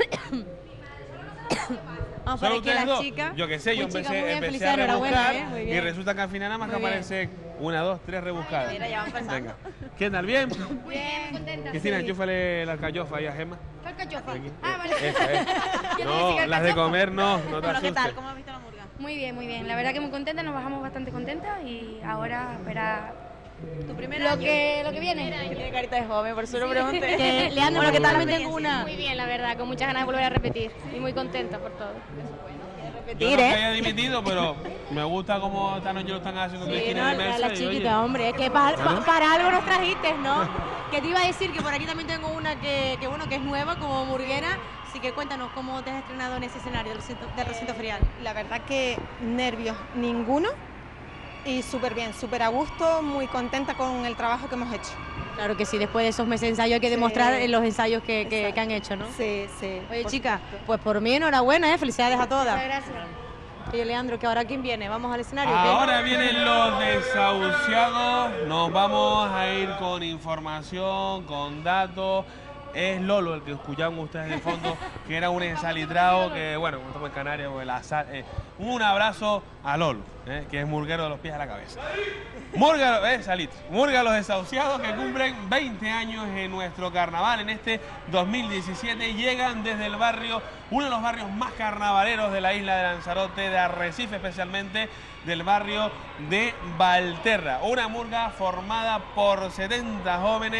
Vamos ¿Son por aquí ustedes la dos? chica. Yo qué sé, yo Muy chica, empecé, muy bien, empecé a felicidades, enhorabuena, rebuscar ¿eh? Muy y bien. resulta que al final nada más que Muy bien. aparece una, dos, tres rebuscadas. Mira, ya van pensando. Venga. ¿Qué tal? ¿Bien? Bien, contenta. Cristina, sí. enchúfale la alcayofa ahí a Gema. ¿Cuál cachofa? Aquí. Ah, vale. Esa es. Yo te No, decía las de cachofa. comer no, no te Bueno, ¿qué tal? asustes. ¿Cómo has visto la murga? Muy bien, muy bien. La verdad que muy contenta, nos bajamos bastante contentas y ahora espera ¿Tu primer lo año? que, lo que viene. Que tiene carita de joven, por eso lo pregunté. Que, Leandro, Bueno, ¿qué tal? también tengo una. Muy bien, la verdad, con muchas ganas de volver a repetir y muy contenta por todo. Yo Repetir, no ¿eh? que haya dimitido, pero me gusta cómo esta noche lo están haciendo Sí, Cristina no, de la, Melsa. la y, oye, chiquita, hombre, es que pa- pa- Claro. para algo nos trajiste, ¿no? Que te iba a decir que por aquí también tengo una que, que bueno, que es nueva como murguera, así que cuéntanos cómo te has estrenado en ese escenario del recinto, del recinto ferial. La verdad que nervios ninguno y súper bien, súper a gusto, muy contenta con el trabajo que hemos hecho. Claro que sí, después de esos meses de ensayo hay que Sí. demostrar en los ensayos que, que- que han hecho, ¿no? Sí, sí. Oye, por chicas, supuesto. pues por mí enhorabuena, ¿eh? Felicidades a todas. Muchas gracias. Oye, Leandro, que ahora quién viene, vamos al escenario. ¿qué? Ahora vienen los desahuciados, nos vamos a ir con información, con datos. Es Lolo el que escuchaban ustedes de fondo, que era un ensalitrado que, bueno, como estamos en Canarias, pues, la sal- eh, un abrazo a Lolo, eh, que es murguero de los pies a la cabeza. Murga, eh, Salit, Murga los desahuciados que cumplen veinte años en nuestro carnaval en este dos mil diecisiete. Llegan desde el barrio, uno de los barrios más carnavaleros de la isla de Lanzarote, de Arrecife especialmente, del barrio de Valterra. Una murga formada por setenta jóvenes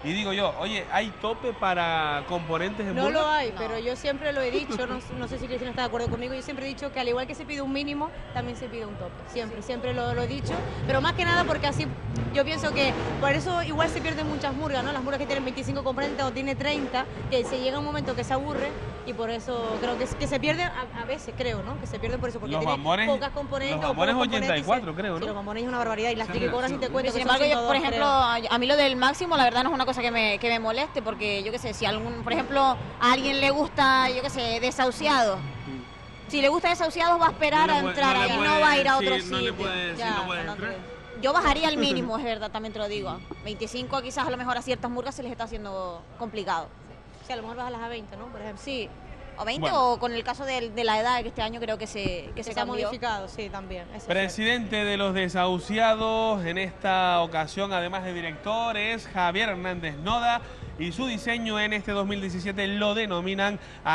Y digo yo, oye, ¿hay tope para componentes en No Murga? lo hay, pero yo siempre lo he dicho, no, no sé si Cristina está de acuerdo conmigo, yo siempre he dicho que al igual que se pide un mínimo, también se pide un tope, siempre, siempre lo, lo he dicho, pero más que nada porque así yo pienso que por eso igual se pierden muchas murgas, ¿no? Las murgas que tienen veinticinco componentes o tiene treinta, que se llega un momento que se aburre y por eso creo que, que se pierden, a, a veces creo, ¿no? Que se pierden por eso, porque Los tiene bambones- pocas componentes. los o bambones pocos componentes ochenta y cuatro, y se- creo, ¿no? Sí, los bambones es una barbaridad y las Sí, triquicoras sí. ni te cuento. Sin que son embargo, yo, ciento por dos, ejemplo, creo. a mí lo del máximo, la verdad, no es una cosa que me, que me moleste, porque yo qué sé, si algún, por ejemplo, a alguien le gusta, yo qué sé, desahuciado. Si le gusta desahuciados, va a esperar No le a puede- entrar no le ahí, puede no va a ir a otro decir- sitio. no le puede decir, Ya, no puede no, entrar. Yo bajaría al mínimo, es verdad, también te lo digo. veinticinco quizás a lo mejor a ciertas murgas se les está haciendo complicado. O sea, a lo mejor bajas a veinte, ¿no? Por ejemplo. Sí, o veinte Bueno. o con el caso de, de la edad, que este año creo que se, que Que se se ha cambió. modificado, sí, también. eso es Presidente de los desahuciados en esta ocasión, además de director, es Javier Hernández Noda y su diseño en este dos mil diecisiete lo denominan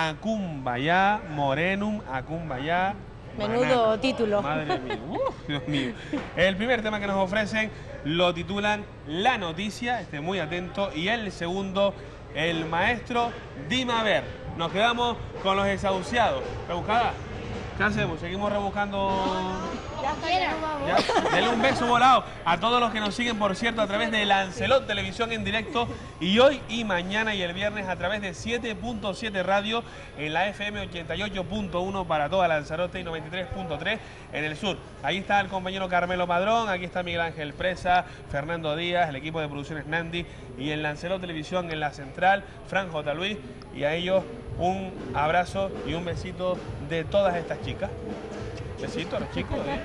Acumbayá Morenum Acumbayá. Menudo Banana. título. Madre mía, uf, Dios mío. El primer tema que nos ofrecen lo titulan La Noticia, esté muy atento, y el segundo, El Maestro Dime a ver. Nos quedamos con los desahuciados. Rebuscada, ¿qué hacemos? ¿Seguimos rebuscando? Ya está, ya nos vamos. Ya, denle un beso volado a todos los que nos siguen, por cierto, a través de Lancelot Televisión en directo y hoy y mañana y el viernes a través de siete punto siete Radio en la F M ochenta y ocho punto uno para toda Lanzarote y noventa y tres punto tres en el sur. Ahí está el compañero Carmelo Padrón, aquí está Miguel Ángel Presa, Fernando Díaz, el equipo de producciones Nandi y en Lancelot Televisión en la central, Fran J. Luis, y a ellos un abrazo y un besito de todas estas chicas. Besito a los chicos. ¿eh?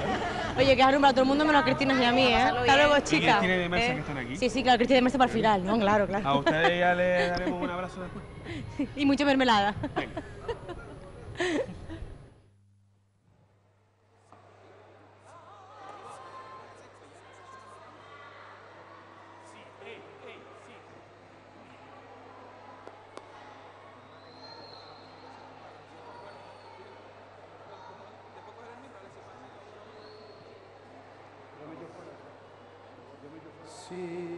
Oye, que arrumba a todo el mundo menos a Cristina y a mí, ¿eh? Hasta luego, ¿Y chicas. Cristina y de Merce ¿Eh? que están aquí? Sí, sí, claro, Cristina y Merce para el final, ¿no? Claro, claro. A ustedes ya les daremos un abrazo después. Y mucha mermelada. Sí.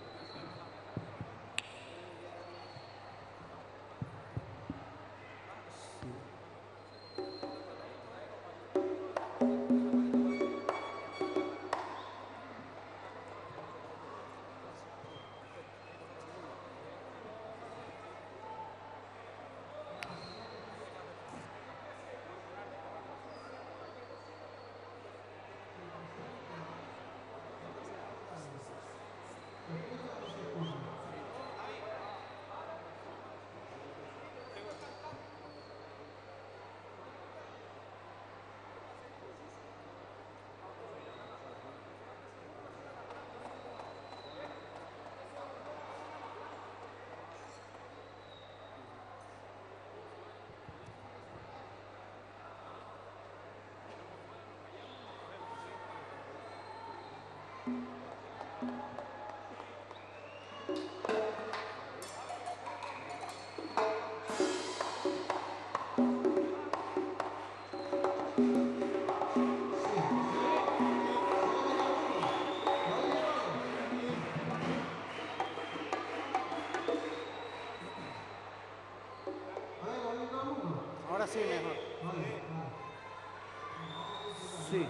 Ahora sí, mejor. Sí.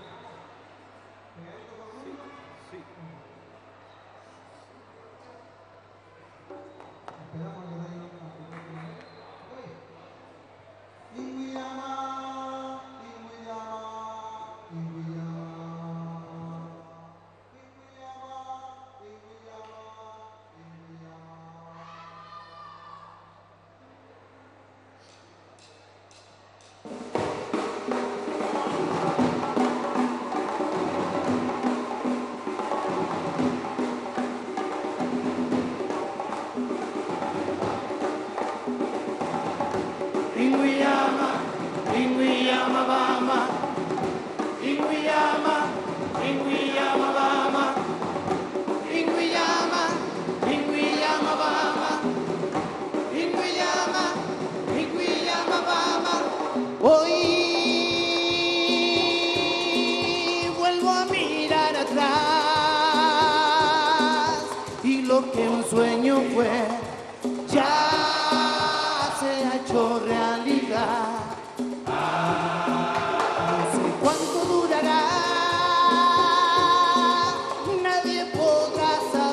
Inguyama, Inguyama Bama, Inguyama, Inguyama Bama, Inguyama, Inguyama Bama, Inguyama, Inguyama Bama. Hoy vuelvo a mirar atrás y lo lo que un sueño fue ya se ha hecho realidad. No sé cuánto durará, nadie podrá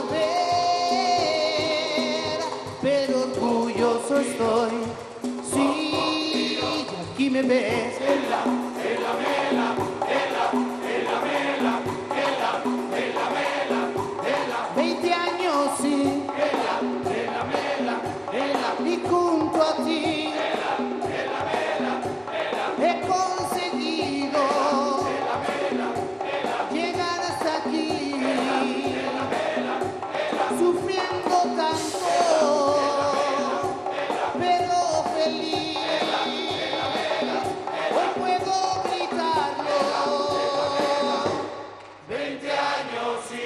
saber, pero orgulloso estoy, sí, y aquí me ves. veinte años, sí, y junto a ti he conseguido llegar hasta aquí, sufriendo tanto, pero feliz. Hoy puedo gritarlo. veinte años, sí.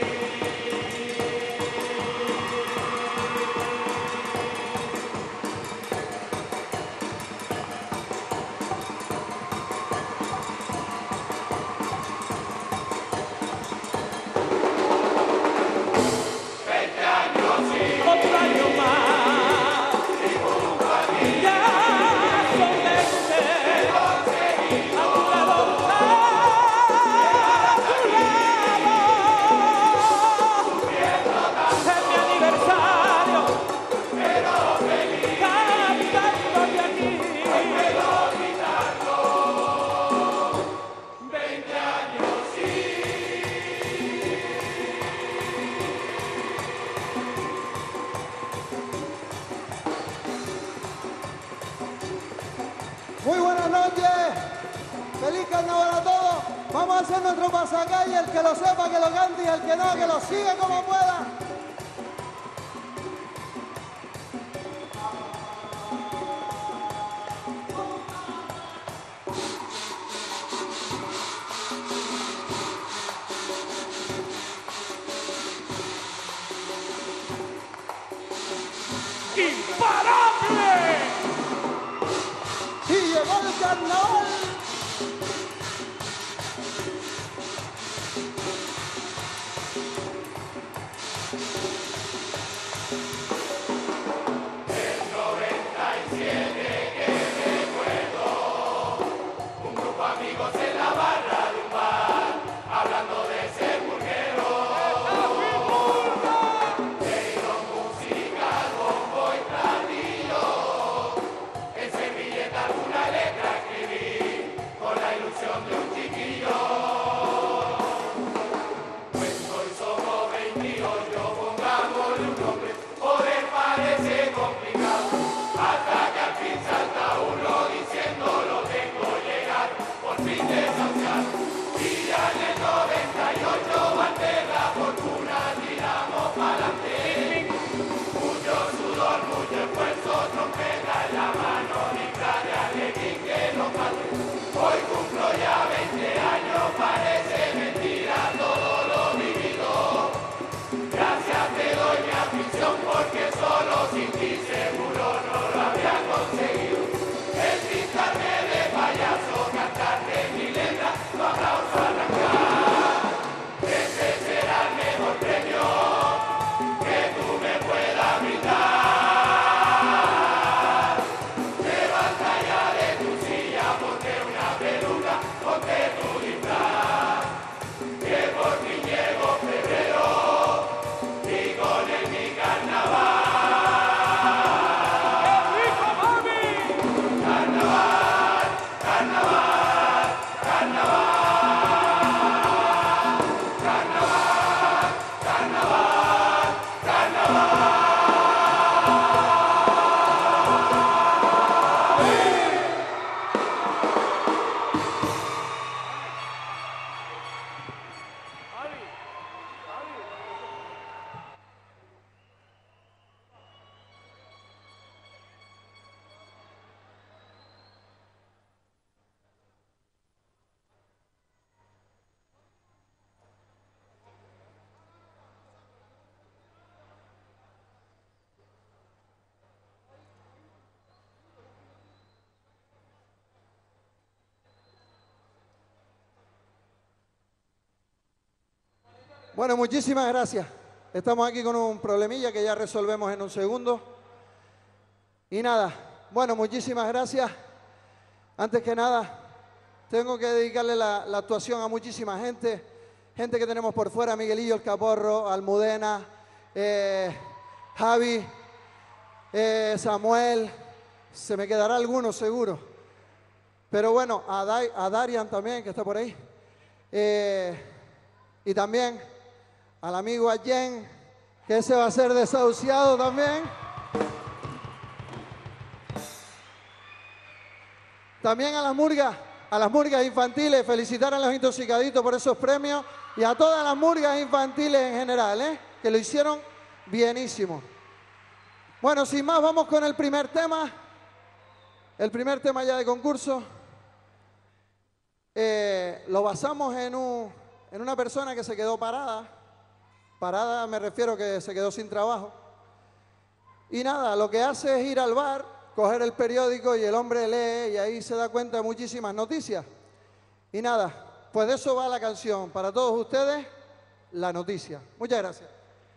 Muy buenas noches, feliz carnaval a todos. Vamos a hacer nuestro pasacalle, el que lo sepa que lo cante y el que no que lo siga como pueda. ¡Imparable! Y llegó el carnaval. Bueno, muchísimas gracias. Estamos aquí con un problemilla que ya resolvemos en un segundo. Y nada, bueno, muchísimas gracias. Antes que nada, tengo que dedicarle la, la actuación a muchísima gente. Gente que tenemos por fuera, Miguelillo el Caporro, Almudena, eh, Javi, eh, Samuel, se me quedará alguno seguro. Pero bueno, a, Dai, a Darian también, que está por ahí. Eh, y también al amigo Allen, que ese va a ser desahuciado también. También a las murgas, a las murgas infantiles, felicitar a los intoxicaditos por esos premios y a todas las murgas infantiles en general, ¿eh? Que lo hicieron bienísimo. Bueno, sin más, vamos con el primer tema. El primer tema ya de concurso. Eh, lo basamos en, un, en una persona que se quedó parada. Parada me refiero que se quedó sin trabajo. Y nada, lo que hace es ir al bar, coger el periódico y el hombre lee y ahí se da cuenta de muchísimas noticias. Y nada, pues de eso va la canción. Para todos ustedes, la noticia. Muchas gracias.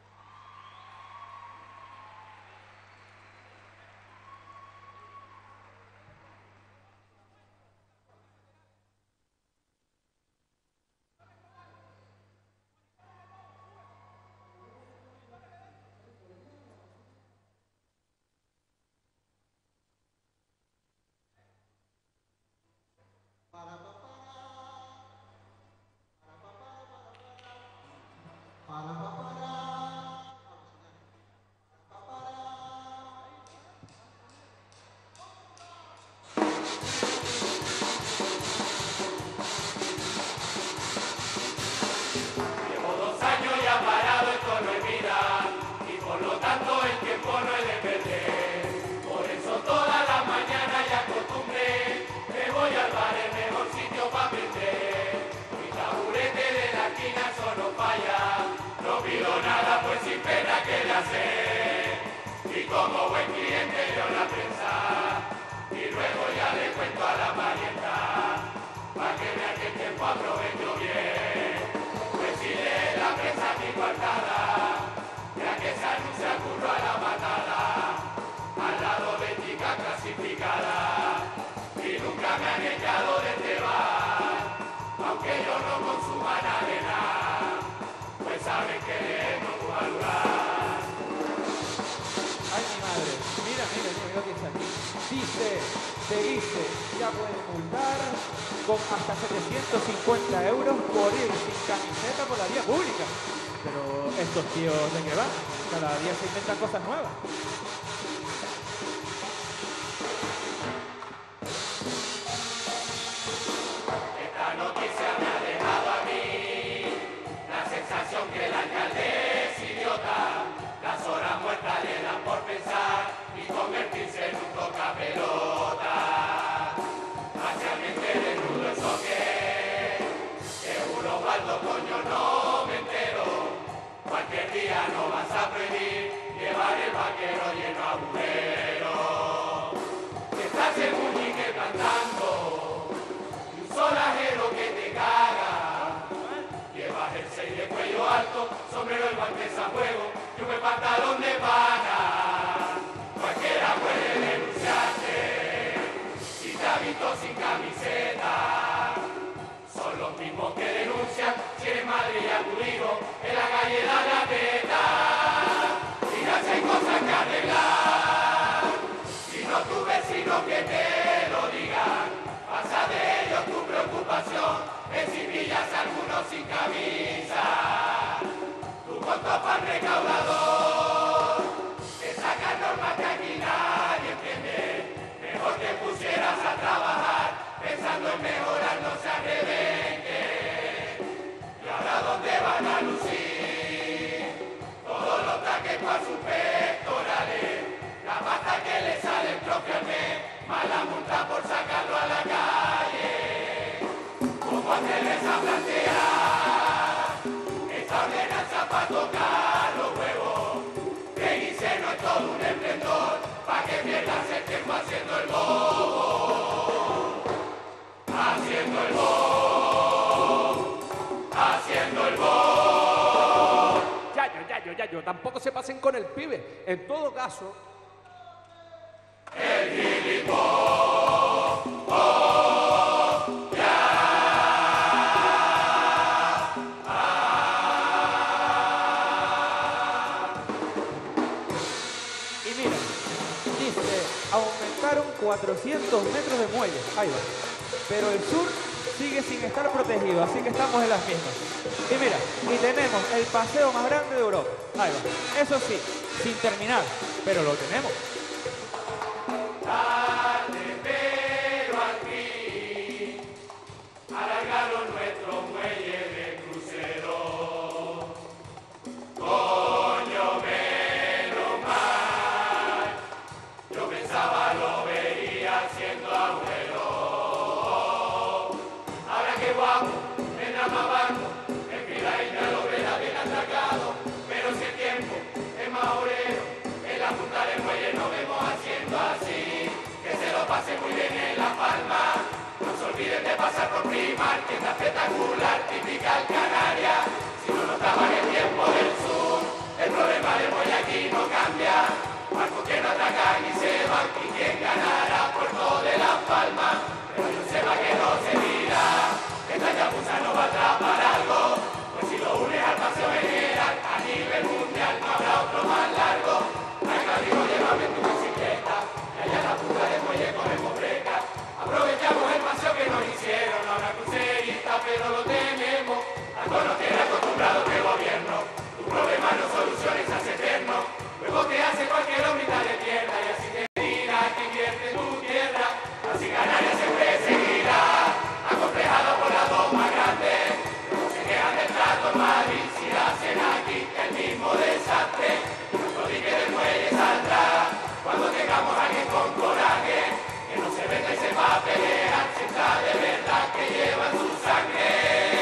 Llevo dos años ya parado, esto no es vida, y por lo tanto el tiempo no es de perder. Por eso todas las mañanas ya acostumbré, me voy al bar, el mejor sitio para aprender. Mi taburete de la esquina solo falla, no pido nada pues sin pena que le hacer. Y como buen cliente leo la prensa, y luego ya le cuento a la parienta, para que vea que el tiempo aprovecho bien. Pues si lee la prensa mi coartada, ya que se anuncia curro a la matada, al lado de chicas clasificadas, y nunca me han echado de este bar, aunque yo no consuma nada de nada, pues saben que leer no va a durar. Ay, mi madre, mira, mira, mira lo que dice aquí. Dice, seguiste, ya puede multar con hasta setecientos cincuenta euros por ir sin camiseta por la vía pública. Pero estos tíos, ¿de qué van? Cada día se inventan cosas nuevas. Esta noticia me ha dejado a mí la sensación que el alcalde es idiota. Las horas muertas le dan por pensar y convertirse en un tocapelota. Parcialmente desnudo eso que seguro Osvaldo, coño, no me entero. Cualquier día no vas a prohibir llevar el vaquero lleno a agujeros. Que estás en Muñique plantando y un solajero que te caga. Llevas el seis de cuello alto, sombrero y guantes a fuego y un buen pantalón de pana. Cualquiera puede denunciarte si te ha visto sin camiseta. Son los mismos que denuncian si eres madre y a tu hijo en la calle da la teta. Mira si hay cosas que arreglar, si no tu vecino que te lo digan. Pasa de ellos tu preocupación es si pillas a algunos sin camisa. Tu con tu afán recaudador te sacan normas que aquí nadie entiende. Mejor te pusieras a trabajar pensando en mejorar, no se arrebenque. Y ahora dónde van a lucir todos los trajes para sus pectorales, la pasta que le sale el propio al mes, mala multa por sacarlo a la calle. ¿Cómo hacerles a plantear esta ordenanza para tocar los huevos? Que Guiseno es todo un esplendor, pa' que pierdas el tiempo haciendo el bobo, haciendo el bobo. gallo. Tampoco se pasen con el pibe. En todo caso... El gilipollas. Oh, y mira, dice, aumentaron cuatrocientos metros de muelle. Ahí va. Pero el sur sigue sin estar protegido, así que estamos en las mismas. Y mira, y tenemos el paseo más grande de Europa. Ahí va. Eso sí, sin terminar, pero lo tenemos. tarde, pero al fin alargaron nuestro muelle de crucero. Coño, menos mal, yo pensaba lo veía siendo abuelo. Ahora que guapo, vendrá más barco, en fila india lo verá bien atracado, pero si el tiempo es más obrero, en la punta del muelle nos vemos haciendo así. Que se lo pase muy bien en La Palma. No se olviden de pasar por Primar, tienda espectacular, típica Canaria. Si no, no estaba en el tiempo del sur. El problema del muelle aquí no cambia. Barcos que no atracan y se van. Y quien ganará Puerto de La Palma. Pero yo sepa que no se dirá. Esta yabusa no va a atrapar algo. Pues si lo unes al paseo general, a nivel mundial no habrá otro más largo. Venga, digo, llévame tu bicicleta. Allá en la punta del muelle cogemos breca. Aprovechamos el paseo que nos hicieron. No habrá crucerista, pero lo tenemos. Algo nos tiene acostumbrado que el gobierno. Tu problema no soluciones, se hace eterno. Luego te hace cualquier órbita de tierra. Y así te dirá que invierte en tu tierra. Así Canarias siempre seguirá. Acomplejado por las dos más grandes. No se quejan del trato en Madrid. Si la hacen aquí, el mismo desastre. Nuestro dique del muelle saldrá. Cuando tengamos a alguien con coraje, que no se venga y se va a pelear, si está de verdad que llevan su sangre.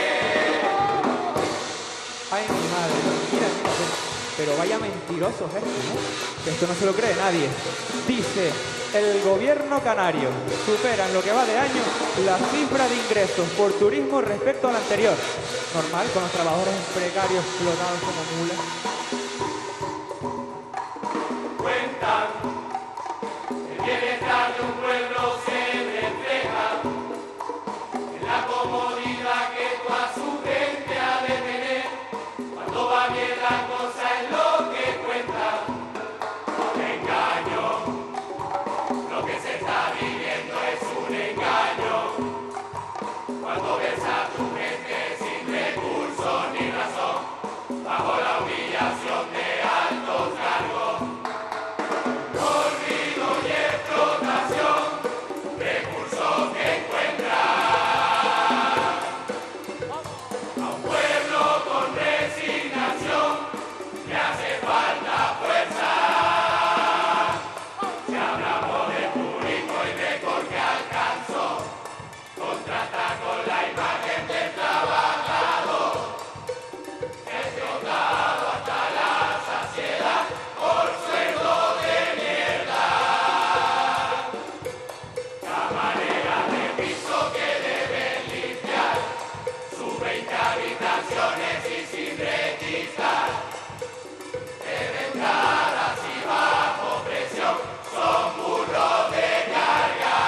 Ay, mi madre, mira, mira, mira. Pero vaya mentirosos estos, ¿no? Que esto no se lo cree nadie. Dice, el gobierno canario supera en lo que va de año la cifra de ingresos por turismo respecto al anterior. Normal, con los trabajadores precarios explotados como mulas. Cuentan, el bienestar de un pueblo se refleja en la comodidad que toda su gente ha de tener. Cuando va bien la cosa es lo que cuenta. Un engaño, lo que se está viviendo es un engaño. Cuando ves a tu gente sin recursos ni razón, bajo la humillación de altos cargos. Olvido y explotación, recursos que encuentra a un pueblo con resignación, le hace falta fuerza. Si hablamos de turismo y de porque alcanzó, contrata con la imagen del trabajador, explotado hasta la saciedad por sueldo de mierda. Camarera de piso que deben limpiar sus veinte habitaciones y sin registrar. Deben estar así bajo presión, son burros de carga.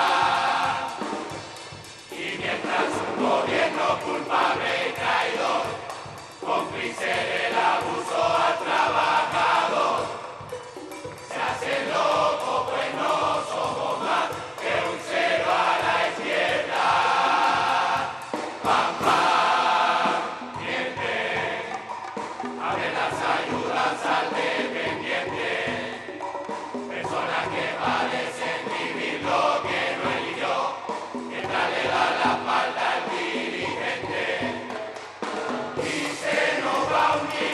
Y mientras un gobierno culpable y traidor, cómplice del abuso al trabajador, se hace loco, pues no somos más que un cero a la izquierda. Pam, pam, mienten, a ver las ayudas al dependiente, personas que padecen vivir lo que no eligió, mientras le da la espalda al dirigente. Y se nos va uniendo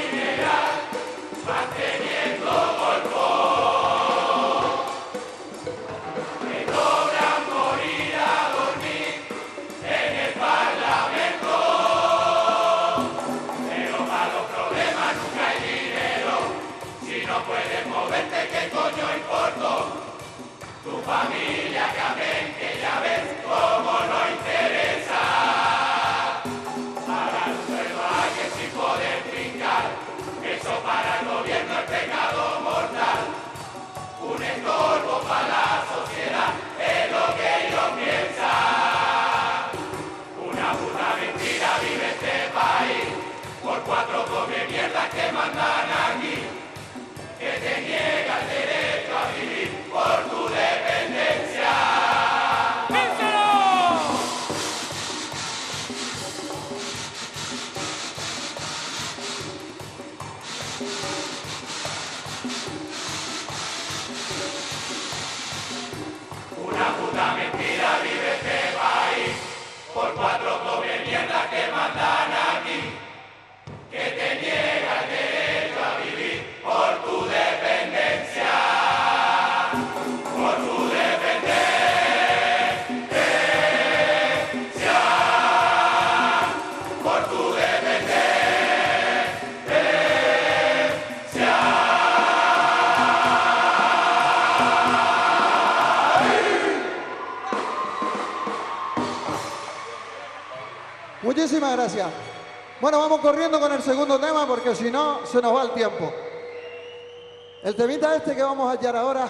Muchísimas gracias. Bueno, vamos corriendo con el segundo tema porque si no, se nos va el tiempo. El temita este que vamos a hallar ahora,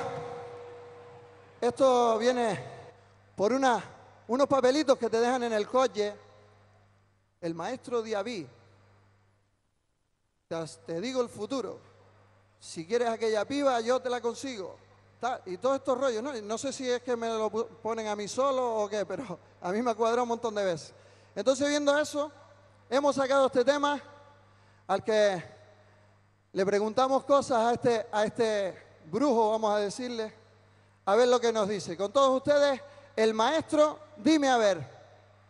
esto viene por una, unos papelitos que te dejan en el coche. El maestro Diabí, te, te digo el futuro. Si quieres aquella piba, yo te la consigo. Y todos estos rollos, ¿no? No sé si es que me lo ponen a mí solo o qué, pero a mí me ha cuadrado un montón de veces. Entonces, viendo eso, hemos sacado este tema al que le preguntamos cosas a este, a este brujo, vamos a decirle, a ver lo que nos dice. Con todos ustedes, el maestro, dime a ver.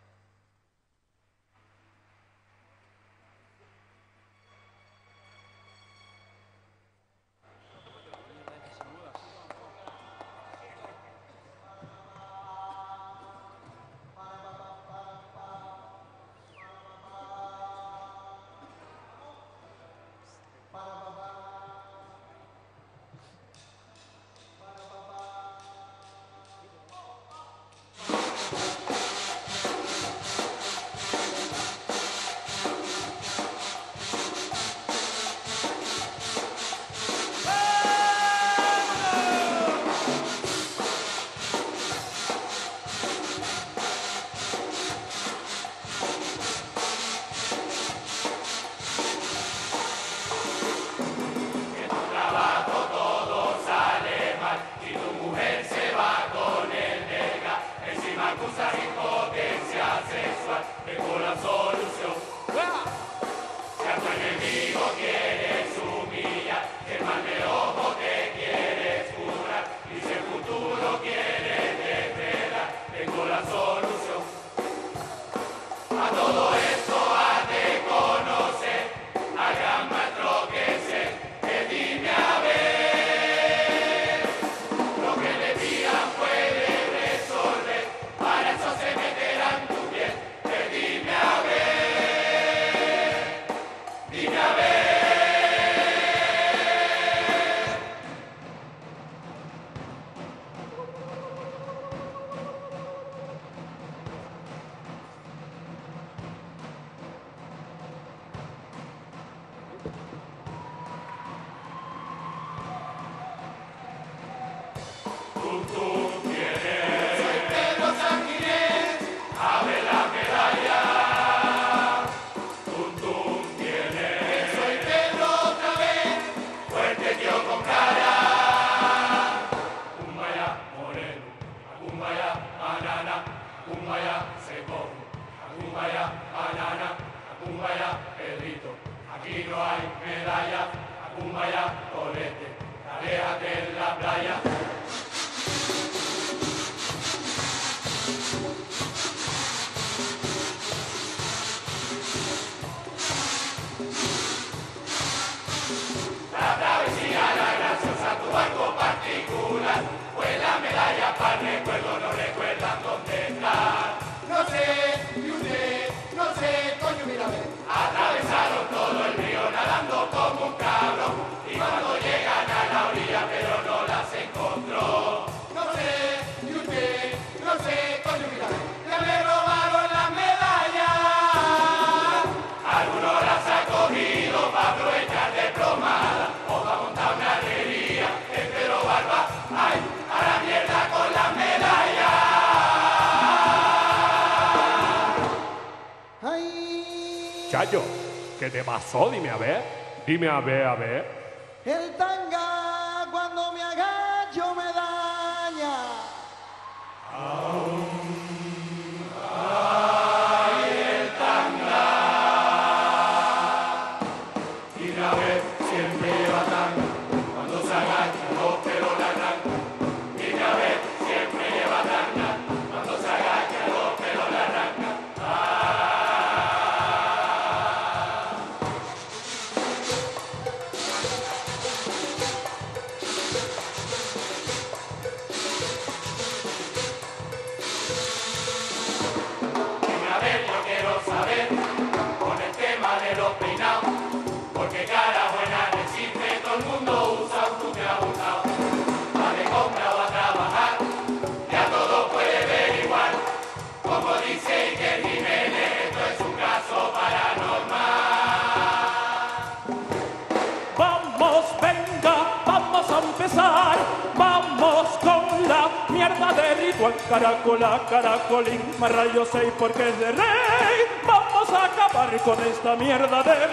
Chayo, ¿qué te pasó? Dime a ver. Dime a ver, a ver. El tanga cuando me agacho me daña. Ay, el tanga. Dime a ver, siempre lleva tanga. Cuando se agacha los pelos la arranca. Dime a ver, siempre lleva tanga. Cuando se agacha los pelos la arranca. caracola, caracolín, más rayo seis porque es de rey. Vamos a acabar con esta mierda de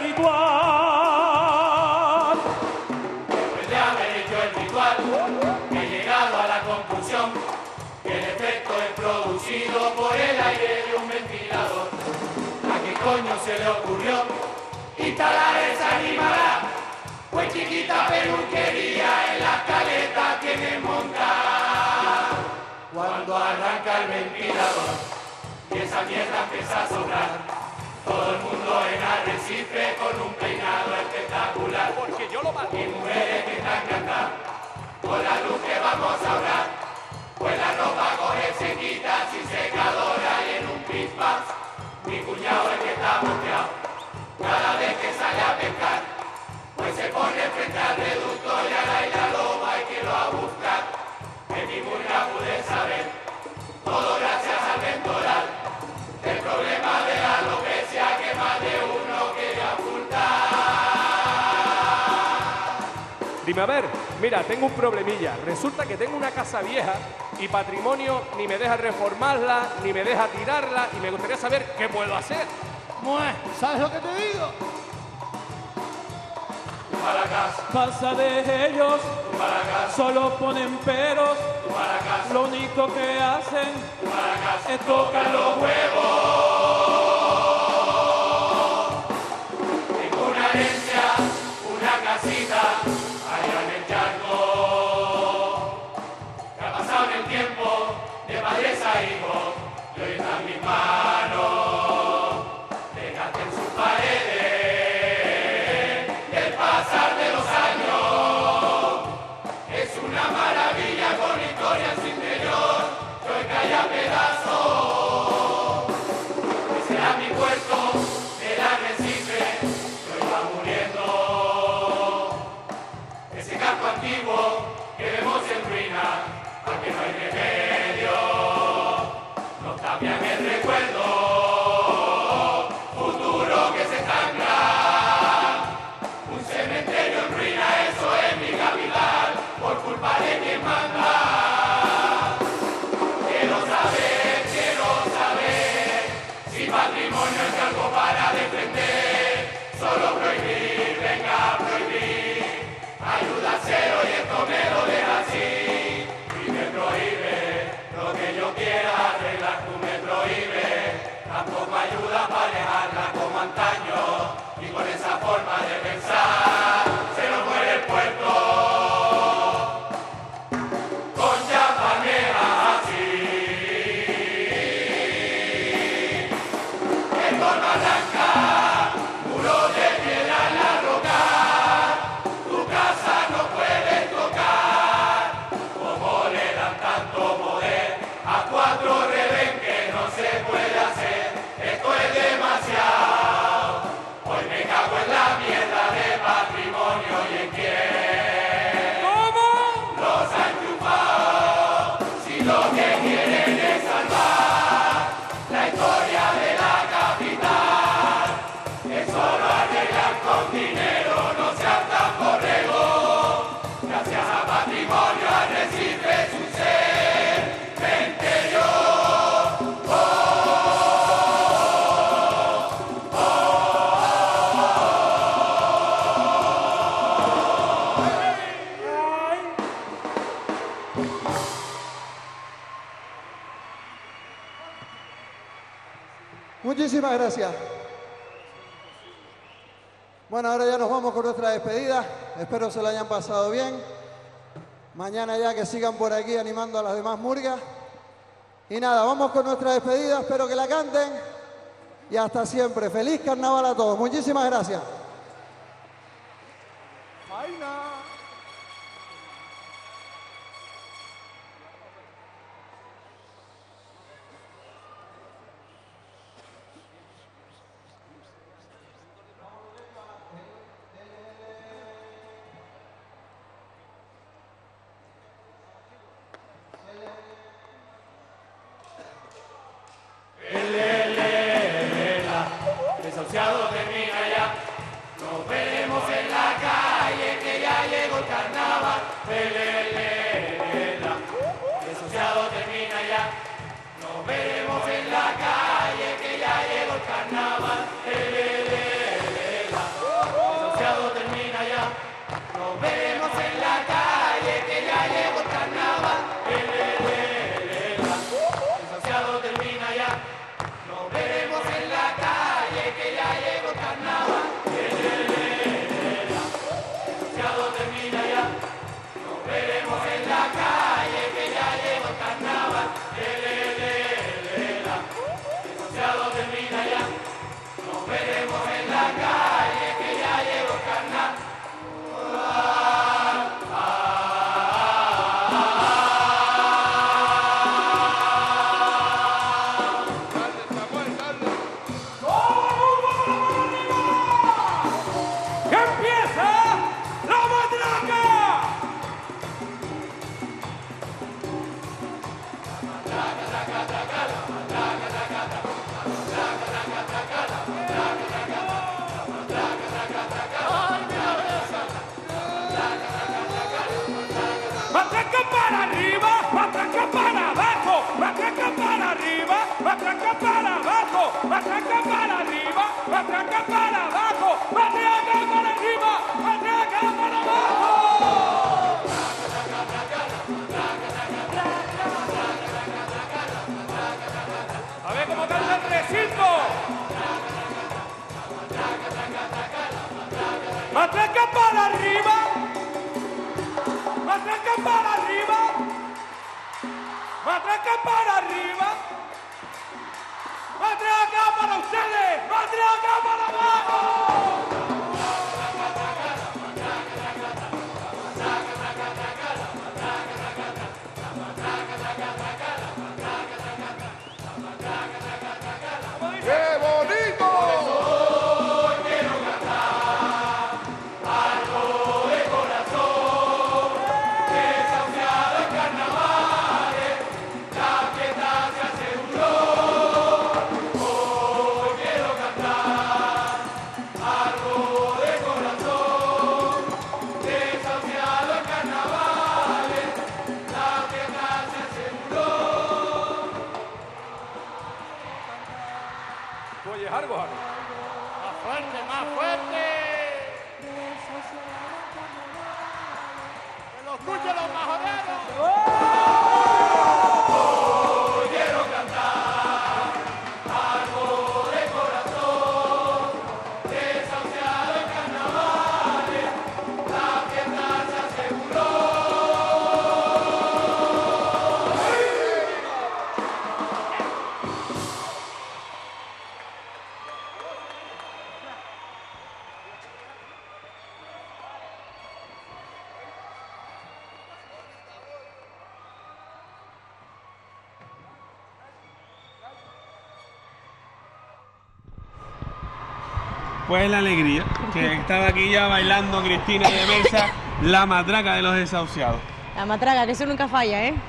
ritual. Después de haber hecho el ritual, he llegado a la conclusión que el efecto es producido por el aire de un ventilador. ¿A qué coño se le ocurrió instalar esa animada? Pues chiquita peluquería en la caleta tienen montada. Cuando arranca el ventilador y esa mierda empieza a sobrar, todo el mundo en Arrecife con un peinado espectacular. Porque yo lo mato. Y mujeres que están cantadas con la luz que vamos a hablar. Pues la ropa coge, se quita sin secadora y en un pispás. Mi cuñado es que está bloqueado cada vez que sale a pescar. Pues se pone frente al reducto y a la isla loba y que lo va a buscar. En mi murga pude saber, todo gracias al ventoral, el problema de la alopecia que más de uno quería ocultar. Dime a ver, mira, tengo un problemilla. Resulta que tengo una casa vieja y patrimonio ni me deja reformarla, ni me deja tirarla y me gustaría saber qué puedo hacer. Mue, ¿sabes lo que te digo? Para casa. Pasa de ellos, para casa. Solo ponen peros, para casa. Lo único que hacen para casa. es tocar los huevos. Tengo una herencia, una casita, allá en el charco, que ha pasado en el tiempo de padres a hijos, y hoy está en mis manos, déjate en sus paredes. Pasar de los años es una maravilla con historia en su interior, que hoy cae a pedazos. Ese era mi puerto del Arrecife, que hoy va muriendo. Ese campo antiguo que vemos en ruina, a que no hay remedio, nos tapian el recuerdo, futuro que se estanca. Cementerio en ruina, eso es mi capital, por culpa de quien manda. Quiero saber, quiero saber, si patrimonio es algo para defender. Solo prohibir, venga a prohibir, ayuda a cero y esto me lo deja así. Y me prohíbe lo que yo quiera arreglar, tú me prohíbes. Tampoco ayuda para alejarla como antaño, y con esa forma de pensar se nos muere el puerto. Con champañeras así, el torno arranca, muro de piedra en la roca, tu casa no puedes tocar. Como le dan tanto poder a cuatro rebenques, no se puede hacer, esto es demasiado. Hoy me cago en la mierda de patrimonio y en quién. ¿Cómo? Los ha enchufado. Si lo que quieren es salvar la historia de la capital, es solo arreglar con dinero, no sean tan borregos. Gracias a patrimonio Arrecife es un cementerio. Oh, Muchísimas gracias. Bueno, ahora ya nos vamos con nuestra despedida. Espero se la hayan pasado bien. Mañana ya que sigan por aquí animando a las demás murgas. Y nada, vamos con nuestra despedida. Espero que la canten. Y hasta siempre. Feliz carnaval a todos. Muchísimas gracias. Desahuciado termina ya, nos veremos en la calle que ya llegó el carnaval. Desahuciado termina ya, matraca para abajo, matraca para arriba, matraca para abajo, matraca para arriba, matraca para abajo. A ver cómo canta el recinto. Matraca para arriba, matraca para arriba, matraca para arriba, matraca para ustedes, matraca para abajo. ¡Qué bonito! Oye, algo, Javi. Más fuerte, más fuerte. Que lo escuchen los majoneros. Hoy quiero cantar algo de corazón, desahuciado en carnavales, la fiesta se aseguró. Pues la alegría, que estaba aquí ya bailando Cristina de Mesa, la matraca de los desahuciados. La matraca, que eso nunca falla, ¿eh?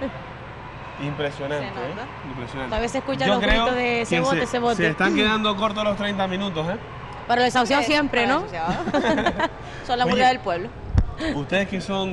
Impresionante, ¿eh? Impresionante. A veces escucha Yo los creo gritos de ese que bote, se, ese bote. se están quedando cortos los treinta minutos, ¿eh? Para los desahuciados siempre, ¿no? Son la Oye, murga del pueblo. Ustedes que son,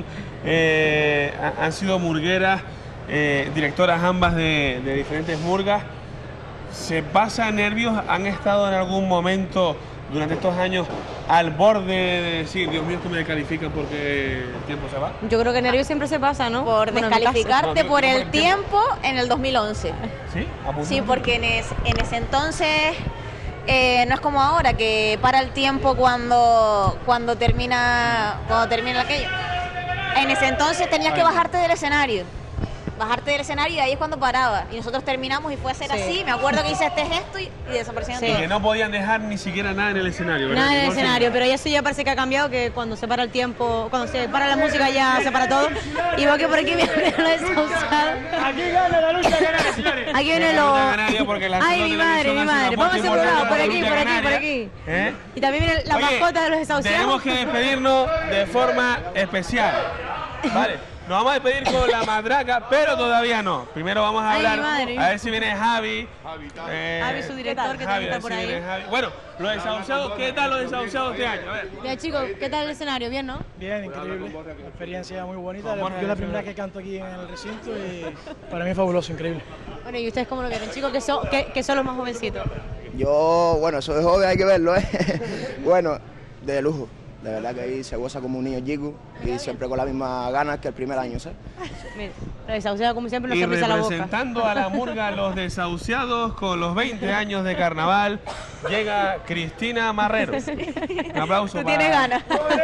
eh, ha- han sido murgueras, eh, directoras ambas de, de diferentes murgas, ¿se pasa nervios? ¿Han estado en algún momento durante estos años al borde de decir, Dios mío, que me descalifican porque el tiempo se va? Yo creo que nervios siempre se pasa, ¿no? Por Bueno, en mi caso. descalificarte No, por no, no, el no, tiempo en el dos mil once. ¿Sí? Sí, porque en, es- en ese entonces eh, no es como ahora que para el tiempo cuando cuando termina cuando termina aquello. En ese entonces tenías que bajarte del escenario. Bajarte del escenario y ahí es cuando paraba. Y nosotros terminamos y fue a ser Sí. así. Me acuerdo que hice este gesto y, y desaparecieron Y todos. que no podían dejar ni siquiera nada en el escenario, ¿verdad? Nada en el Igual que- escenario, pero ya eso ya parece que ha cambiado, que cuando se para el tiempo, cuando se para la música ya se para todo. Y veo que por aquí viene lo desahuciado. Aquí gana la lucha canaria, señores. Aquí viene La lo... lucha canaria, porque la Ay, Segunda mi madre, Televisión mi hace madre. una Póngase apuesta por un lado, por importante aquí, por la por lucha aquí, por canaria. aquí. ¿Eh? Y también viene la Oye, mascota de los desahuciados. tenemos que despedirnos de forma especial. Vale, nos vamos a despedir con la matraca, pero todavía no. Primero vamos a Ay, hablar, mi madre. a ver si viene Javi. Eh, Javi, su director, que Javi, también está a ver por si ahí. viene Javi. Bueno, los desahuciados, ¿qué tal los desahuciados este año? A ver. Ya, chicos, ¿qué tal el escenario? ¿Bien, no? Bien, increíble. Una experiencia muy bonita. Vamos, Yo es la primera que canto aquí en el recinto y para mí es fabuloso, increíble. Bueno, ¿y ustedes cómo lo vieron, chicos, que son, que, que son los más jovencitos? Yo, bueno, soy joven, hay que verlo, ¿eh? Bueno, de lujo. De verdad que ahí se goza como un niño chico y siempre con las mismas ganas que el primer año, ¿sabes? Mira, los desahuciados, como siempre, nos Y se pisa la boca. representando a la murga Los Desahuciados con los veinte años de carnaval, llega Cristina Marrero. Un aplauso Tú para... tienes ganas.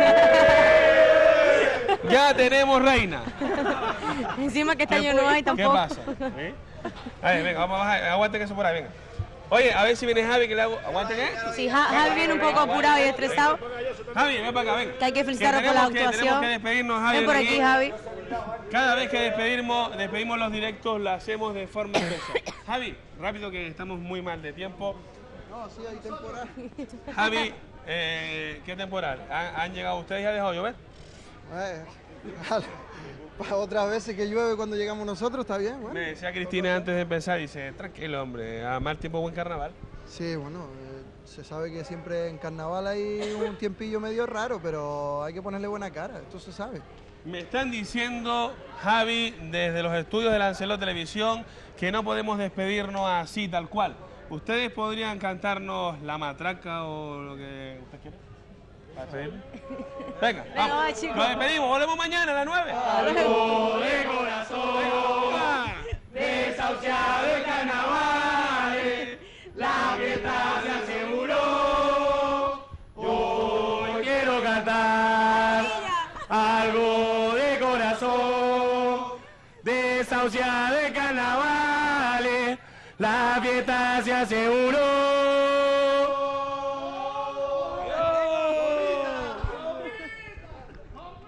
Ya tenemos reina. Encima que este ¿Qué año no pu- hay ¿Qué tampoco. pasa? ¿Eh? A ver, venga, vamos a bajar. Aguante que eso por ahí, venga. Oye, a ver si viene Javi, que le hago... ¿Aguante qué? Sí, Ja- Javi viene un poco apurado y estresado. Javi, ven para acá, ven. Que hay que felicitarlo por la tenemos que- actuación. Tenemos que despedirnos, Javi. Ven por de aquí, Javi. Cada vez que despedimos, despedimos los directos, lo hacemos de forma especial. Javi, rápido que estamos muy mal de tiempo. No, sí, hay temporada. Javi, eh, ¿qué temporal? ¿Han, han llegado ustedes y ha dejado llover? Eh, para otras veces que llueve cuando llegamos nosotros, está bien, bueno. Me decía Cristina antes de empezar, dice, tranquilo hombre, a mal tiempo buen carnaval. Sí, bueno, eh, Se sabe que siempre en carnaval hay un tiempillo medio raro, pero hay que ponerle buena cara, esto se sabe. Me están diciendo, Javi, desde los estudios de Lancelot Televisión, que no podemos despedirnos así, tal cual. ¿Ustedes podrían cantarnos La Matraca o lo que usted quiera? ¿Para despedirnos? Venga, Venga, vamos. va, chicos. Nos despedimos, volvemos mañana a las nueve. Algo de corazón, desahuciado el carnaval, la fiesta se aseguró. Hoy quiero cantar algo de corazón, desahuciado el carnaval, la fiesta se aseguró.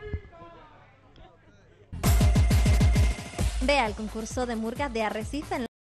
Vea el concurso de murgas de Arrecife en